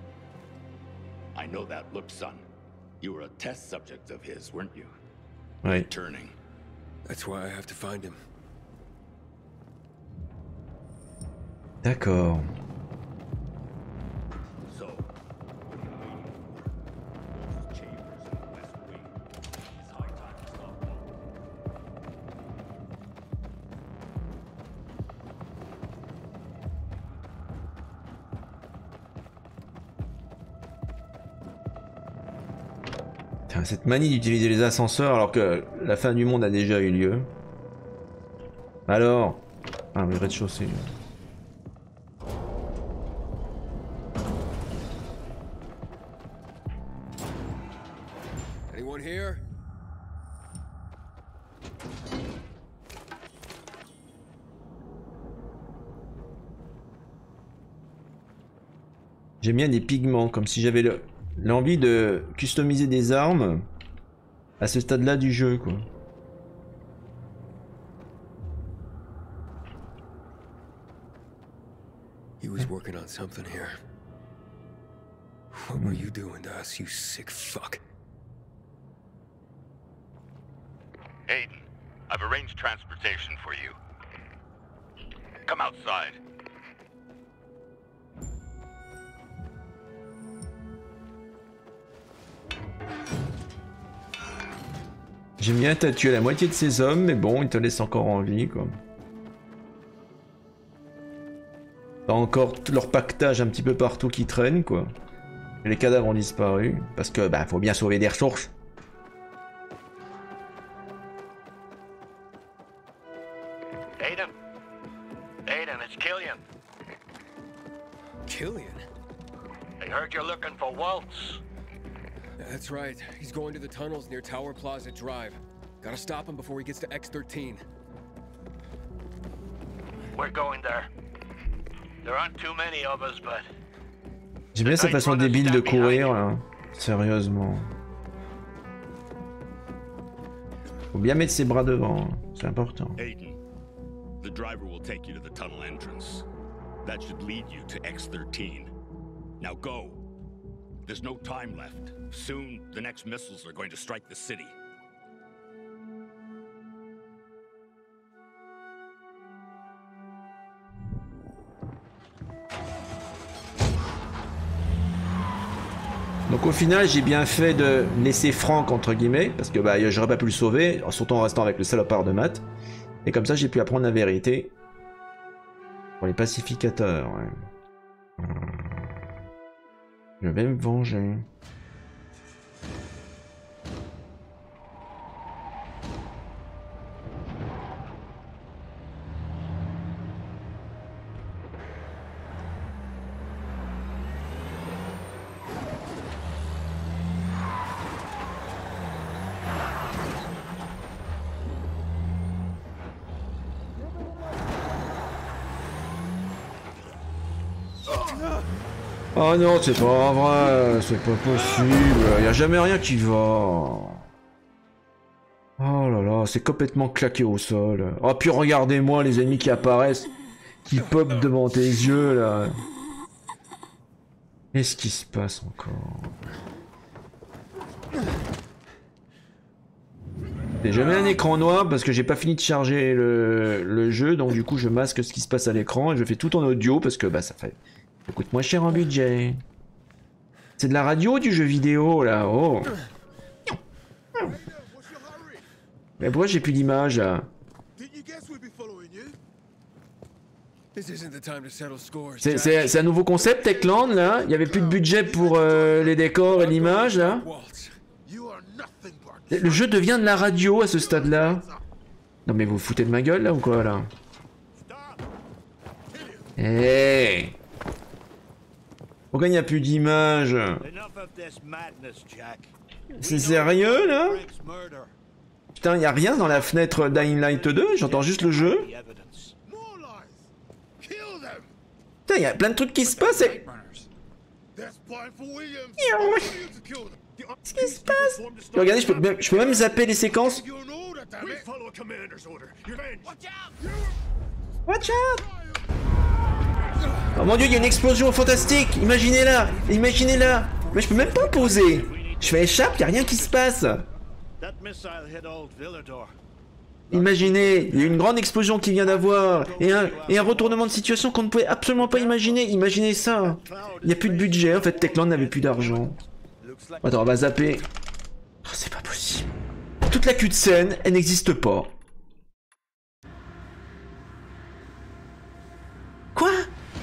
I know that look, son. You were a test subject of his, weren't you? Oui. Turning. That's why I have to find him. D'accord. So, chambers in the west wing. It's high time to stop one. Putain, cette manie d'utiliser les ascenseurs alors que la fin du monde a déjà eu lieu. Alors? Ah, le rez-de-chaussée. Anyone here? J'aime bien des pigments, comme si j'avais le... l'envie de customiser des armes à ce stade-là du jeu, quoi. He was working on something here. What were you doing to us, you sick fuck? Aiden, I've arranged transportation for you. Come outside. J'aime bien, t'as tué la moitié de ces hommes, mais bon, ils te laissent encore en vie, quoi. T'as encore leur pactage un petit peu partout qui traîne, quoi. Et les cadavres ont disparu, parce que, bah, faut bien sauver des ressources. Aiden? Aiden, it's Killian. Killian? I heard you're looking for Waltz. That's right. He's going to the tunnels near Tower Plaza Drive. Gotta stop him before he gets to X thirteen. We're going there. There aren't too many of us, but... J'aime bien sa façon débile de courir, là. Sérieusement. Faut bien mettre ses bras devant, c'est important. Aiden, the driver will take you to the tunnel entrance. That should lead you to X thirteen. Now go. There's no time left. Soon, the next missiles are going to strike the city. Donc au final, j'ai bien fait de laisser Frank entre guillemets, parce que bah j'aurais pas pu le sauver, surtout en restant avec le salopard de Matt. Et comme ça, j'ai pu apprendre la vérité. Pour les pacificateurs, ouais. Je vais me venger. Oh non, c'est pas vrai, c'est pas possible, y a jamais rien qui va. Oh là là, c'est complètement claqué au sol. Oh puis regardez-moi les ennemis qui apparaissent, qui pop devant tes yeux là. Qu'est-ce qui se passe encore? J'ai jamais un écran noir parce que j'ai pas fini de charger le, le jeu, donc du coup je masque ce qui se passe à l'écran et je fais tout en audio parce que bah ça fait... Ça coûte moins cher en budget. C'est de la radio ou du jeu vidéo là? Oh. Mais pourquoi j'ai plus d'image là? C'est un nouveau concept Techland là? Il y avait plus de budget pour euh, les décors et l'image là? Le jeu devient de la radio à ce stade là? Non mais vous vous foutez de ma gueule là ou quoi là? Hey! Pourquoi il n'y a plus d'image? C'est sérieux là? Putain, il n'y a rien dans la fenêtre Dying Light deux, j'entends juste le jeu. Putain, il y a plein de trucs qui se passent et... Qu'est-ce qui se passe? Regardez, je peux, même, je peux même zapper les séquences. Watch out! Oh mon dieu, il y a une explosion fantastique! Imaginez-la! Imaginez-la! Mais je peux même pas poser! Je fais échappe, il y a rien qui se passe! Imaginez, il y a une grande explosion qui vient d'avoir, et un, et un retournement de situation qu'on ne pouvait absolument pas imaginer. Imaginez ça! Il n'y a plus de budget, en fait, Techland n'avait plus d'argent. Attends, on va zapper. Oh, c'est pas possible. Toute la cutscene, elle n'existe pas. Quoi?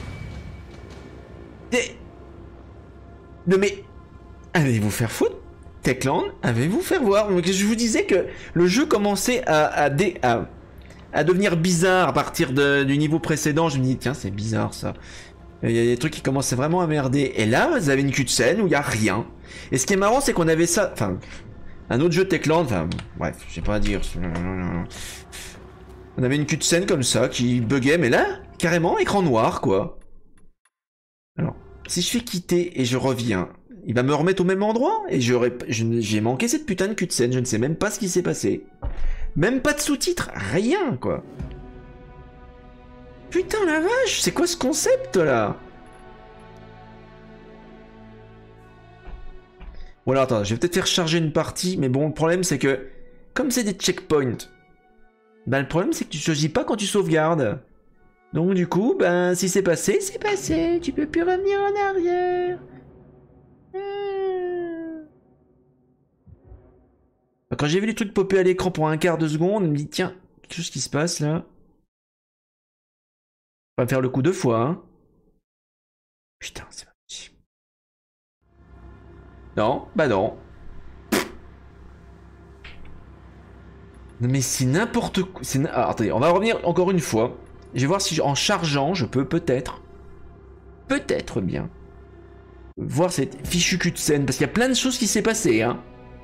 Des... Non mais... Allez-vous faire foutre? Techland, avez-vous faire voir? Je vous disais que le jeu commençait à, à, dé... à... à devenir bizarre à partir de, du niveau précédent. Je me dis, tiens, c'est bizarre ça. Il y a des trucs qui commençaient vraiment à merder. Et là, vous avez une cutscene où il n'y a rien. Et ce qui est marrant, c'est qu'on avait ça... Enfin, un autre jeu Techland, enfin, bref, je sais pas à dire... On avait une cutscene comme ça qui buguait, mais là, carrément, écran noir, quoi. Alors, si je fais quitter et je reviens, il va me remettre au même endroit et j'ai manqué cette putain de cutscene, je ne sais même pas ce qui s'est passé. Même pas de sous-titres, rien, quoi. Putain la vache, c'est quoi ce concept, là? Bon alors, attends, je vais peut-être faire charger une partie, mais bon, le problème, c'est que, comme c'est des checkpoints, bah le problème, c'est que tu choisis pas quand tu sauvegardes. Donc du coup, ben, si c'est passé, c'est passé. Tu peux plus revenir en arrière. Ah. Quand j'ai vu les trucs popper à l'écran pour un quart de seconde, je me dis, tiens, quelque chose qui se passe là. On va me faire le coup deux fois, hein. Putain, c'est pas possible. Non, bah non. Non mais c'est n'importe quoi. Alors, attendez, on va revenir encore une fois. Je vais voir si en chargeant, je peux peut-être, peut-être bien, voir cette fichue cutscene, parce qu'il y a plein de choses qui s'est passé, hein.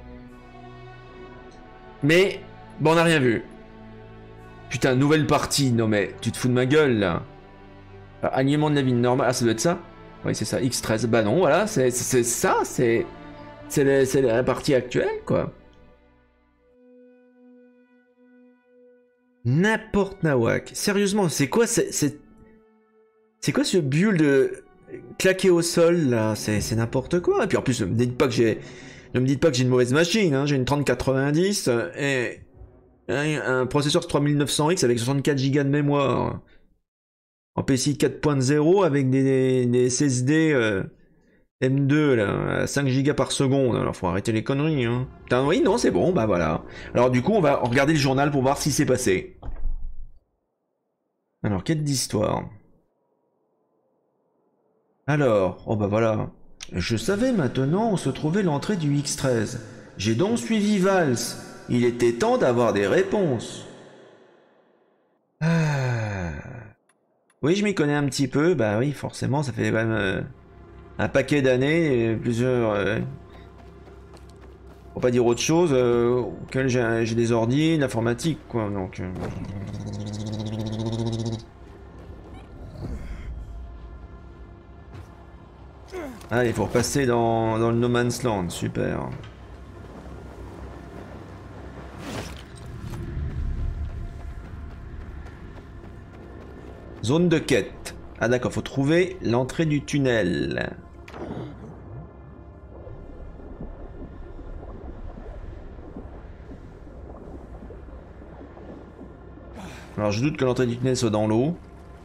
Mais, bon, on n'a rien vu. Putain, nouvelle partie, non mais, tu te fous de ma gueule, là. Alors, alignement de la vie normale, ah, ça doit être ça? Oui, c'est ça, X treize, bah non, voilà, c'est ça, c'est c'est la, la partie actuelle, quoi. N'importe nawak. Sérieusement, c'est quoi c'est c'est quoi ce build claqué au sol, là, c'est n'importe quoi. Et puis en plus, ne me dites pas que j'ai... Ne me dites pas que j'ai une mauvaise machine, hein. J'ai une trente quatre-vingt-dix et un, un processeur trois mille neuf cents X avec soixante-quatre gigas de mémoire. En P C I quatre point zéro avec des, des, des S S D euh, M deux, là, à cinq gigas par seconde. Alors faut arrêter les conneries, hein. Putain, oui, non, c'est bon, bah voilà. Alors du coup, on va regarder le journal pour voir ce qui s'est passé. Alors, quête d'histoire. Alors, oh bah voilà. Je savais maintenant où se trouvait l'entrée du X treize. J'ai donc suivi Vals. Il était temps d'avoir des réponses. Ah. Oui, je m'y connais un petit peu. Bah oui, forcément, ça fait quand même euh, un paquet d'années, plusieurs... Euh, pour pas dire autre chose, euh, auquel j'ai des ordi, l'informatique, quoi. Donc... Euh... Ah, il faut repasser dans, dans le No Man's Land, super. Zone de quête. Ah d'accord, faut trouver l'entrée du tunnel. Alors je doute que l'entrée du tunnel soit dans l'eau.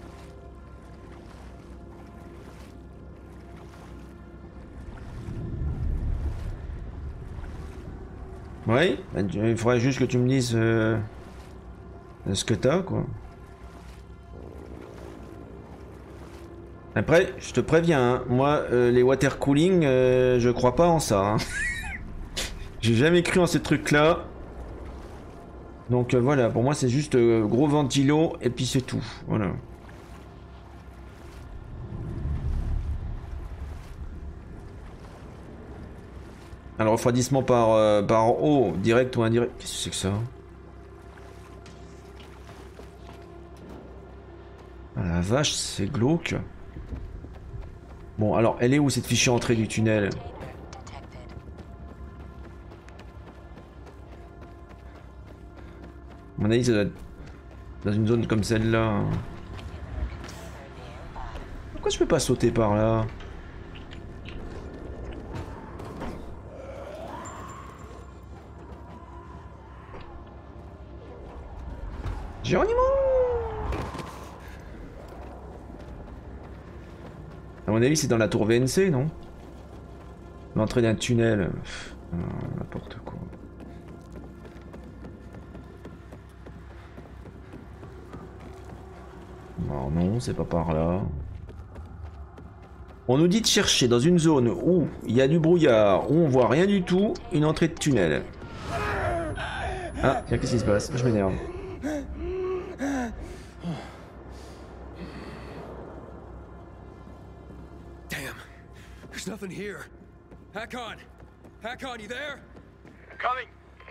Oui, il faudrait juste que tu me dises euh, ce que t'as, quoi. Après, je te préviens, hein, moi, euh, les water cooling, euh, je crois pas en ça. Hein. J'ai jamais cru en ces trucs-là. Donc euh, voilà, pour moi, c'est juste euh, gros ventilo et puis c'est tout. Voilà. Alors refroidissement par, euh, par eau, direct ou indirect. Qu'est-ce que c'est que ça? Ah la vache, c'est glauque. Bon, alors elle est où cette fichue entrée du tunnel? À mon avis, ça doit être dans une zone comme celle-là. Pourquoi je peux pas sauter par là? Géronimo! À mon avis, c'est dans la tour V N C, non? L'entrée d'un tunnel. N'importe quoi. Non, non, c'est pas par là. On nous dit de chercher dans une zone où il y a du brouillard, où on voit rien du tout, une entrée de tunnel. Ah, tiens, qu'est-ce qui se passe? Je m'énerve. Nothing here. Hakon! Hakon, you there? Coming.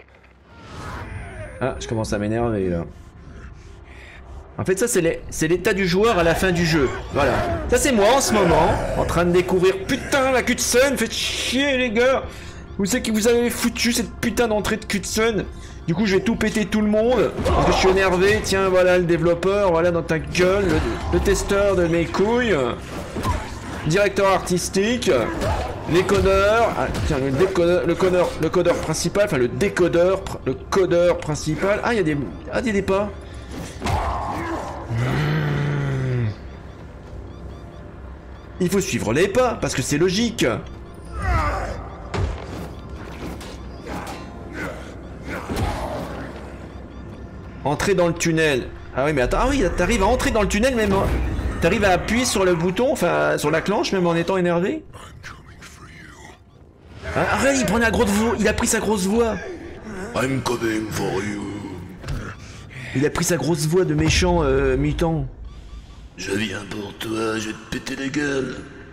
Ah, je commence à m'énerver là. En fait, ça c'est l'état du joueur à la fin du jeu. Voilà. Ça c'est moi en ce moment, en train de découvrir. Putain, la cutscene, faites chier les gars. Vous savez qui vous avez foutu cette putain d'entrée de cutscene. Du coup, je vais tout péter tout le monde. Parce que je suis énervé. Tiens, voilà le développeur, voilà dans ta gueule, le, le testeur de mes couilles. Directeur artistique, les codeurs, ah, tiens, le décodeur, le codeur, le codeur principal, enfin le décodeur, le codeur principal. Ah, il y a des, ah, il y a des pas. Mmh. Il faut suivre les pas parce que c'est logique. Entrer dans le tunnel. Ah oui, mais attends, ah oui, t'arrives à entrer dans le tunnel même. T'arrives à appuyer sur le bouton, enfin sur la clenche même en étant énervé. Ah, arrête, il prend la grosse voix, il a pris sa grosse voix. I'm coming for you. Il a pris sa grosse voix de méchant euh, mutant. Je viens pour toi, je vais te péter la gueule.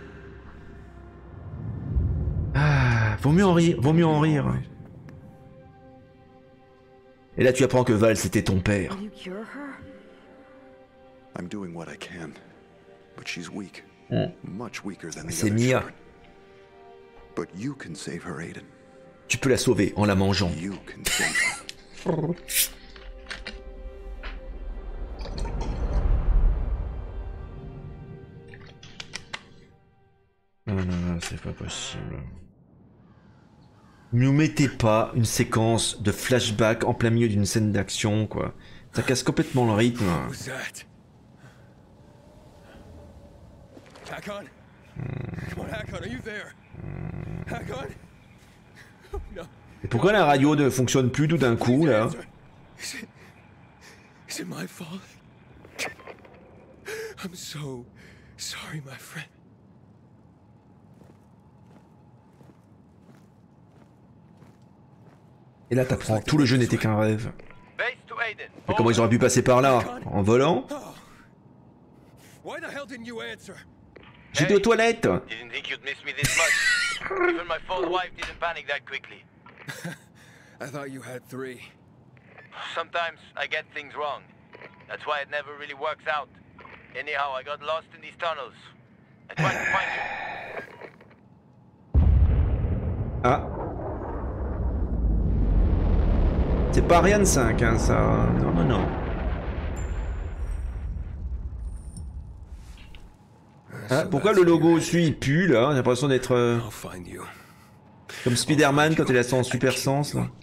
Ah, vaut mieux en rire, vaut mieux en rire. Et là tu apprends que Val c'était ton père. I'm doing what I can, but she's weak, mm. much weaker than the C'est other Mia. shard. But you can save her, Aiden. Tu peux la sauver en la mangeant. You can save her. c'est pas possible. Ne nous mettez pas une séquence de flashback en plein milieu d'une scène d'action, quoi. Ça casse complètement le rythme. Hakon? Come on, Hakon, are you there? Hakon? No. Et pourquoi la radio ne fonctionne plus tout d'un coup, là? Is it... Is it my fault? I'm so sorry, my friend. Et là, t'apprends, tout le jeu n'était qu'un rêve. Mais comment ils auraient pu passer par là? En volant? Why the hell didn't you answer? J'étais aux toilettes. Didn't think you'd miss me this much. Even my phone wife didn't panic that quickly. I thought you had three. Sometimes I get things wrong. That's why it never really works out. Anyhow, I got lost in these tunnels. I tried to find you. Ah. C'est pas Ariane cinq, hein, ça. Non, non, non. Ah, pourquoi le logo au-dessus il pue là? J'ai l'impression d'être euh, comme Spider-Man quand il a son super sens là.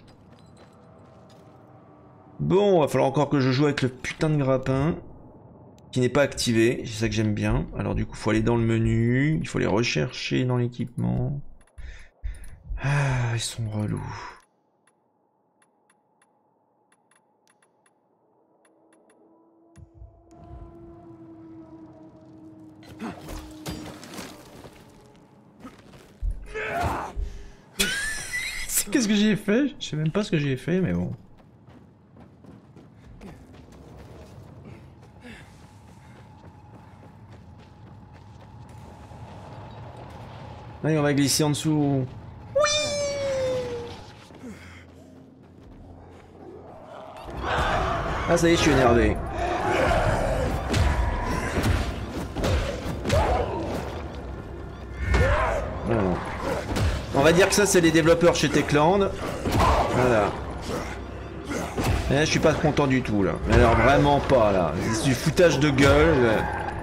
Bon, va falloir encore que je joue avec le putain de grappin qui n'est pas activé. C'est ça que j'aime bien. Alors du coup, faut aller dans le menu, il faut les rechercher dans l'équipement. Ah, ils sont relous. Qu'est-ce que j'ai fait? Je sais même pas ce que j'ai fait, mais bon. Allez, on va glisser en dessous. Oui. Ah, ça y est, je suis énervé. Non. On va dire que ça c'est les développeurs chez Techland. Voilà. Et là, je suis pas content du tout là. Mais alors vraiment pas là. C'est du foutage de gueule.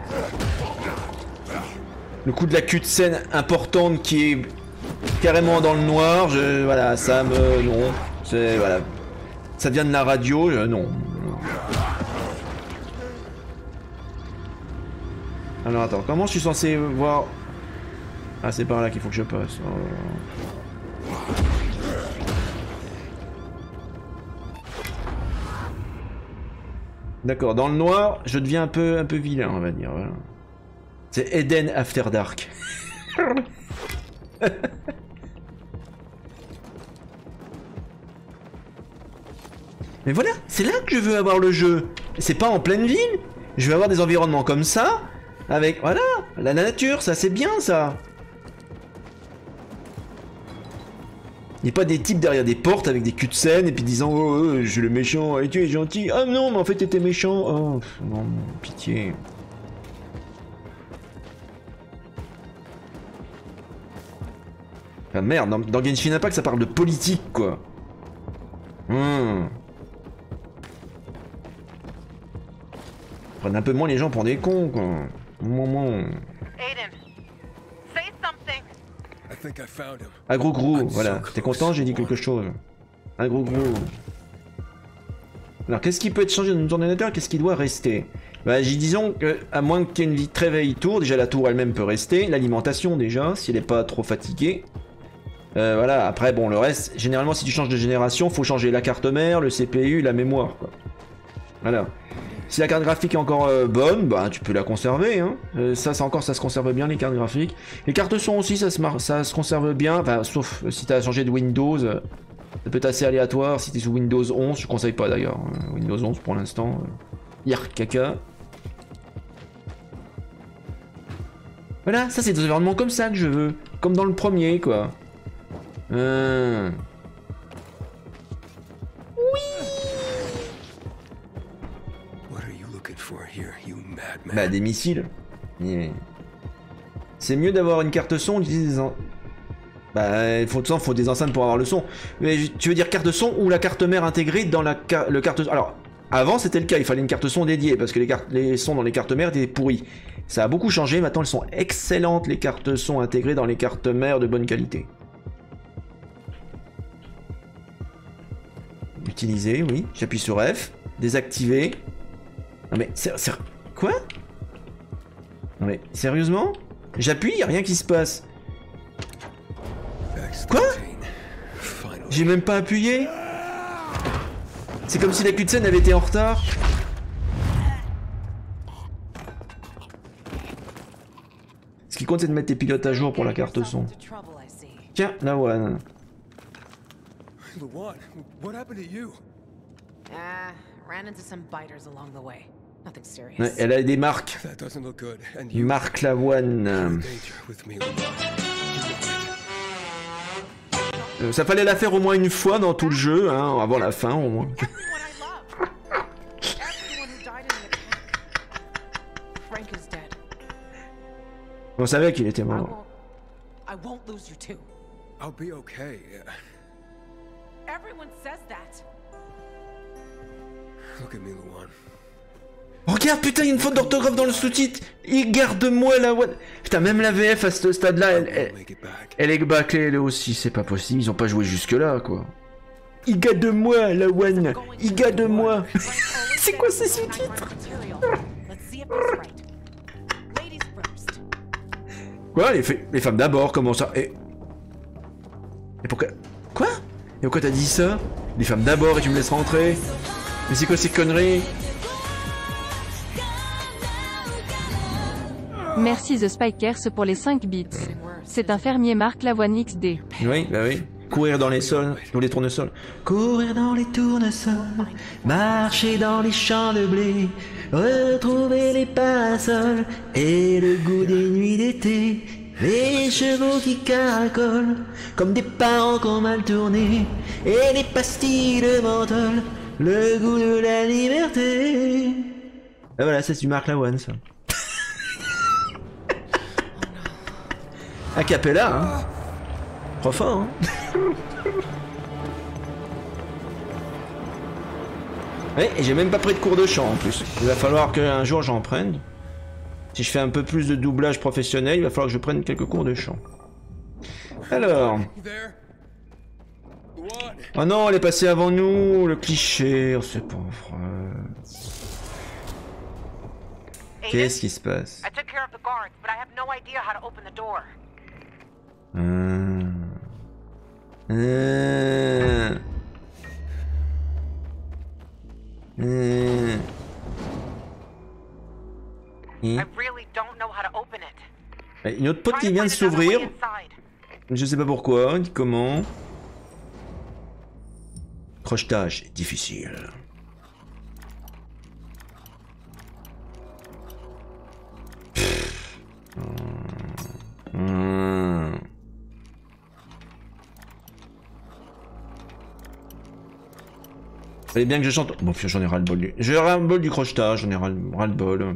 Le coup de la cutscene importante qui est carrément dans le noir. Je, voilà, ça me non. C'est voilà. Ça vient de la radio. Je, non. Alors attends, comment je suis censé voir? Ah, c'est par là qu'il faut que je passe. Oh. D'accord, dans le noir, je deviens un peu, un peu vilain, on va dire. Voilà. C'est Eden After Dark. Mais voilà, c'est là que je veux avoir le jeu. C'est pas en pleine ville. Je veux avoir des environnements comme ça, avec, voilà, la nature, ça c'est bien ça. Il n'y a pas des types derrière des portes avec des cutscenes et puis disant oh, oh je suis le méchant et tu es gentil. Ah non mais en fait t'étais méchant. Oh pff, non, pitié. Ah merde, dans, dans Genshin Impact ça parle de politique quoi. Hmm. Prennent un peu moins les gens pour des cons quoi. Moment. Un gros gros, voilà. T'es content, j'ai dit quelque chose. Un gros gros. Alors, qu'est-ce qui peut être changé dans notre ordinateur? Qu'est-ce qui doit rester? Bah, j'ai disons que, à moins qu'il y ait une très vieille tour, déjà la tour elle-même peut rester. L'alimentation, déjà, si elle n'est pas trop fatiguée. Euh, voilà, après, bon, le reste, généralement, si tu changes de génération, faut changer la carte mère, le C P U, la mémoire, quoi. Voilà. Si la carte graphique est encore euh, bonne, bah tu peux la conserver. Hein. Euh, ça, c'est encore, ça se conserve bien les cartes graphiques. Les cartes son aussi, ça se, ça se conserve bien. Enfin, sauf euh, si tu as changé de Windows, euh, ça peut être assez aléatoire. Si tu es sous Windows onze, je conseille pas d'ailleurs. Euh, Windows onze pour l'instant, euh, yark caca. Voilà, ça c'est des environnements comme ça que je veux, comme dans le premier, quoi. Euh... Bah des missiles. Yeah. C'est mieux d'avoir une carte son, des en... Bah il faut, faut des enceintes pour avoir le son. Mais tu veux dire carte son ou la carte mère intégrée dans la ca... le carte. Alors avant c'était le cas, il fallait une carte son dédiée parce que les, cartes... les sons dans les cartes mères étaient pourris. Ça a beaucoup changé, maintenant elles sont excellentes les cartes son intégrées dans les cartes mères de bonne qualité. Utiliser, oui. J'appuie sur F. Désactiver. Non mais, c'est... Quoi? Non mais, sérieusement? J'appuie, y a rien qui se passe. Quoi? J'ai même pas appuyé? C'est comme si la cutscene avait été en retard. Ce qui compte, c'est de mettre tes pilotes à jour pour la carte son. Tiens, Lawan. Lawan, what happened to you? Ah, ran into some biters along the way. Nothing serious. Ouais, elle a des marques. That doesn't look good. And you Marc Lawan. Euh, ça fallait la faire au moins une fois dans tout le jeu, hein, avant la fin au moins. On savait qu'il était mort. I won't lose you too. I'll be okay. Everyone says that. Look at me, Lawan. Regarde, putain, il y a une faute d'orthographe dans le sous-titre. Il garde-moi la one. Putain, même la V F à ce stade-là, elle, elle, elle est bâclée, elle aussi. C'est pas possible, ils ont pas joué jusque-là, quoi. Il garde-moi la one. Il garde-moi. C'est quoi ces sous-titres? Quoi, les, les femmes d'abord, comment ça? Et... Et pourquoi... Quoi? Et pourquoi t'as dit ça? Les femmes d'abord et tu me laisses rentrer? Mais c'est quoi ces conneries? Merci The Spikers pour les cinq bits. C'est un fermier Marc Lavoine X D. Oui, bah oui. Courir dans les sols, dans les tournesols. Courir dans les tournesols, marcher dans les champs de blé, retrouver les parasols et le goût des nuits d'été. Les chevaux qui caracolent comme des parents qu'on mal tourné et les pastilles de menthol, le goût de la liberté. Ah voilà, c'est du Marc Lavoine, ça. A cappella, hein. Trop fort, hein. Ouais, et j'ai même pas pris de cours de chant en plus. Il va falloir qu'un jour j'en prenne. Si je fais un peu plus de doublage professionnel, il va falloir que je prenne quelques cours de chant. Alors... Oh non, elle est passée avant nous, le cliché, oh, c'est pas vrai. Qu'est-ce qui se passe? Hum. Hum. Hum. Une autre porte qui vient de s'ouvrir. Je sais pas pourquoi, ni comment. Crochetage difficile. Mmh. Fallait bien que je chante. Bon, j'en ai ras le bol du. J'ai ras le bol du crochetage, j'en ai ras le bol.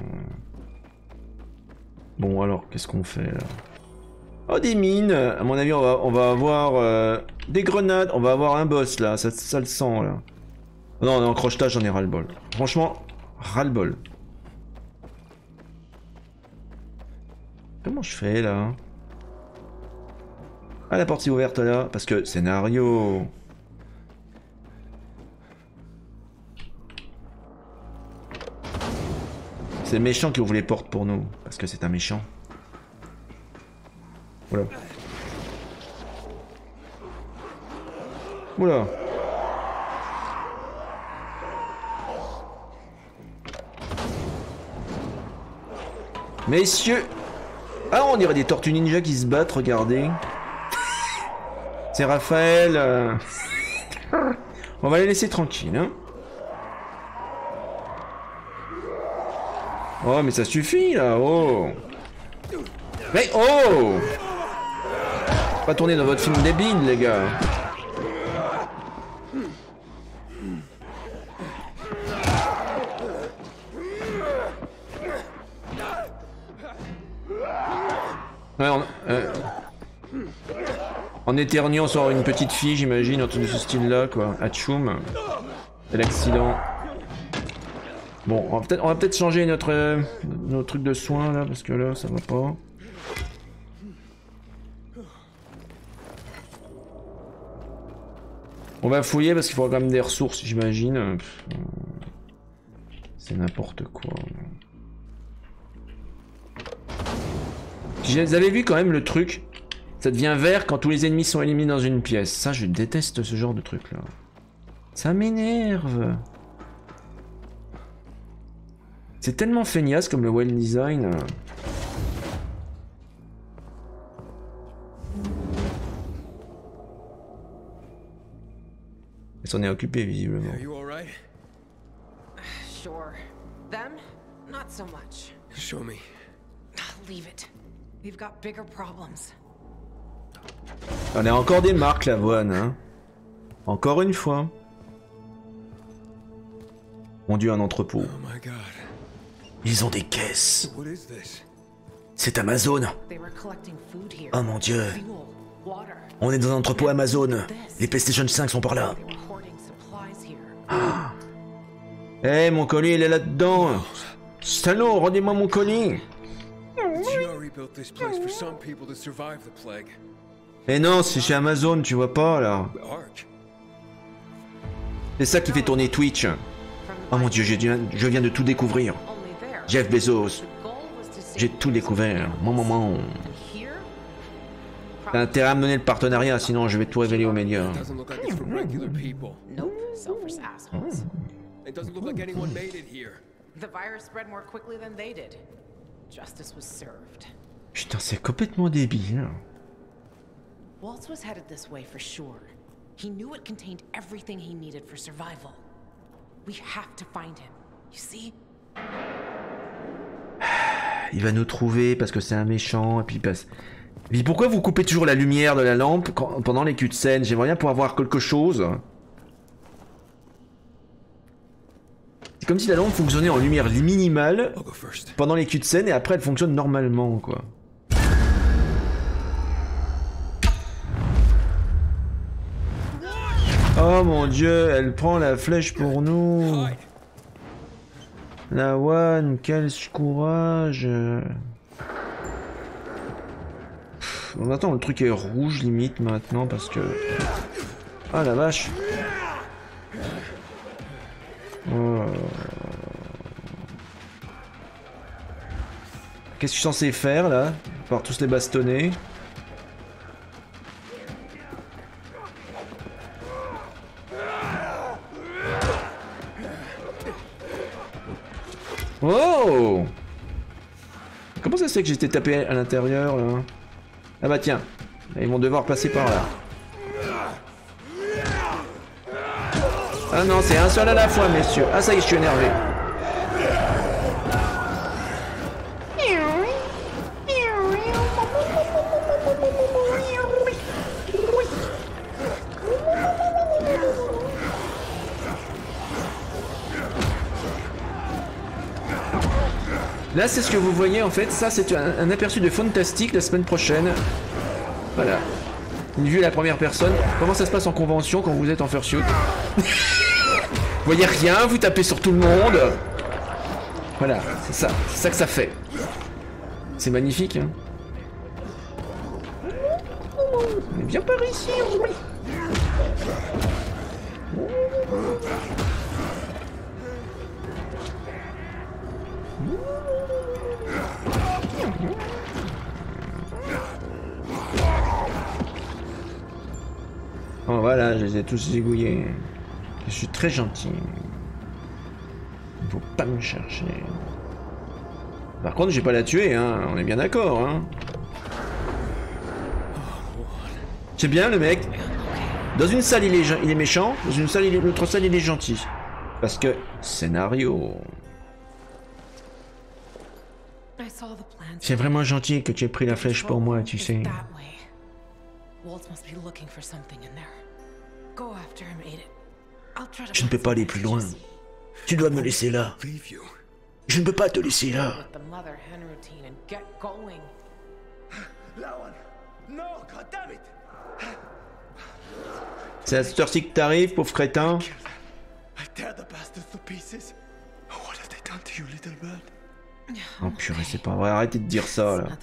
Bon, alors, qu'est-ce qu'on fait là? Oh, des mines. À mon avis, on va, on va avoir euh, des grenades. On va avoir un boss là, ça, ça le sent là. Non, non, crochetage, j'en ai ras le bol. Franchement, ras le bol. Comment je fais là? Ah, la porte est ouverte là, parce que scénario. C'est le méchant qui ouvre les portes pour nous, parce que c'est un méchant. Voilà. Oula. Messieurs. Ah, on dirait des tortues ninja qui se battent, regardez. C'est Raphaël. Euh... On va les laisser tranquilles, hein. Oh, mais ça suffit, là, oh. Mais, oh. Pas tourner dans votre film débile, les gars. Ouais, on, euh, en éternuant sur une petite fille, j'imagine, en tout de ce style-là, quoi. Atchoum. C'est l'accident. Bon, on va peut-être on va peut-être changer notre, euh, notre truc de soins là, parce que là, ça va pas. On va fouiller parce qu'il faudra quand même des ressources, j'imagine. C'est n'importe quoi. Vous avez vu quand même le truc? Ça devient vert quand tous les ennemis sont éliminés dans une pièce. Ça, je déteste ce genre de truc là. Ça m'énerve. C'est tellement feignasse comme le well design. Elle s'en est occupée visiblement. Are you all right? Sure. Them? Not so much. Show me. Leave it. We've got bigger problems. On a encore des marques, l'avoine, hein. Encore une fois. Mon dieu, un entrepôt. Oh my God. Ils ont des caisses. What is this? C'est Amazon. They were collecting food here. Oh mon dieu. Fuel, water. On est dans un entrepôt Amazon. Les PlayStation cinq sont par là. They were hoarding supplies here. Ah. Eh, hey, mon colis, il est là-dedans. Salaud, rendez-moi mon colis. The G R E built this place for some people to survive the plague. Eh non, c'est chez Amazon, tu vois pas, là. C'est ça qui fait tourner Twitch. Oh mon dieu, je viens, je viens de tout découvrir. Jeff Bezos. J'ai tout découvert. Mon moment. T'as intérêt à me donner le partenariat, sinon je vais tout révéler aux médias. Nope, selfish assholes. It doesn't look like anyone made it here. The virus spread more quickly than they did. Justice was served. Putain, c'est complètement débile. Waltz was headed this way for sure. He knew it contained everything he needed for survival. We have to find him. You see? Il va nous trouver parce que c'est un méchant et puis il passe. Mais pourquoi vous coupez toujours la lumière de la lampe quand, pendant les cutscenes? J'aimerais bien pouvoir voir quelque chose. C'est comme si la lampe fonctionnait en lumière minimale pendant les cutscenes et après elle fonctionne normalement, quoi. Oh mon dieu, elle prend la flèche pour nous. La one, quel courage. Bon, attends, le truc est rouge limite maintenant parce que... Ah la vache. Oh. Qu'est-ce que je suis censé faire là? Pouvoir tous les bastonner. Oh! Comment ça se fait que j'étais tapé à l'intérieur là? Ah bah tiens, ils vont devoir passer par là. Ah non, c'est un seul à la fois, messieurs. Ah ça y est, je suis énervé. Là, c'est ce que vous voyez en fait. Ça, c'est un, un aperçu de Fantastic la semaine prochaine. Voilà. Une vue à la première personne. Comment ça se passe en convention quand vous êtes en fursuit? Vous voyez rien, vous tapez sur tout le monde. Voilà, c'est ça. C'est ça que ça fait. C'est magnifique, hein. Mais viens par ici, oui. Oh voilà, je les ai tous zigouillés. Je suis très gentil. Il faut pas me chercher. Par contre, j'ai pas la tuer, hein. On est bien d'accord, hein. C'est bien le mec. Dans une salle il est, il est méchant, dans une salle, il est... l'autre salle il est gentil. Parce que scénario. C'est vraiment gentil que tu aies pris la flèche pour moi, tu sais. Je ne peux pas aller plus loin. Tu dois me laisser là. Je ne peux pas te laisser là. C'est à cette heure-ci que t'arrives, pauvre crétin. you, little bird? Oh purée, c'est pas vrai, arrêtez de dire ça là.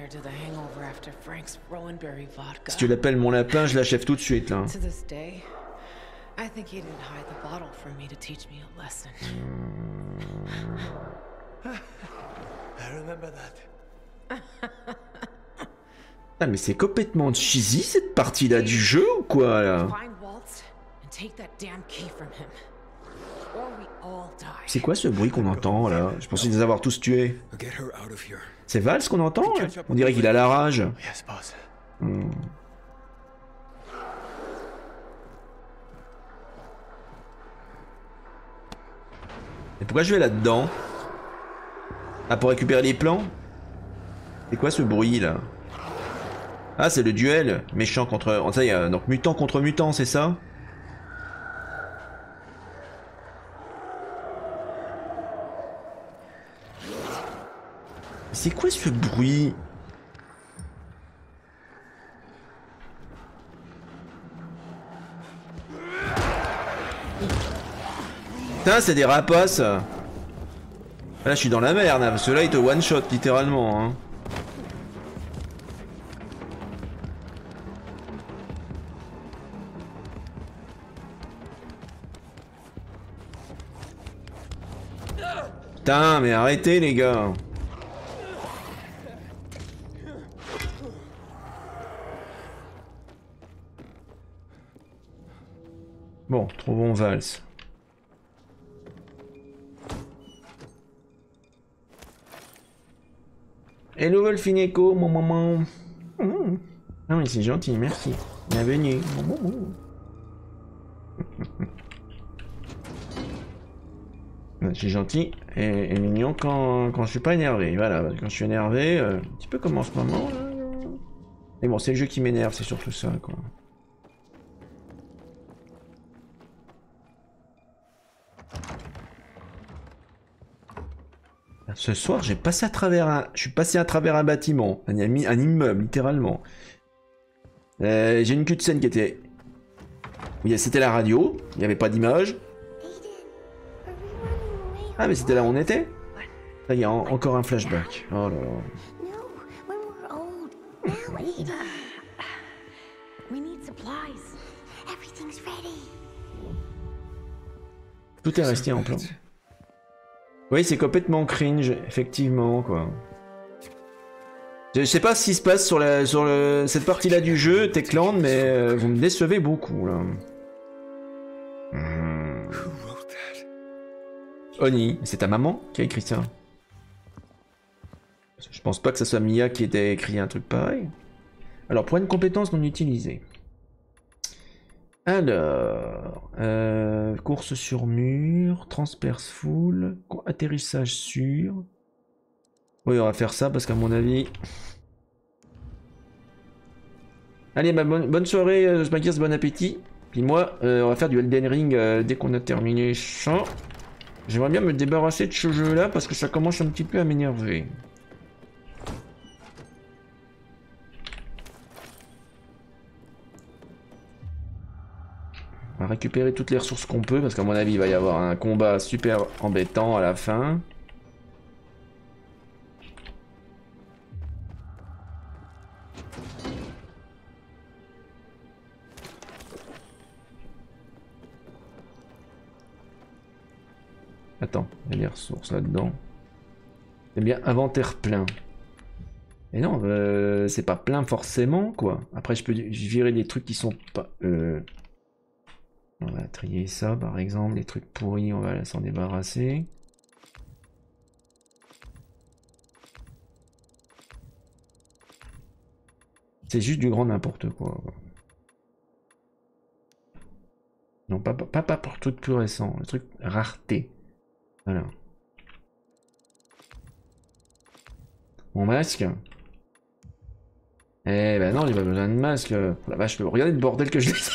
Si tu l'appelles mon lapin, je l'achève tout de suite là. I think he didn't hide the bottle from me to teach me a lesson. I remember that. Ah mais c'est complètement cheesy cette partie là du jeu ou quoi là? C'est quoi ce bruit qu'on entend là? Je pensais les avoir tous tués. C'est Vals qu'on entend? On dirait qu'il a la rage. Hmm. Et pourquoi je vais là-dedans? Ah, pour récupérer les plans? C'est quoi ce bruit là? Ah, c'est le duel méchant contre... Ça y est, donc mutant contre mutant, c'est ça? C'est quoi ce bruit? Putain, c'est des rapaces. Là, je suis dans la merde, hein, parce que là, il te one-shot, littéralement. Hein. Putain, mais arrêtez, les gars. Bon, trouvons Vals. Hello Wolfineco, mon maman. Mmh. Ah oui, c'est gentil, merci. Bienvenue. Je suis gentil et, et mignon quand, quand je suis pas énervé. Voilà, quand je suis énervé, euh, un petit peu comme en ce moment. Là. Mais bon, c'est le jeu qui m'énerve, c'est surtout ça, quoi. Ce soir, j'ai passé à travers un... Je suis passé à travers un bâtiment, un, un immeuble, littéralement. Euh, j'ai une cutscene qui était... Oui, c'était la radio, il n'y avait pas d'image. Ah, mais c'était là où on était? Là, il y a en, encore un flashback. Oh là là. Tout est resté en plan. Oui, c'est complètement cringe, effectivement, quoi. Je sais pas ce qui se passe sur, la, sur le, cette partie-là du jeu, Techland, mais euh, vous me décevez beaucoup, là. Mmh. Oni, c'est ta maman qui a écrit ça? Je pense pas que ce soit Mia qui ait écrit un truc pareil. Alors, point de compétence non utilisé. Alors, euh, course sur mur, transperce full, atterrissage sûr. Oui, on va faire ça parce qu'à mon avis... Allez, bah, bonne, bonne soirée, euh, Spikers, bon appétit. Puis moi, euh, on va faire du Elden Ring euh, dès qu'on a terminé ça. J'aimerais bien me débarrasser de ce jeu-là parce que ça commence un petit peu à m'énerver. On va récupérer toutes les ressources qu'on peut parce qu'à mon avis il va y avoir un combat super embêtant à la fin. Attends, il y a des ressources là-dedans. C'est bien inventaire plein. Et non, euh, c'est pas plein forcément quoi. Après je peux virer des trucs qui sont pas... Euh... On va trier ça par exemple, les trucs pourris on va s'en débarrasser. C'est juste du grand n'importe quoi. Non, pas, pas, pas pour le truc plus récent, le truc rareté. Voilà. Mon masque. Eh ben non, j'ai pas besoin de masque. Oh la vache, regardez le bordel que je laisse.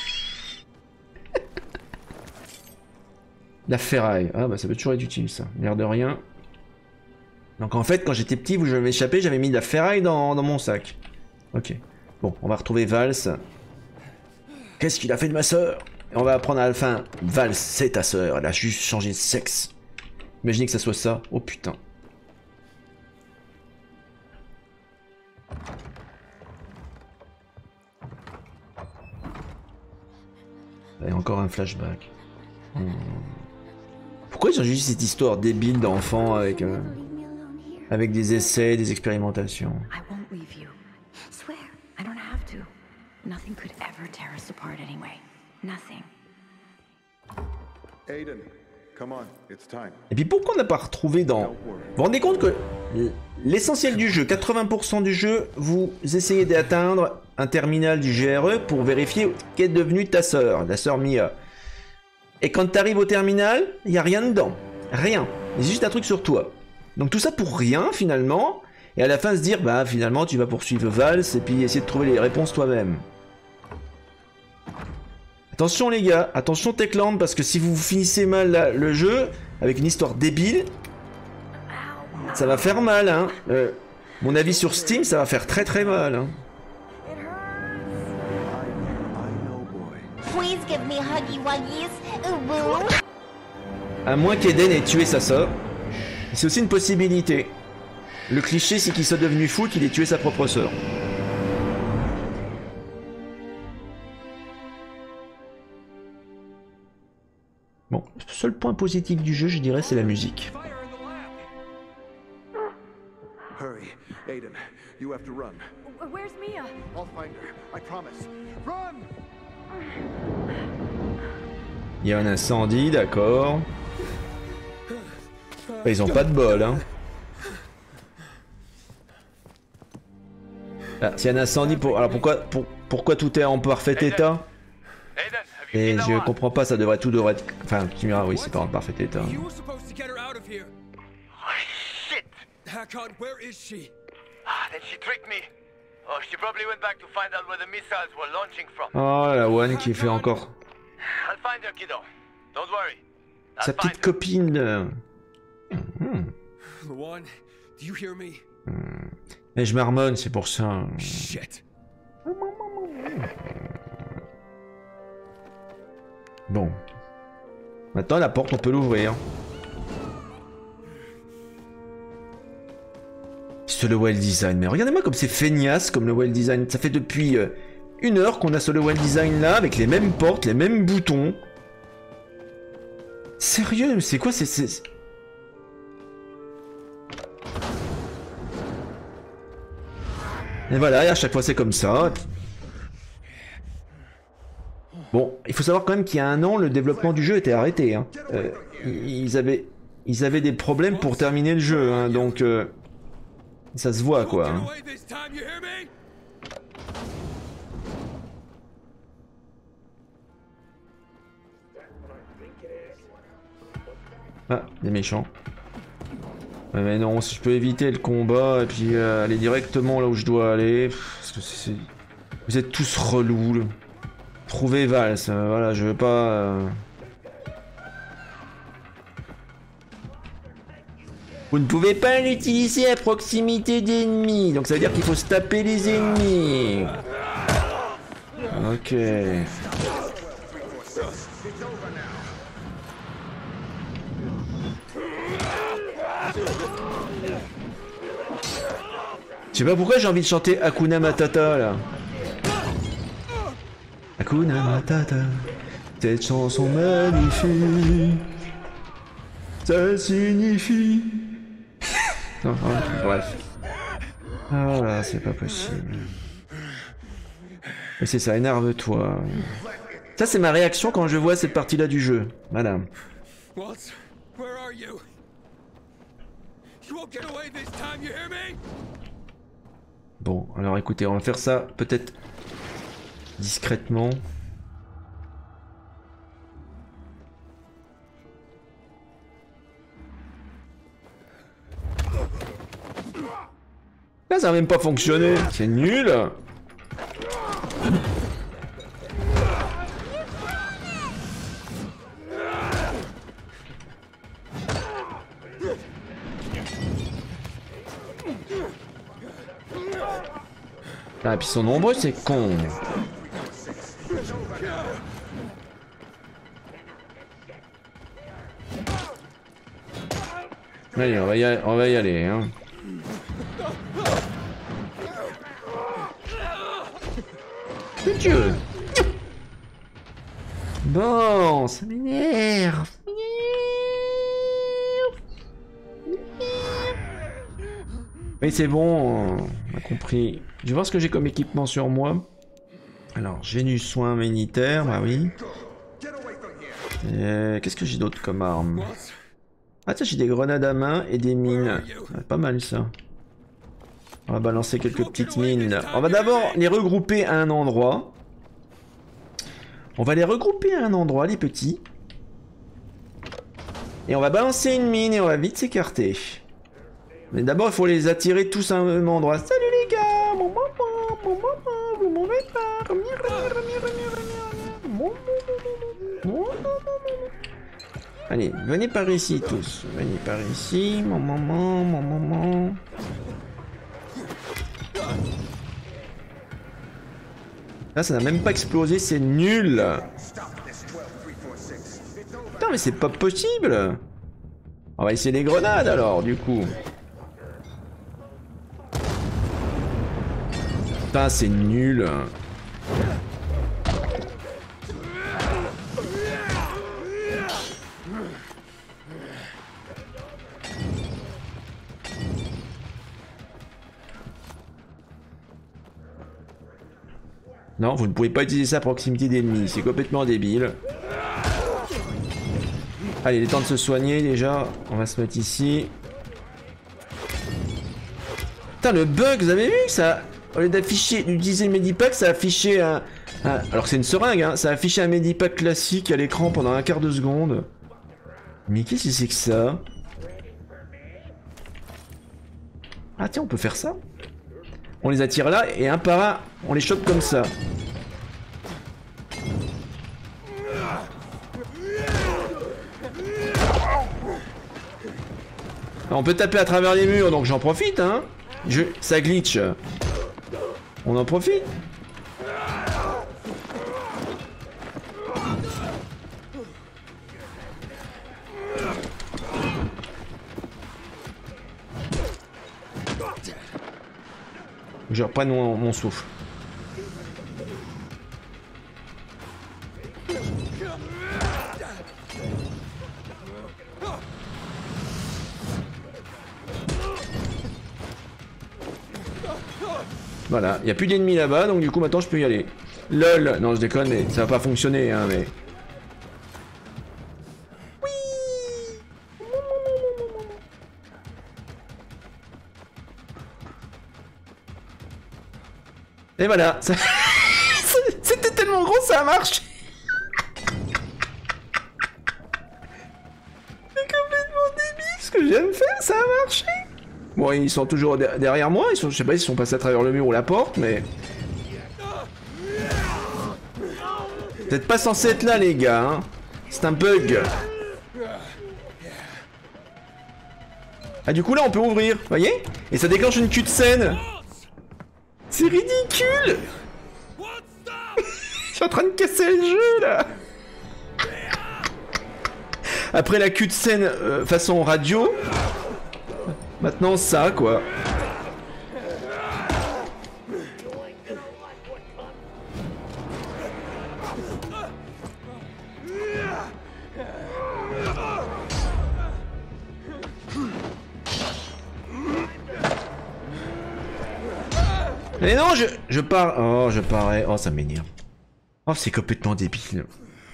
La ferraille. Ah bah ça peut toujours être utile ça. L'air de rien. Donc en fait quand j'étais petit, vous je m'échappais, j'avais mis de la ferraille dans, dans mon sac. Ok. Bon, on va retrouver Vals. Qu'est-ce qu'il a fait de ma sœur? Et on va apprendre à la fin. Vals, c'est ta sœur. Elle a juste changé de sexe. Imaginez que ça soit ça. Oh putain. Et encore un flashback. Hmm. Pourquoi ils ont juste cette histoire débile d'enfants avec, euh, avec des essais, des expérimentations? I won't leave you. Swear, I don't have to. Nothing could ever tear us apart anyway. Nothing. Aiden, come on, it's time. Et puis pourquoi on n'a pas retrouvé dans... Vous vous rendez compte que l'essentiel du jeu, quatre-vingts pour cent du jeu, vous essayez d'atteindre un terminal du G R E pour vérifier qu'est devenue ta sœur, la sœur Mia. Et quand tu arrives au terminal, il n'y a rien dedans. Rien. Il y a juste un truc sur toi. Donc tout ça pour rien finalement. Et à la fin se dire, bah finalement tu vas poursuivre Vals et puis essayer de trouver les réponses toi-même. Attention les gars, attention Techland, parce que si vous finissez mal la, le jeu, avec une histoire débile, ça va faire mal, hein. Euh, mon avis sur Steam, ça va faire très très mal, hein. Please give me huggy wuggies. Ooh, boo. À moins qu'Eden ait tué sa sœur. C'est aussi une possibilité. Le cliché, c'est qu'il soit devenu fou, qu'il ait tué sa propre sœur. Bon, le seul point positif du jeu, je dirais, c'est la musique. Hurry, Aiden. You have to run. Where's Mia? I'll find her. I promise. Run! Il y a un incendie, d'accord. Bah, ils ont pas de bol, hein. Ah, s'il y a un incendie, pour... alors pourquoi, pour... pourquoi tout est en parfait état? Et je comprends pas, ça devrait tout devrait être... Enfin, tu me diras, oui, c'est pas en parfait état. Hakon, where is she? Ah, then she tricked me. Oh, she probably went back to find out where the missiles were launching from. Oh, la one qui fait encore... I'll find her, kiddo. Don't worry. I'll Sa petite copine... euh, hmm. Lawan, do you hear me? Hmm. Mais je marmonne, c'est pour ça. Shit. Bon. Maintenant, la porte, on peut l'ouvrir. C'est le well design. Mais regardez-moi comme c'est feignasse, comme le well design. Ça fait depuis euh, une heure qu'on a ce le well design là, avec les mêmes portes, les mêmes boutons. Sérieux, c'est quoi, c'est... c'est... Et voilà, et à chaque fois c'est comme ça. Bon, il faut savoir quand même qu'il y a un an, le développement du jeu était arrêté. Hein. Euh, ils, avaient, ils avaient des problèmes pour terminer le jeu, hein, donc euh, ça se voit quoi. Hein. Ah, des méchants. Ouais, mais non, si je peux éviter le combat et puis euh, aller directement là où je dois aller. Parce que c'est... Vous êtes tous relous. Là. Trouvez Vals, euh, voilà, je veux pas... Euh... Vous ne pouvez pas l'utiliser à proximité d'ennemis, donc ça veut dire qu'il faut se taper les ennemis. Ok. Je sais pas pourquoi j'ai envie de chanter Hakuna Matata là. Hakuna Matata, cette chanson magnifique, ça signifie... Non, hein, bref. Ah là, c'est pas possible. Mais c'est ça, énerve-toi. Ça c'est ma réaction quand je vois cette partie-là du jeu, madame. Waltz, where are you? You won't get away this time, you hear me? Bon, alors écoutez, on va faire ça peut-être discrètement. Là, ça va même pas fonctionner. C'est nul. Ah, et puis ils sont nombreux, c'est con. Allez, on va y aller, on va y aller hein. Que Dieu. Bon, ça m'énerve. Oui, c'est bon, on a compris. Je vais voir ce que j'ai comme équipement sur moi. Alors, j'ai du soin militaire, bah oui. Qu'est-ce que j'ai d'autre comme arme? Ah tiens, j'ai des grenades à main et des mines. Ouais, pas mal ça. On va balancer quelques petites mines. On va d'abord les regrouper à un endroit. On va les regrouper à un endroit, les petits. Et on va balancer une mine et on va vite s'écarter. Mais d'abord, il faut les attirer tous à un même endroit. Salut les gars, mon maman, mon maman, vous m'en êtes pas. Allez, venez par ici tous. Venez par ici, mon maman, mon maman. Là, ça n'a même pas explosé, c'est nul. Putain, mais c'est pas possible. On va essayer les grenades alors, du coup. Putain, c'est nul. Non, vous ne pouvez pas utiliser ça à proximité d'ennemis, c'est complètement débile. Allez, il est temps de se soigner déjà. On va se mettre ici. Putain, le bug, vous avez vu ça? Au lieu d'afficher, d'utiliser le Medipack, ça a affiché un... un alors que c'est une seringue, hein, ça a affiché un Medipack classique à l'écran pendant un quart de seconde. Mais qu'est-ce que c'est que ça? Ah tiens, on peut faire ça. On les attire là et un par un, on les chope comme ça. On peut taper à travers les murs, donc j'en profite, hein. Je... Ça glitch. On en profite. Je reprenne mon, mon souffle. Voilà, il n'y a plus d'ennemis là-bas, donc du coup maintenant je peux y aller. LOL, non je déconne, mais ça va pas fonctionner, hein, mais... Et voilà, ça... c'était tellement gros, ça a marché. C'est complètement débile ce que je viens de faire, ça a marché. Bon, ils sont toujours de derrière moi, ils sont, je sais pas s'ils sont passés à travers le mur ou la porte, mais... Vous êtes pas censé être là, les gars, hein. C'est un bug. Ah, du coup, là, on peut ouvrir, voyez? Et ça déclenche une cutscene. C'est ridicule. Je suis en train de casser le jeu, là. Après la cutscene euh, façon radio... Maintenant ça, quoi. Mais non, je, je pars... Oh, je parais... Oh, ça m'énerve. Oh, c'est complètement débile.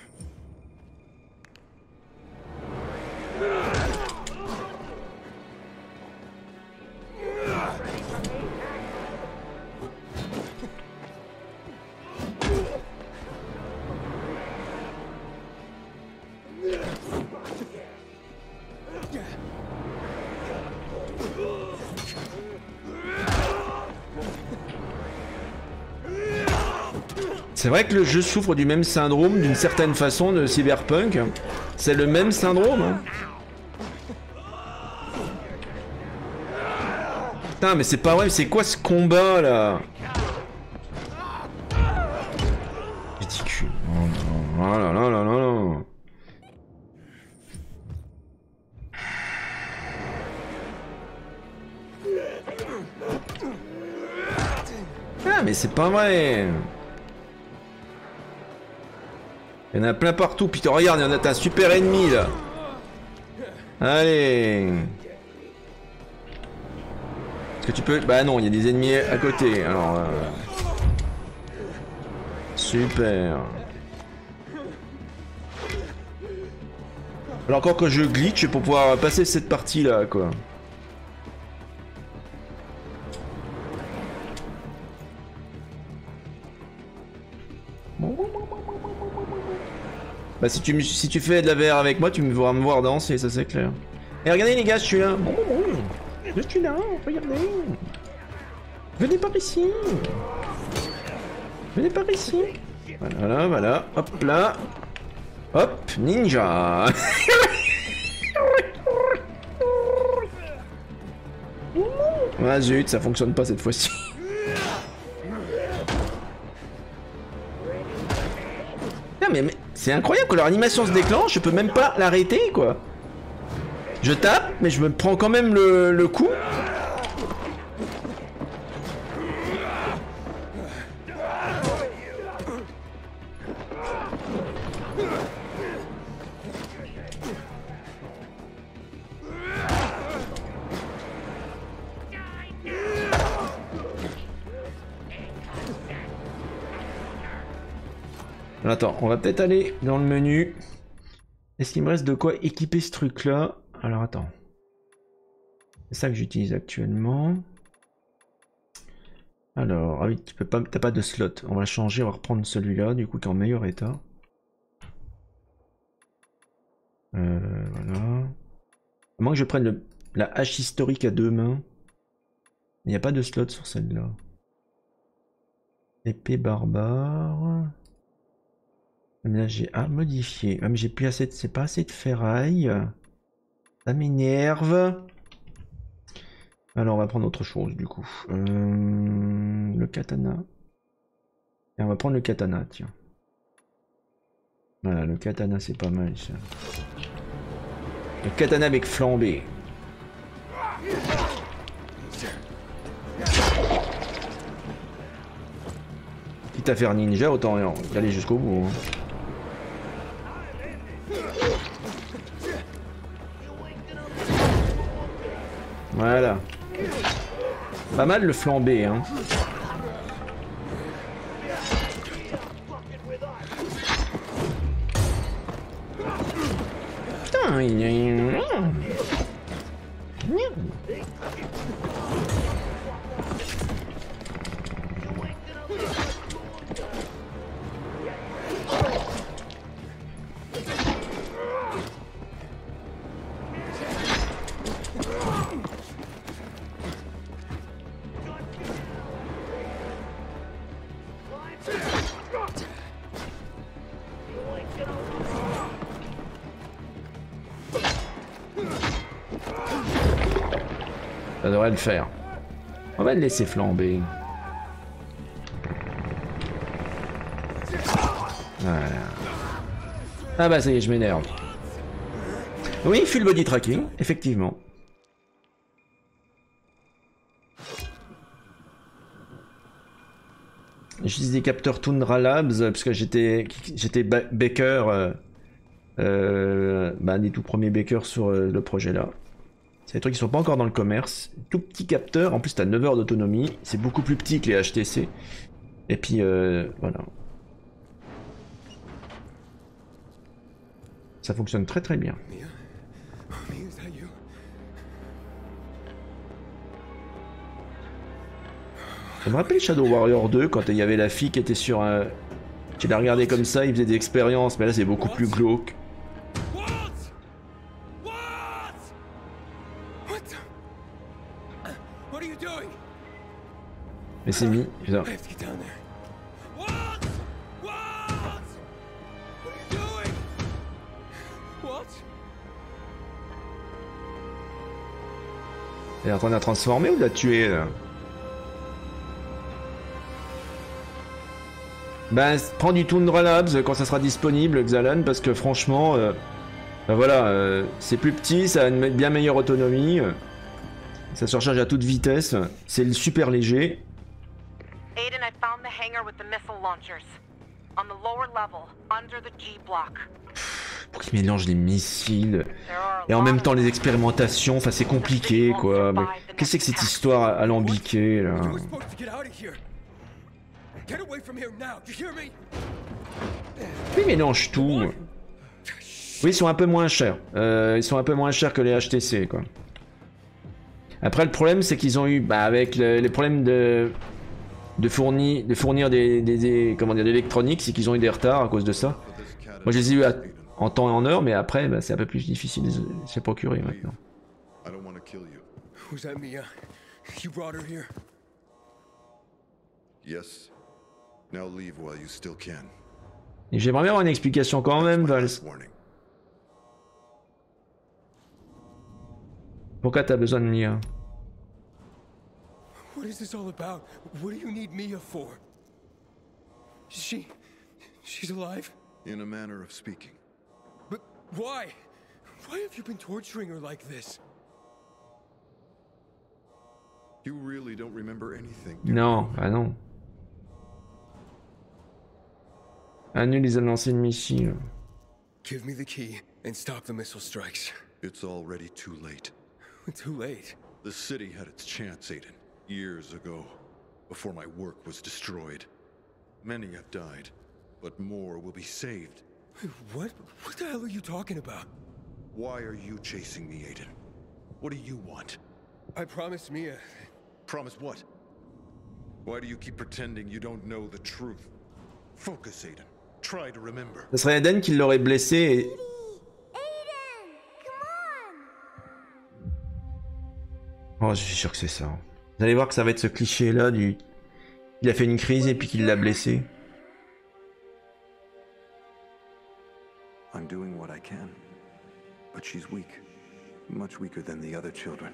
C'est vrai que le jeu souffre du même syndrome, d'une certaine façon, de Cyberpunk. C'est le même syndrome. Hein. Putain, mais c'est pas vrai, c'est quoi ce combat, là? Ridicule. Oh là là là là là. mais c'est pas vrai. Il y en a plein partout. Putain, regarde, il y en a un super ennemi là. Allez. Est-ce que tu peux... Bah non, il y a des ennemis à côté. Alors... Euh... Super. Alors encore que je glitch pour pouvoir passer cette partie là, quoi. Bah si tu, si tu fais de la V R avec moi, tu me pourras me voir danser, ça c'est clair. Et regardez les gars, je suis là. Bon, bon, bon. Je suis là, regardez. Venez par ici. Venez par ici. Voilà, voilà, hop là. Hop, ninja. Ah zut, ça fonctionne pas cette fois-ci. Mais, mais c'est incroyable que leur animation se déclenche, je peux même pas l'arrêter quoi. Je tape, mais je me prends quand même le, le coup. Attends, on va peut-être aller dans le menu. Est-ce qu'il me reste de quoi équiper ce truc là? Alors attends. C'est ça que j'utilise actuellement. Alors, ah oui, tu peux pas, t'as pas de slot. On va changer, on va reprendre celui-là, du coup qui est en meilleur état. Euh, voilà. À moins que je prenne le, la hache historique à deux mains. Il n'y a pas de slot sur celle-là. Épée barbare. Là j'ai à modifier. Ah mais j'ai plus assez de... c'est pas assez de ferraille. Ça m'énerve. Alors on va prendre autre chose du coup. Euh... Le katana. Et on va prendre le katana, tiens. Voilà, le katana c'est pas mal ça. Le katana avec flambé. Quitte à faire ninja, autant y aller jusqu'au bout. Hein. Voilà. Pas mal le flambé, hein. Putain, il y a... Ça devrait le faire. On va le laisser flamber. Voilà. Ah bah ça y est, je m'énerve. Oui, full body tracking, effectivement. J'utilise des capteurs Tundra Labs parce que j'étais j'étais backer, euh, euh, bah, des tout premiers backers sur euh, le projet là. C'est des trucs qui sont pas encore dans le commerce. Tout petit capteur, en plus t'as neuf heures d'autonomie, c'est beaucoup plus petit que les H T C. Et puis euh, voilà. Ça fonctionne très très bien. Ça me rappelle Shadow Warrior deux quand il y avait la fille qui était sur un... Tu la regardais comme ça, il faisait des expériences, mais là c'est beaucoup plus glauque. Mais c'est mis, putain. Elle est en train de la transformer ou de la tuer là? Ben, prends du Tundra Labs quand ça sera disponible, Xalan, parce que franchement, euh, ben voilà, euh, c'est plus petit, ça a une bien meilleure autonomie, ça se recharge à toute vitesse, c'est super léger. Aiden, I found the hangar with the missile launchers. On the lower level, under the G block. Pour qu'ils mélangent les missiles et en même temps les expérimentations, enfin c'est compliqué quoi. Mais qu'est-ce que c'est que cette histoire alambiquée là? Ils mélangent tout. Oui, ils sont un peu moins chers. Euh, ils sont un peu moins chers que les H T C quoi. Après le problème c'est qu'ils ont eu, bah, avec le, les problèmes de de fournir, de fournir des, des, des comment dire, d'électronique, c'est qu'ils ont eu des retards à cause de ça. Moi je les ai eu à, en temps et en heure, mais après bah, c'est un peu plus difficile de se procurer maintenant. Was that Mia? You brought her here? Yes. Now leave while you still can. Et j'aimerais bien avoir une explication quand même, Vals. Pourquoi t'as besoin de Mia? What is this all about? What do you need Mia for? She... she's alive? In a manner of speaking. But why? Why have you been torturing her like this? You really don't remember anything? Non, ah non. Annule les lancers de missiles. Give me the key and stop the missile strikes. It's already too late. Too late? The city had its chance, Aiden. Years ago, before my work was destroyed. Many have died, but more will be saved. What? What the hell are you talking about? Why are you chasing me, Aiden? What do you want? I promised Mia. Promise what? Why do you keep pretending you don't know the truth? Focus, Aiden. Try to remember. Ce serait Aiden qui l'aurait blessé et... Oh, je suis sûr que c'est ça. Vous allez voir que ça va être ce cliché là du... Il a fait une crise et puis qu'il l'a blessé. I'm doing what I can. But she's weak. Much weaker than the other children.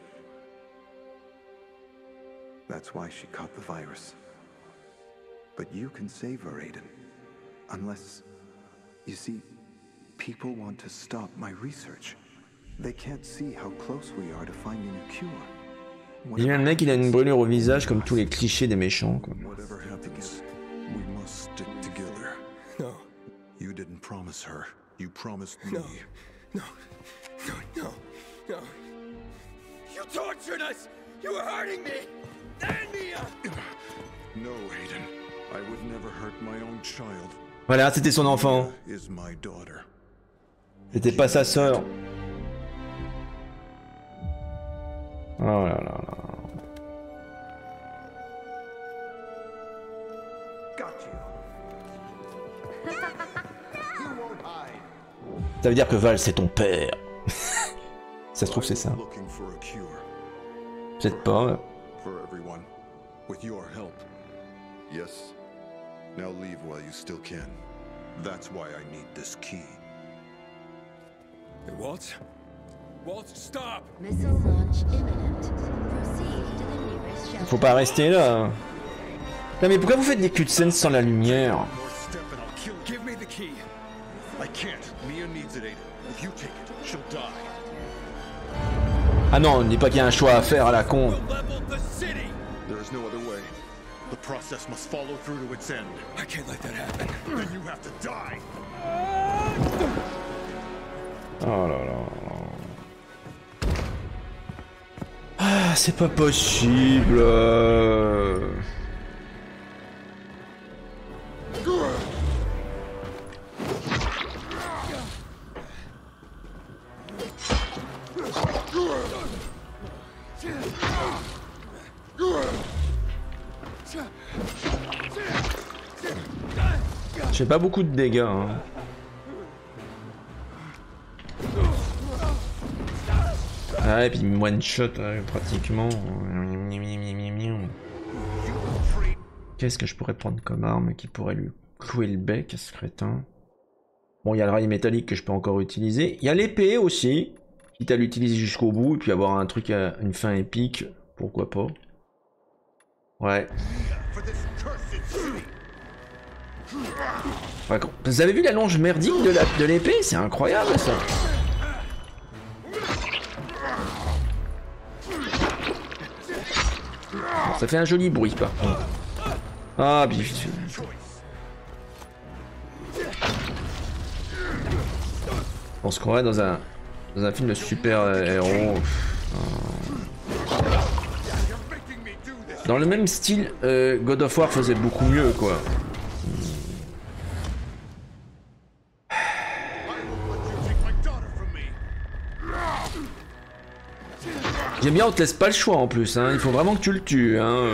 That's why she caught the virus. But you can save her, Aiden. Unless... You see, people want to stop my research. They can't see how close we are to finding a cure. Il y a un mec, il a une brûlure au visage comme tous les clichés des méchants quoi. Whatever happens, we must stick together. No. You didn't promise her. You promised me. No. No. No, no. No. You tortured us! You were hurting me! And Mia! No, Aiden. I would never hurt my own child. Voilà, c'était son enfant. Is my daughter. C'était pas sa sœur. Oh là là là. Ça veut dire que Val c'est ton père. Ça se trouve c'est ça. Peut-être pas. For everyone, with your help. Yes. Now leave while you still can. That's why I need this key. Hey, Walt? Walt, stop! Missile launch imminent. Proceed to the nearest shelter. Faut pas rester là. Non mais pourquoi vous faites des cutscenes sans la lumière? Give me the key. I can't. Mia needs it, Aiden. If you take it, she'll die. Ah non, n'est pas qu'il y a un choix à faire à la con. There is no other way. The process must follow through to its end. I can't let that happen. Then you have to die. Oh là là. Ah, c'est pas possible. J'ai pas beaucoup de dégâts. Hein. Ah et puis one shot euh, pratiquement. Qu'est-ce que je pourrais prendre comme arme qui pourrait lui clouer le bec à ce crétin? Bon, il y a le rail métallique que je peux encore utiliser. Il y a l'épée aussi, quitte à l'utiliser jusqu'au bout et puis avoir un truc à une fin épique, pourquoi pas. Ouais. Ouais, vous avez vu la longe merdique de la de l'épée? C'est incroyable ça. Ça fait un joli bruit par contre. Ah, bif. On se croirait dans un, dans un film de super-héros. Dans le même style, euh, God of War faisait beaucoup mieux, quoi. J'aime bien, on te laisse pas le choix en plus, hein. Il faut vraiment que tu le tues, hein.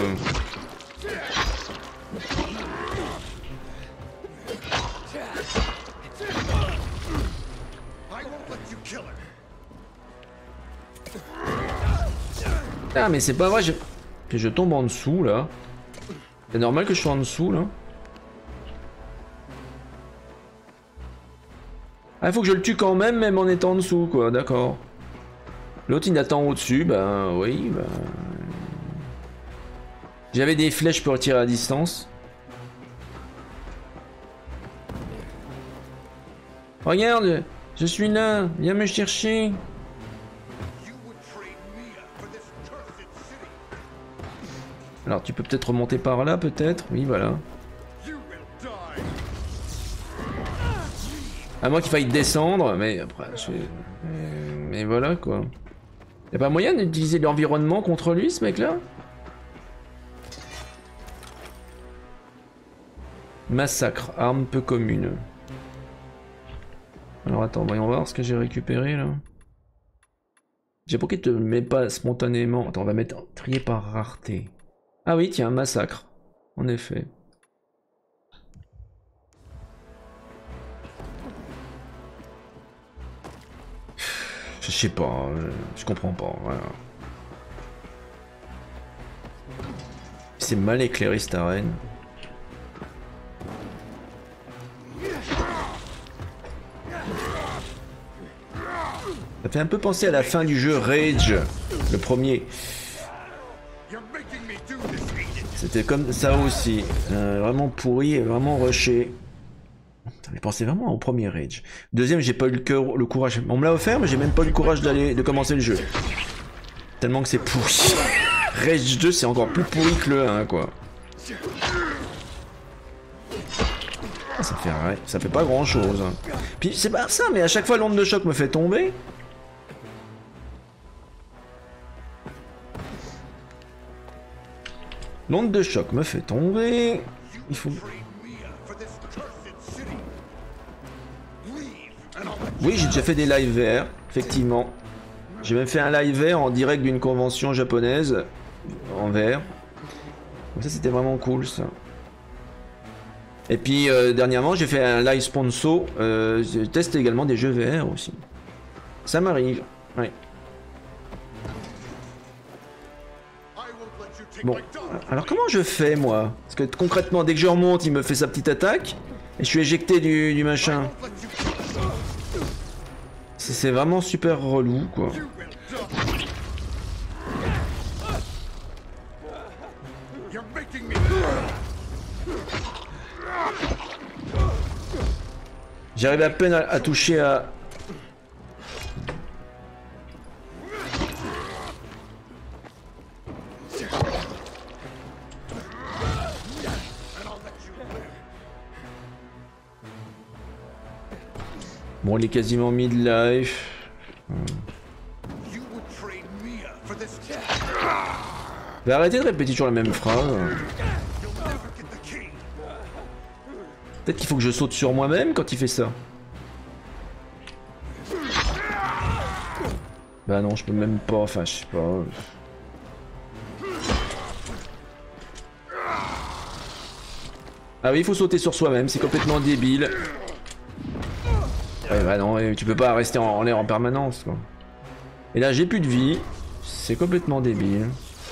Ah mais c'est pas vrai, je... que je tombe en dessous là. C'est normal que je sois en dessous là. Ah, il faut que je le tue quand même, même en étant en dessous, quoi, d'accord. L'autre il attend au-dessus, bah oui, bah... J'avais des flèches pour tirer à distance. Regarde, je suis là, viens me chercher. Alors tu peux peut-être remonter par là, peut-être. Oui, voilà. À moins qu'il faille descendre, mais après, je... mais voilà quoi. Y'a pas moyen d'utiliser l'environnement contre lui, ce mec-là? Massacre, arme peu commune. Alors attends, voyons voir ce que j'ai récupéré là. J'ai pourquoi tu te mets pas spontanément. Attends, on va mettre trier par rareté. Ah oui, tiens, massacre. En effet. Je sais pas, je comprends pas. Voilà. C'est mal éclairé cette arène. Ça fait un peu penser à la fin du jeu Rage, le premier. C'était comme ça aussi, euh, vraiment pourri et vraiment rushé. J'ai pensé vraiment au premier Rage. Deuxième, j'ai pas eu le, cœur, le courage. On me l'a offert, mais j'ai même pas eu le courage d'aller de commencer le jeu. Tellement que c'est pourri. Rage deux, c'est encore plus pourri que le un, quoi. Ça fait, ouais, ça fait pas grand chose. Hein. Puis c'est pas ça, mais à chaque fois l'onde de choc me fait tomber. L'onde de choc me fait tomber. Il faut... Oui, j'ai déjà fait des live V R, effectivement. J'ai même fait un live V R en direct d'une convention japonaise, en V R. Donc ça, c'était vraiment cool, ça. Et puis, euh, dernièrement, j'ai fait un live sponsor. Euh, je teste également des jeux V R aussi. Ça m'arrive, ouais. Bon, alors comment je fais, moi? Parce que concrètement, dès que je remonte, il me fait sa petite attaque. Et je suis éjecté du, du machin. C'est vraiment super relou, quoi. J'arrive à peine à, à toucher à... Bon, il est quasiment mid-life. Hmm. Je vais arrêter de répéter toujours la même phrase. Peut-être qu'il faut que je saute sur moi-même quand il fait ça. Bah non, je peux même pas, enfin je sais pas. Ah oui, il faut sauter sur soi-même, c'est complètement débile. Ouais, bah non, tu peux pas rester en, en l'air en permanence, quoi. Et là, j'ai plus de vie. C'est complètement débile.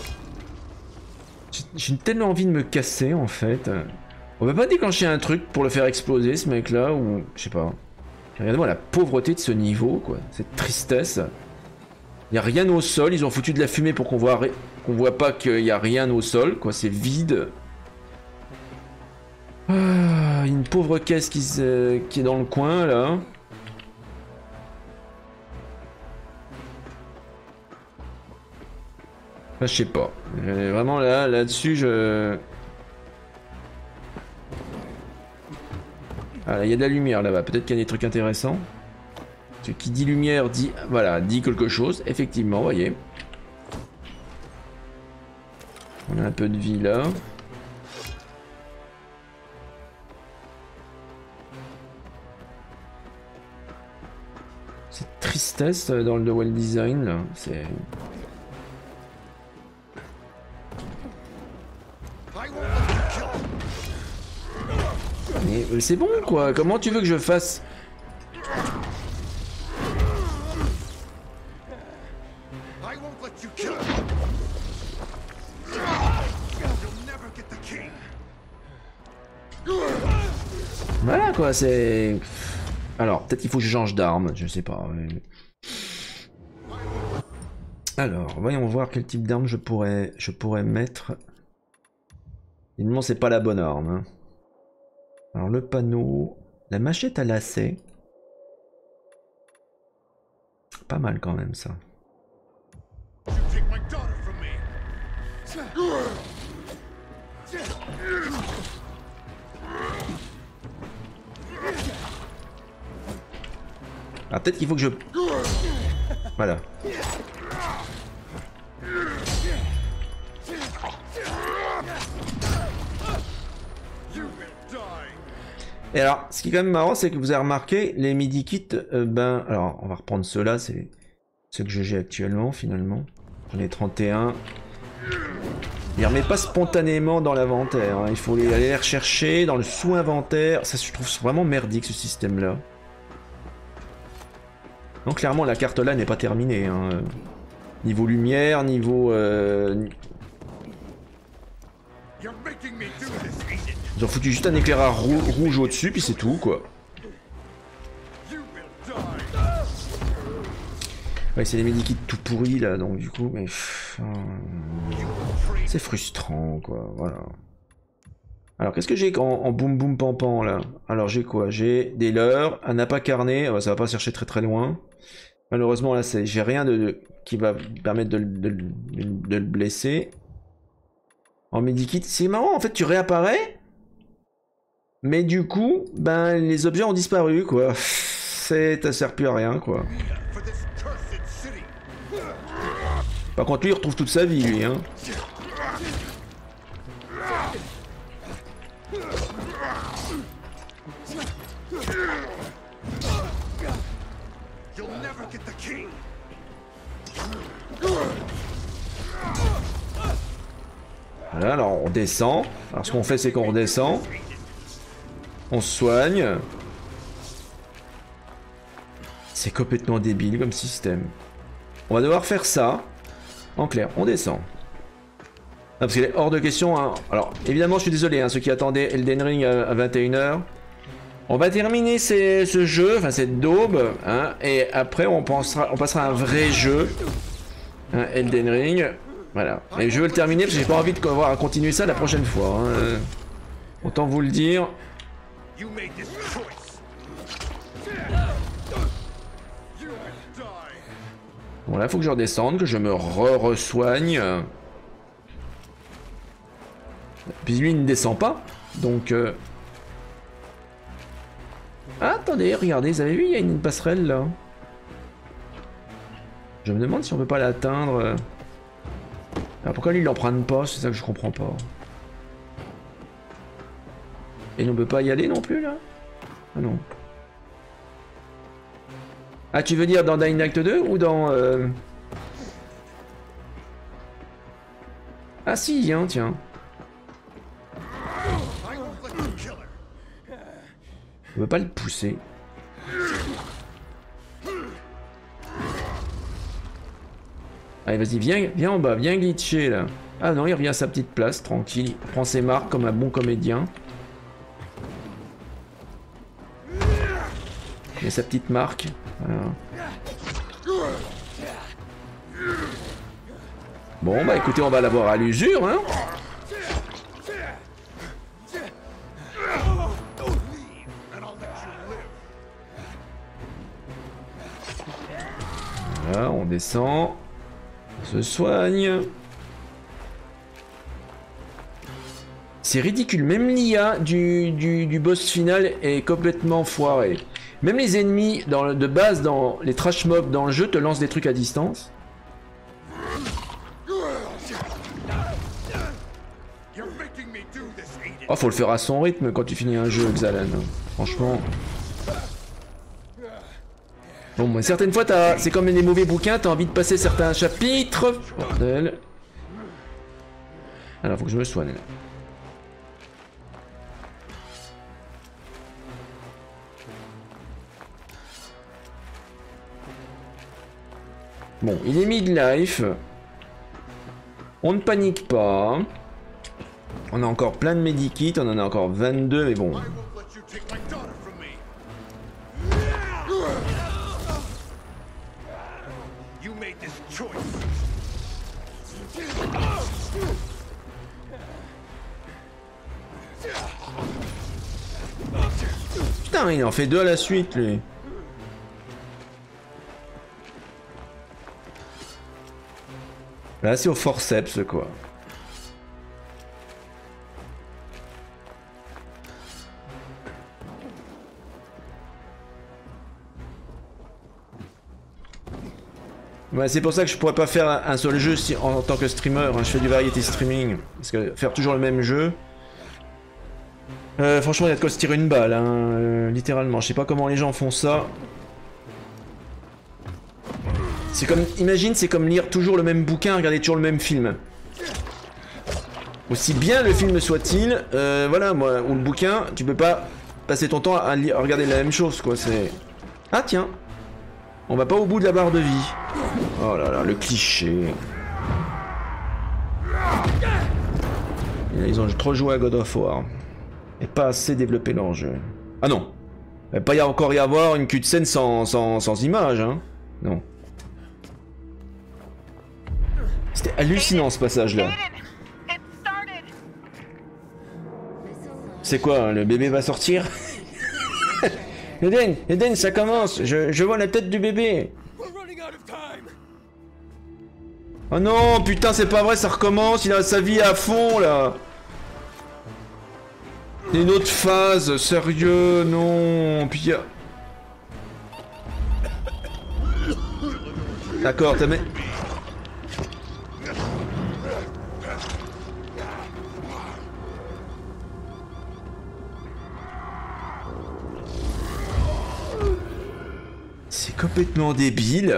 J'ai tellement envie de me casser, en fait. On peut pas déclencher un truc pour le faire exploser, ce mec-là, ou... Je sais pas. Regardez-moi la pauvreté de ce niveau, quoi. Cette tristesse. Il y a rien au sol, ils ont foutu de la fumée pour qu'on voit, qu'on voit pas qu'il y a rien au sol, quoi. C'est vide. Ah, une pauvre caisse qui, se... qui est dans le coin, là. Enfin, je sais pas. Vraiment là, là-dessus, je... Ah, il y a de la lumière là-bas, peut-être qu'il y a des trucs intéressants. Ce qui dit lumière dit, voilà, dit quelque chose, effectivement, vous voyez. On a un peu de vie là. Cette tristesse dans le well design là, c'est... Mais c'est bon quoi, comment tu veux que je fasse? Voilà quoi, c'est... Alors, peut-être qu'il faut que je change d'arme, je sais pas. Alors, voyons voir quel type d'arme je pourrais, je pourrais mettre. Évidemment, c'est pas la bonne arme. Hein. Alors, le panneau... La machette à lacet. Pas mal quand même, ça. Ah, peut-être qu'il faut que je... Voilà. Et alors, ce qui est quand même marrant, c'est que vous avez remarqué, les midi kits, euh, ben... Alors, on va reprendre ceux-là, c'est ceux que j'ai actuellement, finalement. J'en ai trente et un. Il ne remet pas spontanément dans l'inventaire. Hein. Il faut aller les rechercher dans le sous-inventaire. Ça, je trouve vraiment merdique, ce système-là. Donc clairement la carte là n'est pas terminée. Hein. Niveau lumière, niveau... Euh... Ils ont foutu juste un éclairage rou rouge au-dessus, puis c'est tout quoi. Ouais, c'est les medikits tout pourris là, donc du coup, mais... C'est frustrant quoi, voilà. Alors qu'est-ce que j'ai en, en boum boum pampan là? Alors j'ai quoi? J'ai des leurres, un appât carné, oh, ça va pas chercher très très loin. Malheureusement là j'ai rien de, de qui va permettre de, de, de, de le blesser. En medikit, c'est marrant en fait, tu réapparais, mais du coup, ben les objets ont disparu quoi. C'est, ça sert plus à rien quoi. Par contre lui il retrouve toute sa vie lui hein. Voilà, alors on descend. Alors ce qu'on fait c'est qu'on redescend. On se soigne. C'est complètement débile comme système. On va devoir faire ça. En clair, on descend. Non, parce qu'il est hors de question. Hein. Alors évidemment je suis désolé, hein, ceux qui attendaient Elden Ring à, à vingt et une heures. On va terminer ces, ce jeu, enfin cette daube. Hein, et après on, pensera, on passera à un vrai jeu. Hein, Elden Ring. Voilà. Et je veux le terminer parce que j'ai pas envie de voir continuer ça la prochaine fois. Hein. Autant vous le dire. Bon là faut que je redescende, que je me re-resoigne. Puis lui il ne descend pas. Donc... Euh... Ah, attendez, regardez, vous avez vu, il y a une passerelle là. Je me demande si on peut pas l'atteindre. Alors pourquoi lui il l'emprunte pas? C'est ça que je comprends pas. Et on peut pas y aller non plus là? Ah non. Ah tu veux dire dans Dying Light deux ou dans... Euh... Ah si, hein, tiens. On peut pas le pousser. Allez, vas-y, viens, viens en bas, viens glitcher là. Ah non, il revient à sa petite place, tranquille. Il prend ses marques comme un bon comédien. Il a sa petite marque. Voilà. Bon, bah écoutez, on va l'avoir à l'usure, hein. Voilà, on descend. On se soigne. C'est ridicule, même l'I A du, du, du boss final est complètement foiré. Même les ennemis dans le, de base, dans les trash mobs dans le jeu, te lancent des trucs à distance. Oh, faut le faire à son rythme quand tu finis un jeu, Xalan. Franchement. Bon, mais certaines fois, c'est comme des mauvais bouquins, t'as envie de passer certains chapitres. Bordel. Alors, faut que je me soigne. Bon, il est mid-life. On ne panique pas. On a encore plein de medikits, on en a encore vingt-deux, mais bon. Putain, il en fait deux à la suite, lui. Là, c'est au forceps, quoi. Ouais, c'est pour ça que je pourrais pas faire un seul jeu si, en, en tant que streamer. Hein, je fais du variety streaming. Parce que faire toujours le même jeu... Euh, franchement, il y a de quoi se tirer une balle, hein, euh, littéralement. Je sais pas comment les gens font ça. C'est comme... Imagine, c'est comme lire toujours le même bouquin, regarder toujours le même film. Aussi bien le film soit-il, euh, voilà, moi, ou le bouquin, tu peux pas passer ton temps à, lire, à regarder la même chose, quoi, c'est... Ah, tiens. On va pas au bout de la barre de vie. Oh là là, le cliché. Et là, ils ont trop joué à God of War. Et pas assez développé leur jeu. Ah non. Il va pas y encore y avoir une cutscene sans, sans, sans image, hein. Non. C'était hallucinant ce passage-là. C'est quoi, le bébé va sortir? Eden, Eden, ça commence. Je, je vois la tête du bébé. Oh non, putain, c'est pas vrai, ça recommence. Il a sa vie à fond, là. Une autre phase, sérieux, non. Puis y a... D'accord, t'as mis... C'est complètement débile.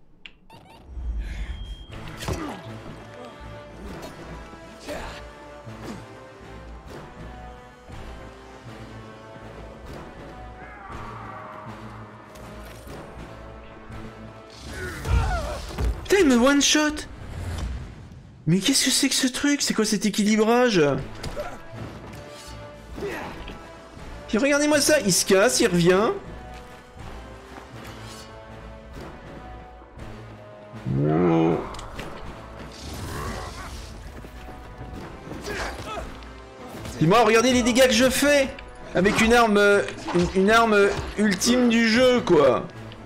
Putain, il me one-shot. Mais qu'est-ce que c'est que ce truc? C'est quoi cet équilibrage? Puis regardez-moi ça, il se casse, il revient. Wow. Puis moi, regardez les dégâts que je fais avec une arme, une, une arme ultime du jeu, quoi.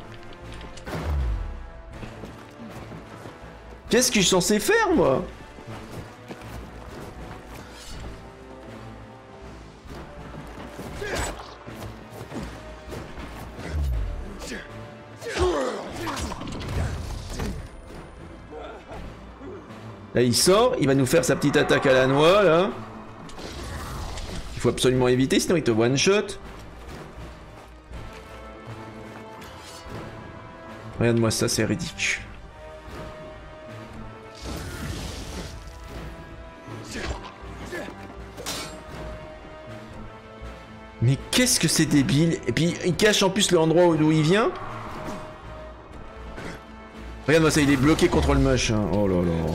Qu'est-ce que je suis censé faire, moi? Là, il sort, il va nous faire sa petite attaque à la noix, là. Il faut absolument éviter, sinon il te one-shot. Regarde-moi ça, c'est ridicule. Mais qu'est-ce que c'est débile. Et puis, il cache en plus l'endroit d'où il vient. Regarde-moi ça, il est bloqué contre le machin. Oh là là.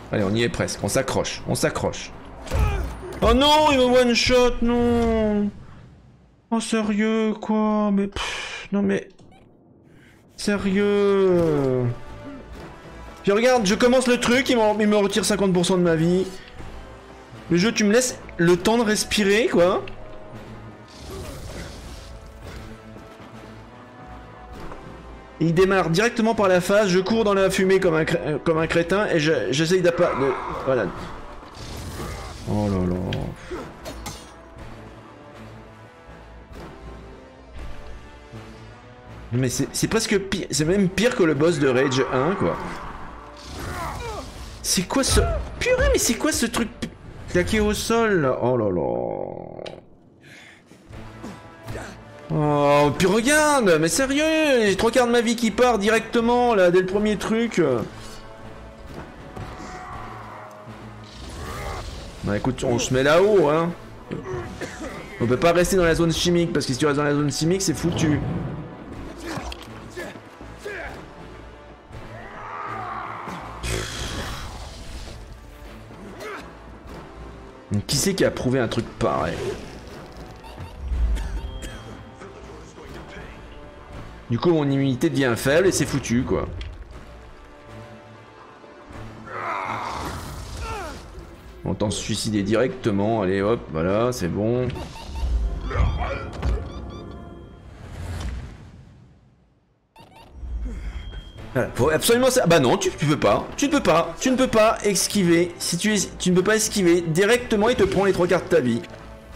Allez, on y est presque. On s'accroche. On s'accroche. Oh non, il me one shot, non. Oh sérieux, quoi. Mais pff, non mais sérieux. Puis regarde, je commence le truc, il, il me retire cinquante pour cent de ma vie. Le jeu, tu me laisses le temps de respirer, quoi. Il démarre directement par la face, je cours dans la fumée comme un, comme un crétin et j'essaye d'appa... De... Voilà. Oh là là. Mais c'est presque pire, c'est même pire que le boss de Rage un, quoi. C'est quoi ce... Purée, mais c'est quoi ce truc claqué au sol, là? Oh là là. Oh, puis regarde, mais sérieux, j'ai trois quarts de ma vie qui part directement, là, dès le premier truc. Bah écoute, on se met là-haut, hein. On peut pas rester dans la zone chimique, parce que si tu restes dans la zone chimique, c'est foutu. Donc, qui c'est qui a prouvé un truc pareil? Du coup, mon immunité devient faible et c'est foutu, quoi. On tente de se suicider directement. Allez, hop, voilà, c'est bon. Voilà, faut absolument ça. Bah non, tu, tu peux pas. Tu ne peux pas. Tu ne peux pas esquiver. Si tu, es, tu ne peux pas esquiver directement, il te prend les trois quarts de ta vie.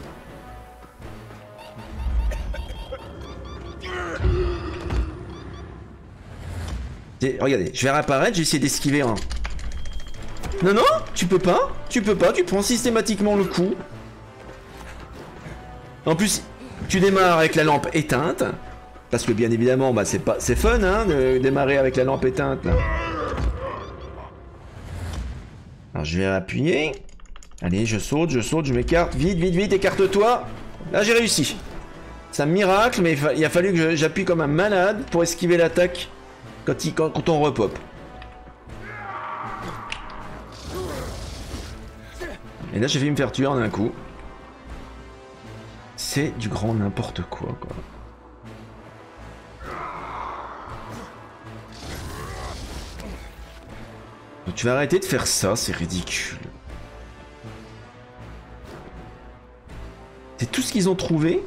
Regardez, je vais réapparaître, j'ai essayé d'esquiver un. Non, non, tu peux pas, tu peux pas, tu prends systématiquement le coup. En plus, tu démarres avec la lampe éteinte. Parce que bien évidemment, bah, c'est pas, c'est fun hein, de démarrer avec la lampe éteinte. Là. Alors je vais appuyer. Allez, je saute, je saute, je m'écarte. Vite, vite, vite, écarte-toi. Là, j'ai réussi. C'est un miracle, mais il a fallu que j'appuie comme un malade pour esquiver l'attaque. Quand, il, quand, quand on repop. Et là j'ai failli me faire tuer en un coup. C'est du grand n'importe quoi, quoi. Donc, tu vas arrêter de faire ça, c'est ridicule. C'est tout ce qu'ils ont trouvé.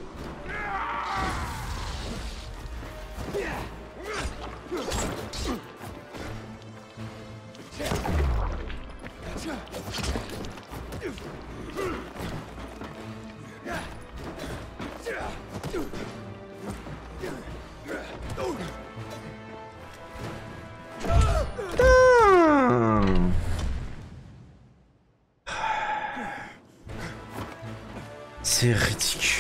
C'est ridicule.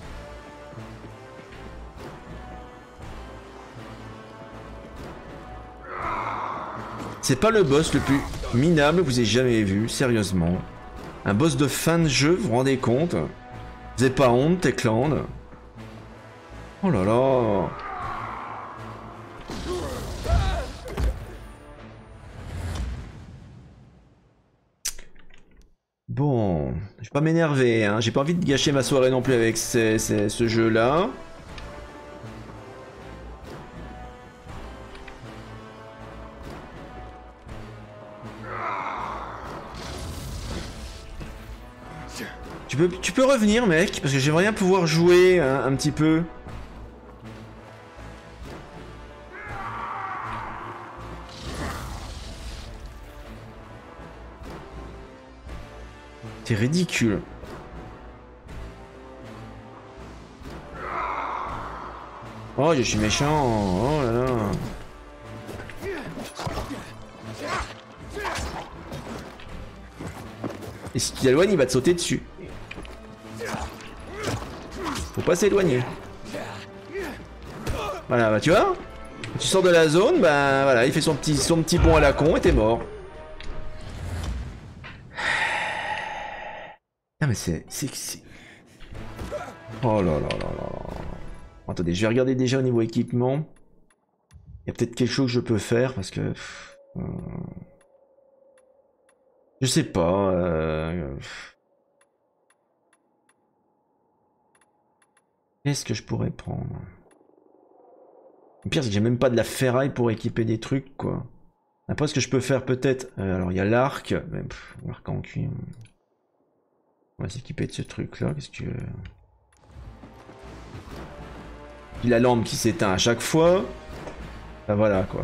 C'est pas le boss le plus minable que vous ayez jamais vu, sérieusement. Un boss de fin de jeu, vous vous rendez compte? Vous avez pas honte, Techland? Oh là là. Bon, je vais pas m'énerver, hein. J'ai pas envie de gâcher ma soirée non plus avec ces, ces, ce jeu-là. Tu peux, tu peux revenir, mec, parce que j'aimerais bien pouvoir jouer hein, un petit peu. C'est ridicule. Oh, je suis méchant. Oh là là. Et si tu t'éloignes, il va te sauter dessus. Faut pas s'éloigner. Voilà, bah tu vois, tu sors de la zone, bah voilà, il fait son petit, son petit bond à la con et t'es mort. Ah mais c'est... c'est... Oh là là là là là. Attendez, je vais regarder déjà au niveau équipement. Il y a peut-être quelque chose que je peux faire parce que... Je sais pas. Euh... Qu'est-ce que je pourrais prendre? Le pire, c'est que j'ai même pas de la ferraille pour équiper des trucs, quoi. Après, ce que je peux faire, peut-être... Euh, alors, il y a l'arc. Mais pff, l'arc en cuir. On va s'équiper de ce truc-là. Qu'est-ce que tu veux? Puis la lampe qui s'éteint à chaque fois. Ben voilà, quoi.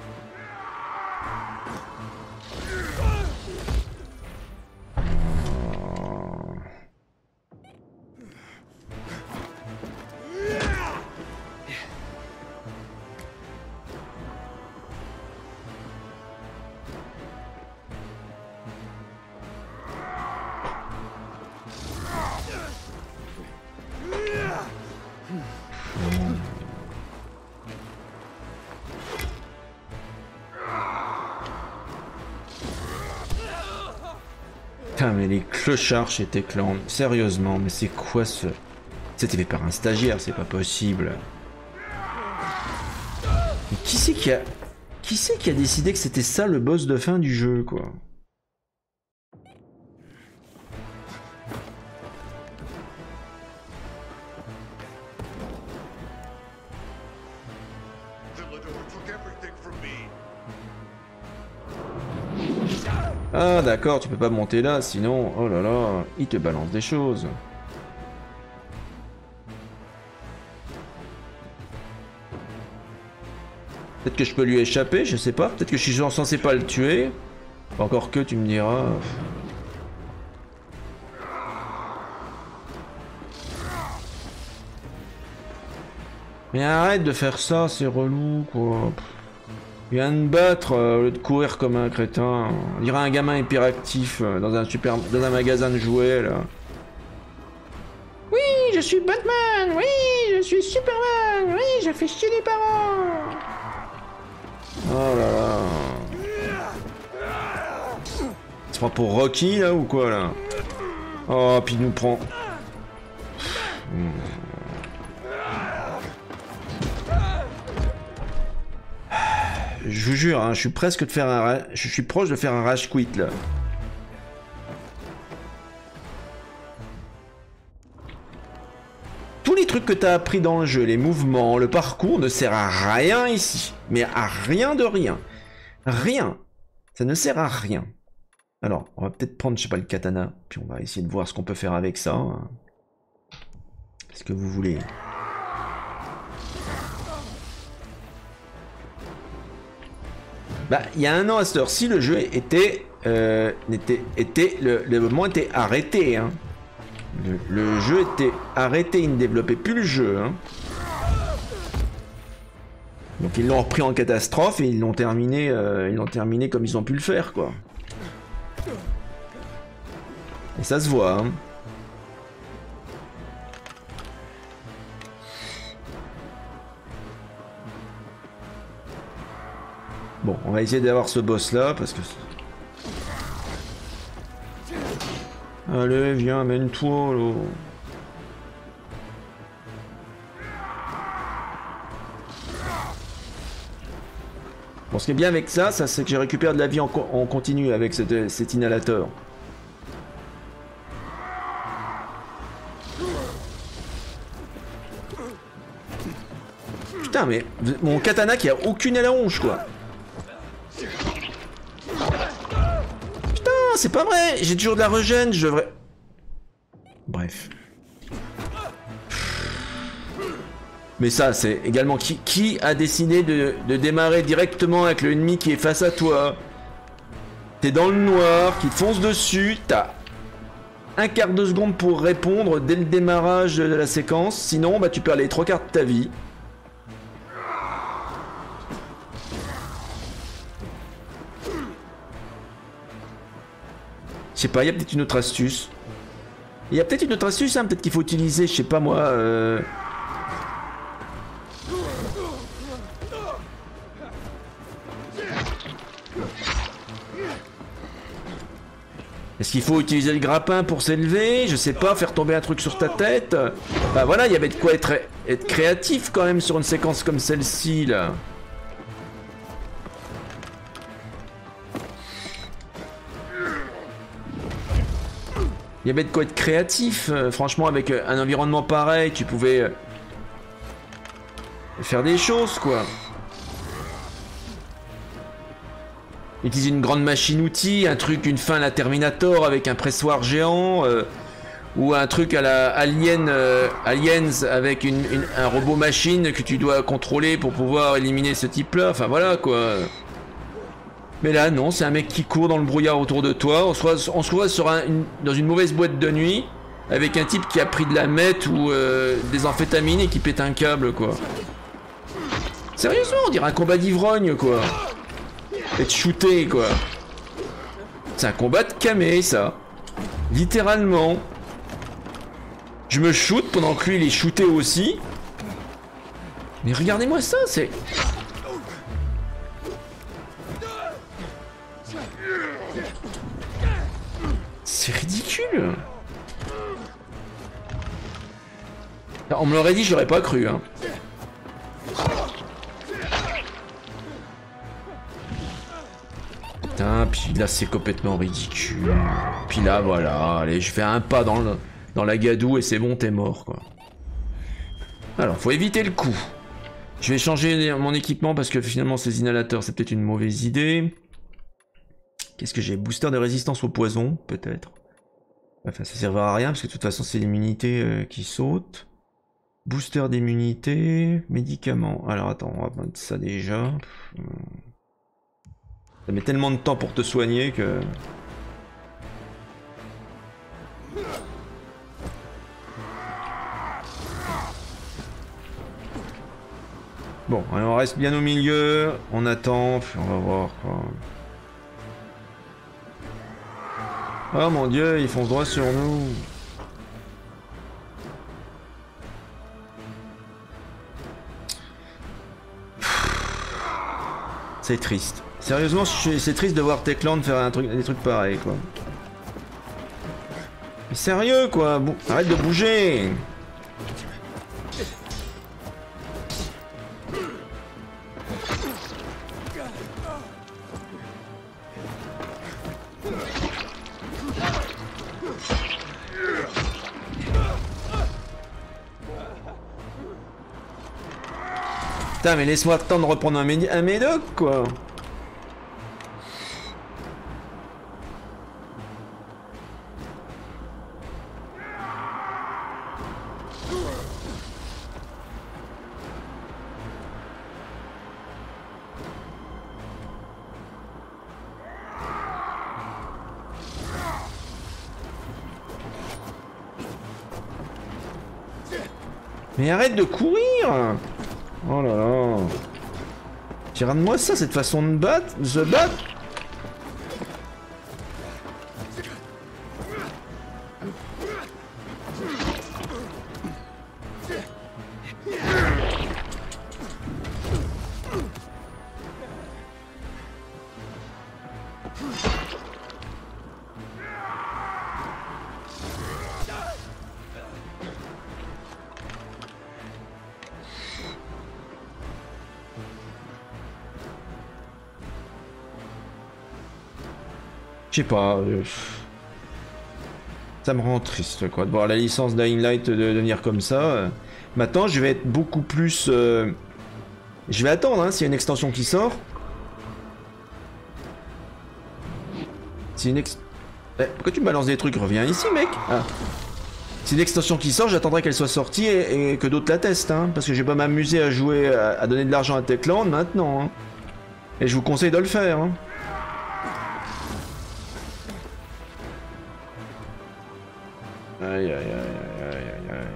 Putain, mais les clochards chez Techland, sérieusement, mais c'est quoi ce... C'était fait par un stagiaire, c'est pas possible. Mais qui c'est qui a... Qui c'est qui a décidé que c'était ça le boss de fin du jeu, quoi? Ah d'accord, tu peux pas monter là, sinon, oh là là, il te balance des choses. Peut-être que je peux lui échapper, je sais pas. Peut-être que je suis censé pas le tuer. Encore que, tu me diras. Mais arrête de faire ça, c'est relou, quoi. Il vient de battre euh, au lieu de courir comme un crétin. On dirait un gamin hyperactif euh, dans un super, dans un magasin de jouets là. Oui, je suis Batman. Oui, je suis Superman. Oui, je fais chier les parents. Oh là là. Tu prends pour Rocky là ou quoi là? Oh, puis il nous prend. Hmm. Je vous jure, hein, je suis presque de faire un, je suis proche de faire un rage quit là. Tous les trucs que t'as appris dans le jeu, les mouvements, le parcours ne sert à rien ici, mais à rien de rien, rien. Ça ne sert à rien. Alors, on va peut-être prendre, je sais pas, le katana, puis on va essayer de voir ce qu'on peut faire avec ça. Est-ce que vous voulez? Bah, il y a un an à cette heure-ci, le jeu était, euh, était, était le, le moment était arrêté. Hein. Le, le jeu était arrêté, ils ne développaient plus le jeu. Hein. Donc ils l'ont repris en catastrophe et ils l'ont terminé, euh, ils l'ont terminé comme ils ont pu le faire, quoi. Et ça se voit. Hein. Bon, on va essayer d'avoir ce boss là parce que... Allez, viens, amène-toi là. Bon, ce qui est bien avec ça, ça c'est que j'ai récupéré de la vie en, co en continu avec cet, cet inhalateur. Putain, mais mon katana qui a aucune allonge, quoi. C'est pas vrai, j'ai toujours de la régène, je devrais... Bref. Mais ça, c'est également qui, qui a décidé de, de démarrer directement avec l'ennemi qui est face à toi. T'es dans le noir, qui te fonce dessus, t'as un quart de seconde pour répondre dès le démarrage de la séquence, sinon bah tu perds les trois quarts de ta vie. Je sais pas, il y a peut-être une autre astuce. Il y a peut-être une autre astuce, hein, peut-être qu'il faut utiliser, je sais pas moi... Euh... Est-ce qu'il faut utiliser le grappin pour s'élever? Je sais pas, faire tomber un truc sur ta tête? Bah voilà, il y avait de quoi être, être créatif quand même sur une séquence comme celle-ci, là. Il y avait de quoi être créatif. Euh, franchement, avec euh, un environnement pareil, tu pouvais euh, faire des choses, quoi. Utiliser une grande machine-outil, un truc, une fin à la Terminator avec un pressoir géant, euh, ou un truc à la Alien, euh, Aliens avec une, une, un robot-machine que tu dois contrôler pour pouvoir éliminer ce type-là. Enfin voilà, quoi. Mais là, non, c'est un mec qui court dans le brouillard autour de toi. On se voit, on se voit sur un, une, dans une mauvaise boîte de nuit avec un type qui a pris de la meth ou euh, des amphétamines et qui pète un câble, quoi. Sérieusement, on dirait un combat d'ivrogne, quoi. Être shooté, quoi. C'est un combat de camé, ça. Littéralement. Je me shoot pendant que lui, il est shooté aussi. Mais regardez-moi ça, c'est... C'est ridicule. On me l'aurait dit, j'aurais pas cru, hein. Putain, puis là c'est complètement ridicule. Puis là voilà, allez, je fais un pas dans, le, dans la gadoue et c'est bon, t'es mort, quoi. Alors, faut éviter le coup. Je vais changer mon équipement parce que finalement ces inhalateurs c'est peut-être une mauvaise idée. Qu'est-ce que j'ai? Booster de résistance au poison, peut-être. Enfin, ça servira à rien parce que de toute façon c'est l'immunité euh, qui saute. Booster d'immunité, médicaments. Alors attends, on va mettre ça déjà. Ça met tellement de temps pour te soigner que... Bon, alors on reste bien au milieu, on attend, puis on va voir quoi. Oh mon dieu, ils foncent droit sur nous. C'est triste. Sérieusement, c'est triste de voir Techland faire un truc, des trucs pareils, quoi. Mais sérieux, quoi. Bon, arrête de bouger. Putain, mais laisse-moi le temps de reprendre un, médi un médoc, quoi. Mais arrête de courir! Oh là là! Tire-moi ça, cette façon de battre, de se battre! Je sais pas, euh, ça me rend triste quoi de voir la licence Dying Light de devenir comme ça. Maintenant je vais être beaucoup plus... Euh... Je vais attendre hein, s'il y a une extension qui sort. C'est une ex... Eh, pourquoi tu me balances des trucs? Reviens ici mec. Ah. C'est une extension qui sort, j'attendrai qu'elle soit sortie et, et que d'autres la testent. Hein, parce que je vais pas m'amuser à jouer, à, à donner de l'argent à Techland maintenant. Hein. Et je vous conseille de le faire. Hein. Aïe aïe aïe aïe aïe aïe.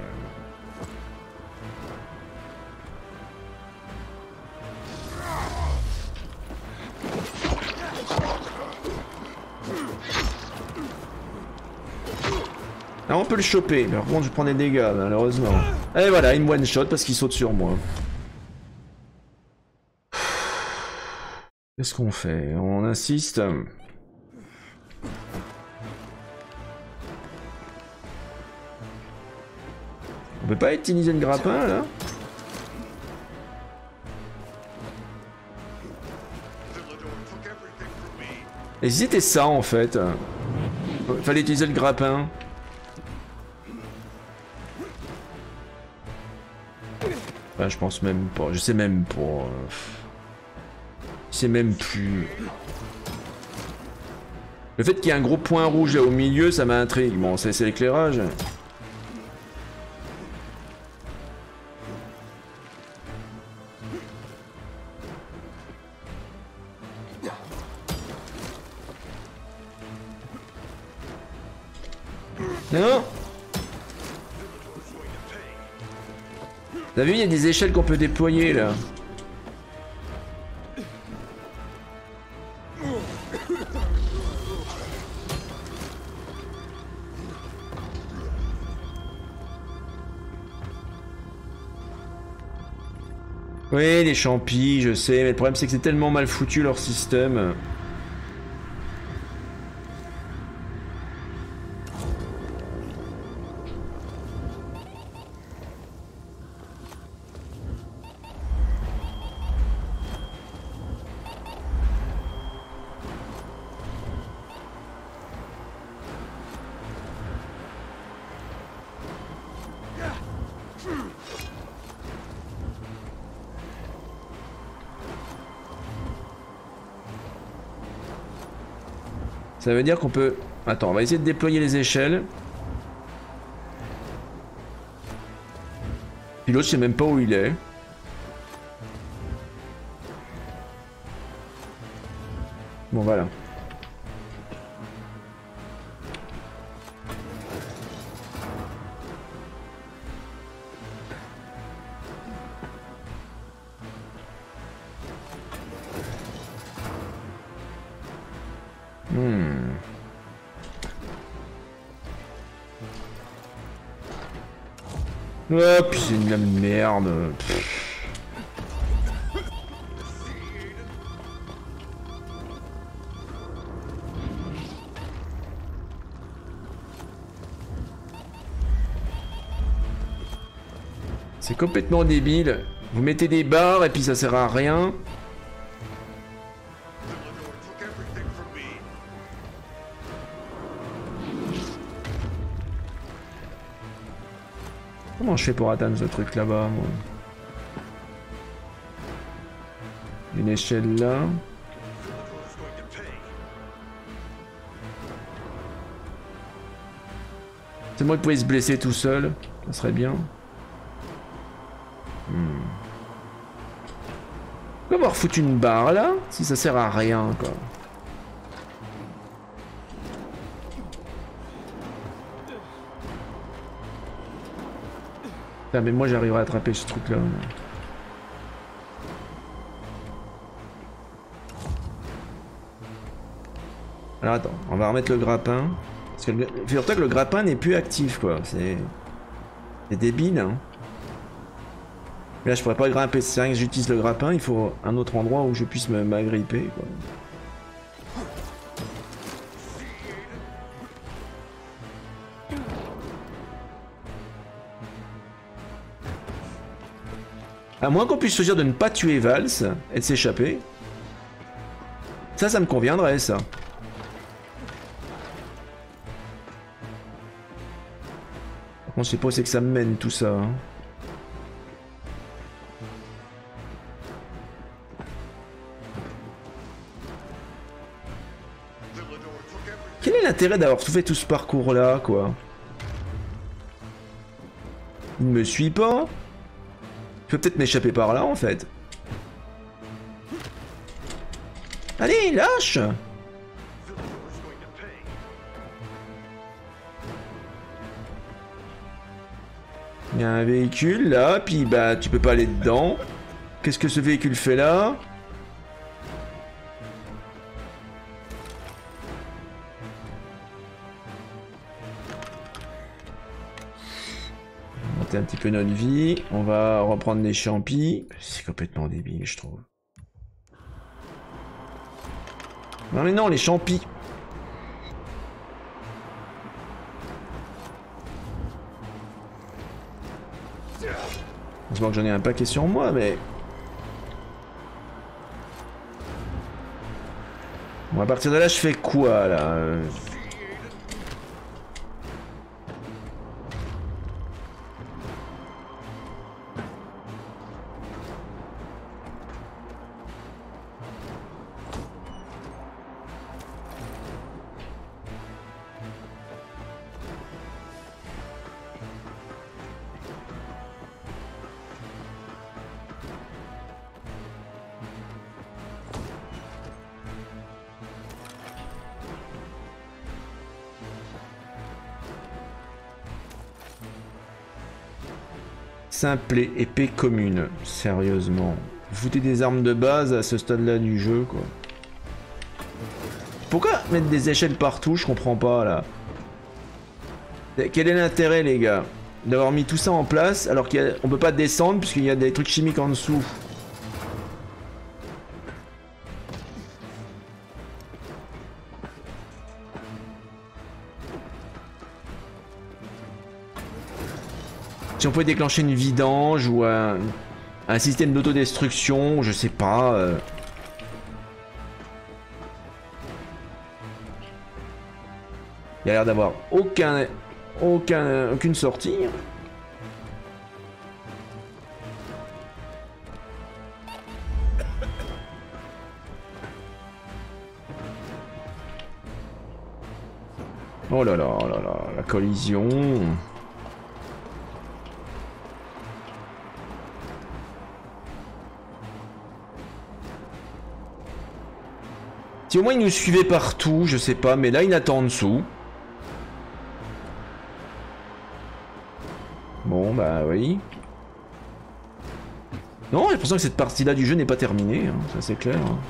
Ah, on peut le choper, mais par contre je prends des dégâts malheureusement. Et voilà, il me one shot parce qu'il saute sur moi. Qu'est-ce qu'on fait? On insiste. On peut pas utiliser le grappin là? Et si c'était ça en fait? Fallait utiliser le grappin. Enfin, je pense même pas. Je sais même pas. Euh... Je sais même plus. Le fait qu'il y ait un gros point rouge là au milieu, ça m'intrigue. Bon, c'est l'éclairage. Non. T'as vu, il y a des échelles qu'on peut déployer là. Oui, les champis, je sais, mais le problème c'est que c'est tellement mal foutu leur système. Ça veut dire qu'on peut... Attends, on va essayer de déployer les échelles. Puis l'autre, je sais même pas où il est. Bon, voilà. Hmm. Oh, puis c'est de la merde. Pff. C'est complètement débile. Vous mettez des barres et puis ça sert à rien. Comment je fais pour atteindre ce truc là-bas, moi? Une échelle là. C'est moi qui pouvais se blesser tout seul. Ça serait bien. Hmm. Pourquoi avoir foutu une barre là? Si ça sert à rien, quoi. Ah, mais moi j'arriverai à attraper ce truc là. Alors attends, on va remettre le grappin. Parce que figure-toi que le grappin n'est plus actif quoi. C'est. C'est débile hein. Mais là je pourrais pas grimper. C'est rien que j'utilise le grappin, il faut un autre endroit où je puisse m'agripper quoi. À moins qu'on puisse choisir de ne pas tuer Vals et de s'échapper. Ça, ça me conviendrait, ça. Par contre, je sais pas où c'est que ça me mène, tout ça. Hein. Quel est l'intérêt d'avoir fait tout ce parcours-là, quoi? Il ne me suit pas? Je peux peut-être m'échapper par là en fait. Allez, lâche! Il y a un véhicule là, puis bah tu peux pas aller dedans. Qu'est-ce que ce véhicule fait là? Un petit peu notre vie, on va reprendre les champis. C'est complètement débile, je trouve. Non mais non, les champis. Heureusement que j'en ai un paquet sur moi, mais... Bon, à partir de là, je fais quoi, là? simple et épée commune. Sérieusement. Vous foutez des armes de base à ce stade-là du jeu, quoi. Pourquoi mettre des échelles partout? Je comprends pas, là. Quel est l'intérêt, les gars, d'avoir mis tout ça en place alors qu'on peut pas descendre puisqu'il y a des trucs chimiques en dessous? Si on pouvait déclencher une vidange ou un, un système d'autodestruction, je sais pas. Euh... Il y a l'air d'avoir aucun, aucun, aucune sortie. Oh là là, oh là là, la collision. Si au moins il nous suivait partout, je sais pas, mais là il attend en dessous. Bon bah oui. Non, j'ai l'impression que cette partie-là du jeu n'est pas terminée, hein, ça c'est clair. Hein.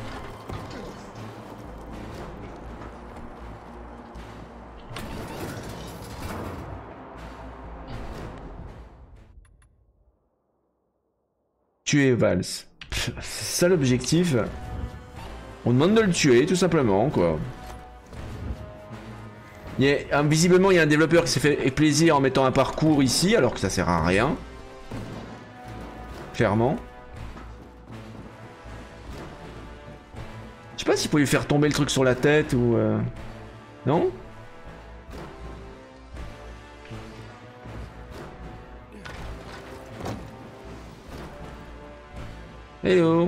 Tuer Vals. C'est ça l'objectif. On demande de le tuer, tout simplement, quoi. Il y a, visiblement, il y a un développeur qui s'est fait plaisir en mettant un parcours ici, alors que ça sert à rien. Clairement. Je sais pas s'il pouvait lui faire tomber le truc sur la tête ou... Euh... Non? Hello.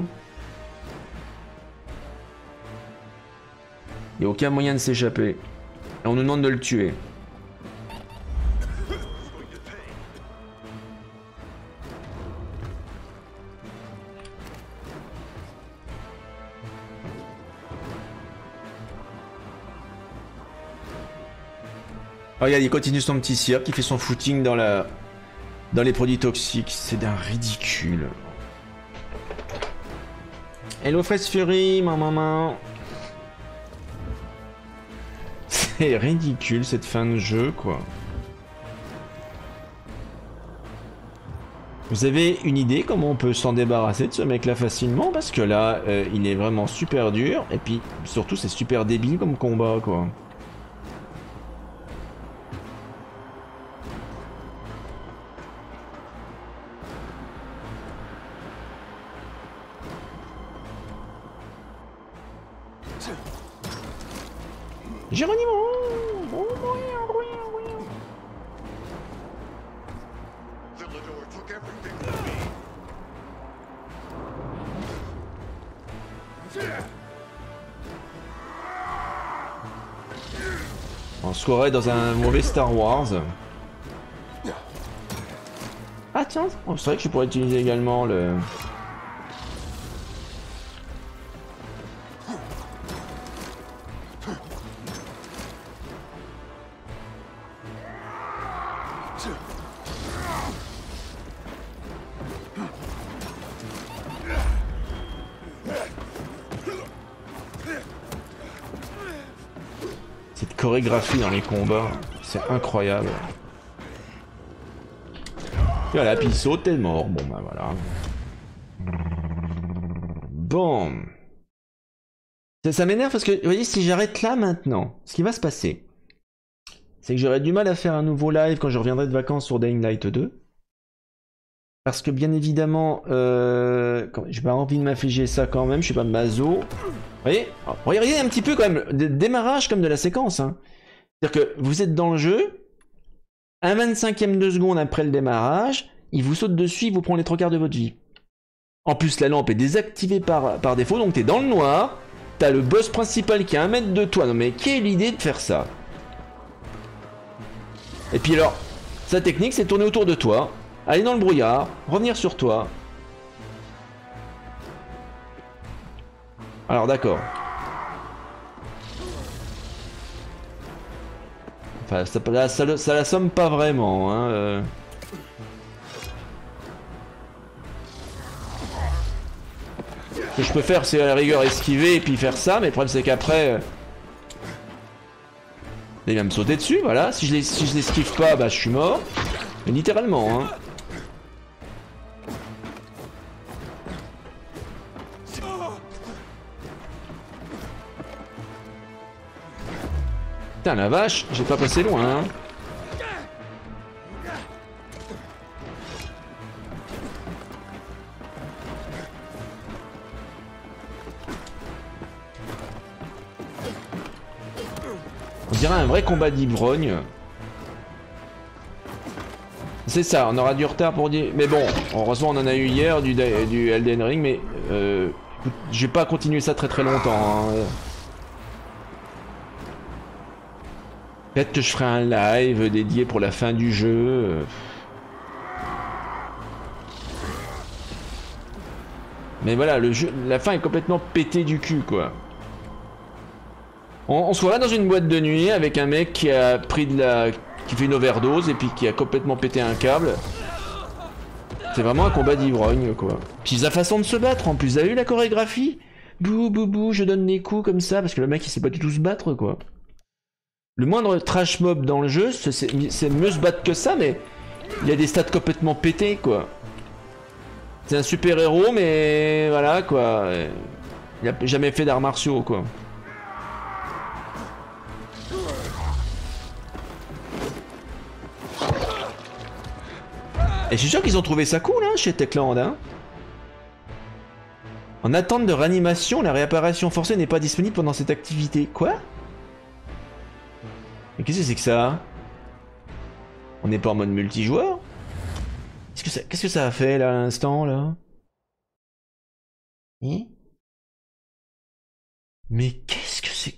Il n'y a aucun moyen de s'échapper. Et on nous demande de le tuer. Oh, regarde, il continue son petit cirque, il fait son footing dans la... dans les produits toxiques. C'est d'un ridicule. Hello Fresh Fury, ma maman. C'est ridicule cette fin de jeu, quoi. Vous avez une idée comment on peut s'en débarrasser de ce mec là facilement? Parce que là, euh, il est vraiment super dur. Et puis, surtout, c'est super débile comme combat, quoi. Géronimo! Oh, on se croirait dans un mauvais Star Wars. Ah tiens, oh, c'est vrai que je pourrais utiliser également le... chorégraphie dans les combats, c'est incroyable. Voilà, puis il saute, t'es mort. Bon bah voilà. Bon. Ça, ça m'énerve parce que, vous voyez, si j'arrête là maintenant, ce qui va se passer, c'est que j'aurai du mal à faire un nouveau live quand je reviendrai de vacances sur Dying Light deux. Parce que bien évidemment, euh, j'ai pas envie de m'infliger ça quand même, je suis pas maso. Vous voyez, regardez un petit peu quand même, le démarrage comme de la séquence. Hein. C'est-à-dire que vous êtes dans le jeu, un vingt-cinquième de seconde après le démarrage, il vous saute dessus, il vous prend les trois quarts de votre vie. En plus, la lampe est désactivée par, par défaut, donc t'es dans le noir, t'as le boss principal qui est à un mètre de toi. Non mais quelle idée de faire ça? Et puis alors, sa technique c'est tourner autour de toi, aller dans le brouillard, revenir sur toi. Alors d'accord. Enfin, ça, ça, ça, ça l'assomme pas vraiment. Hein, euh. Ce que je peux faire, c'est à la rigueur esquiver et puis faire ça, mais le problème c'est qu'après... Euh... il va me sauter dessus, voilà. Si je si je l'esquive pas, bah je suis mort. Mais littéralement, hein. Putain la vache, j'ai pas passé loin, hein. On dirait un vrai combat d'ivrogne. C'est ça, on aura du retard pour dire... Mais bon, heureusement on en a eu hier du, du Elden Ring, mais... Euh, je vais pas continuer ça très très longtemps. Hein. Peut-être que je ferai un live dédié pour la fin du jeu. Mais voilà, le jeu, la fin est complètement pété du cul, quoi. On, on se voit là dans une boîte de nuit avec un mec qui a pris de la... qui fait une overdose et puis qui a complètement pété un câble. C'est vraiment un combat d'ivrogne, quoi. Puis sa façon de se battre, en plus, vous avez vu la chorégraphie? Bou bou bou, je donne des coups comme ça, parce que le mec il sait pas du tout se battre, quoi. Le moindre trash mob dans le jeu, c'est mieux se battre que ça, mais il a des stats complètement pétés, quoi. C'est un super héros, mais voilà, quoi. Il a jamais fait d'arts martiaux, quoi. Et je suis sûr qu'ils ont trouvé ça cool, hein, chez Techland, hein. En attente de réanimation, la réapparition forcée n'est pas disponible pendant cette activité. Quoi? Mais qu'est-ce que c'est que ça? On n'est pas en mode multijoueur? Qu'est-ce que ça, qu'est-ce que ça a fait là à l'instant là? Hein? Mais qu'est-ce que c'est?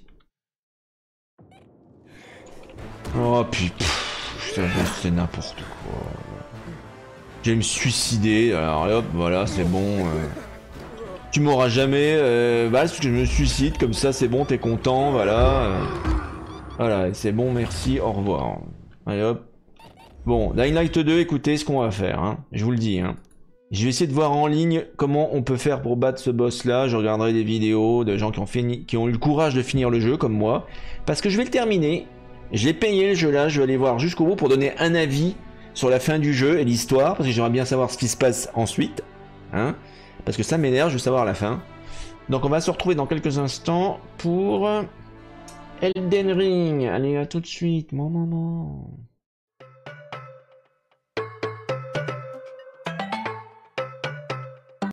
Oh putain, c'est n'importe quoi. Je vais me suicider, alors hop, voilà, c'est bon. Euh... Tu m'auras jamais, euh... bah, parce que je me suicide, comme ça c'est bon, t'es content, voilà. Euh... Voilà, c'est bon, merci, au revoir. Allez hop. Bon, Dying Light deux, écoutez ce qu'on va faire, hein. Je vous le dis, hein. Je vais essayer de voir en ligne comment on peut faire pour battre ce boss là. Je regarderai des vidéos de gens qui ont, fini, qui ont eu le courage de finir le jeu comme moi. Parce que je vais le terminer. Je l'ai payé le jeu là, je vais aller voir jusqu'au bout pour donner un avis sur la fin du jeu et l'histoire. Parce que j'aimerais bien savoir ce qui se passe ensuite. Hein. Parce que ça m'énerve, je veux savoir la fin. Donc on va se retrouver dans quelques instants pour... Elden Ring. Allez, à tout de suite, mon maman.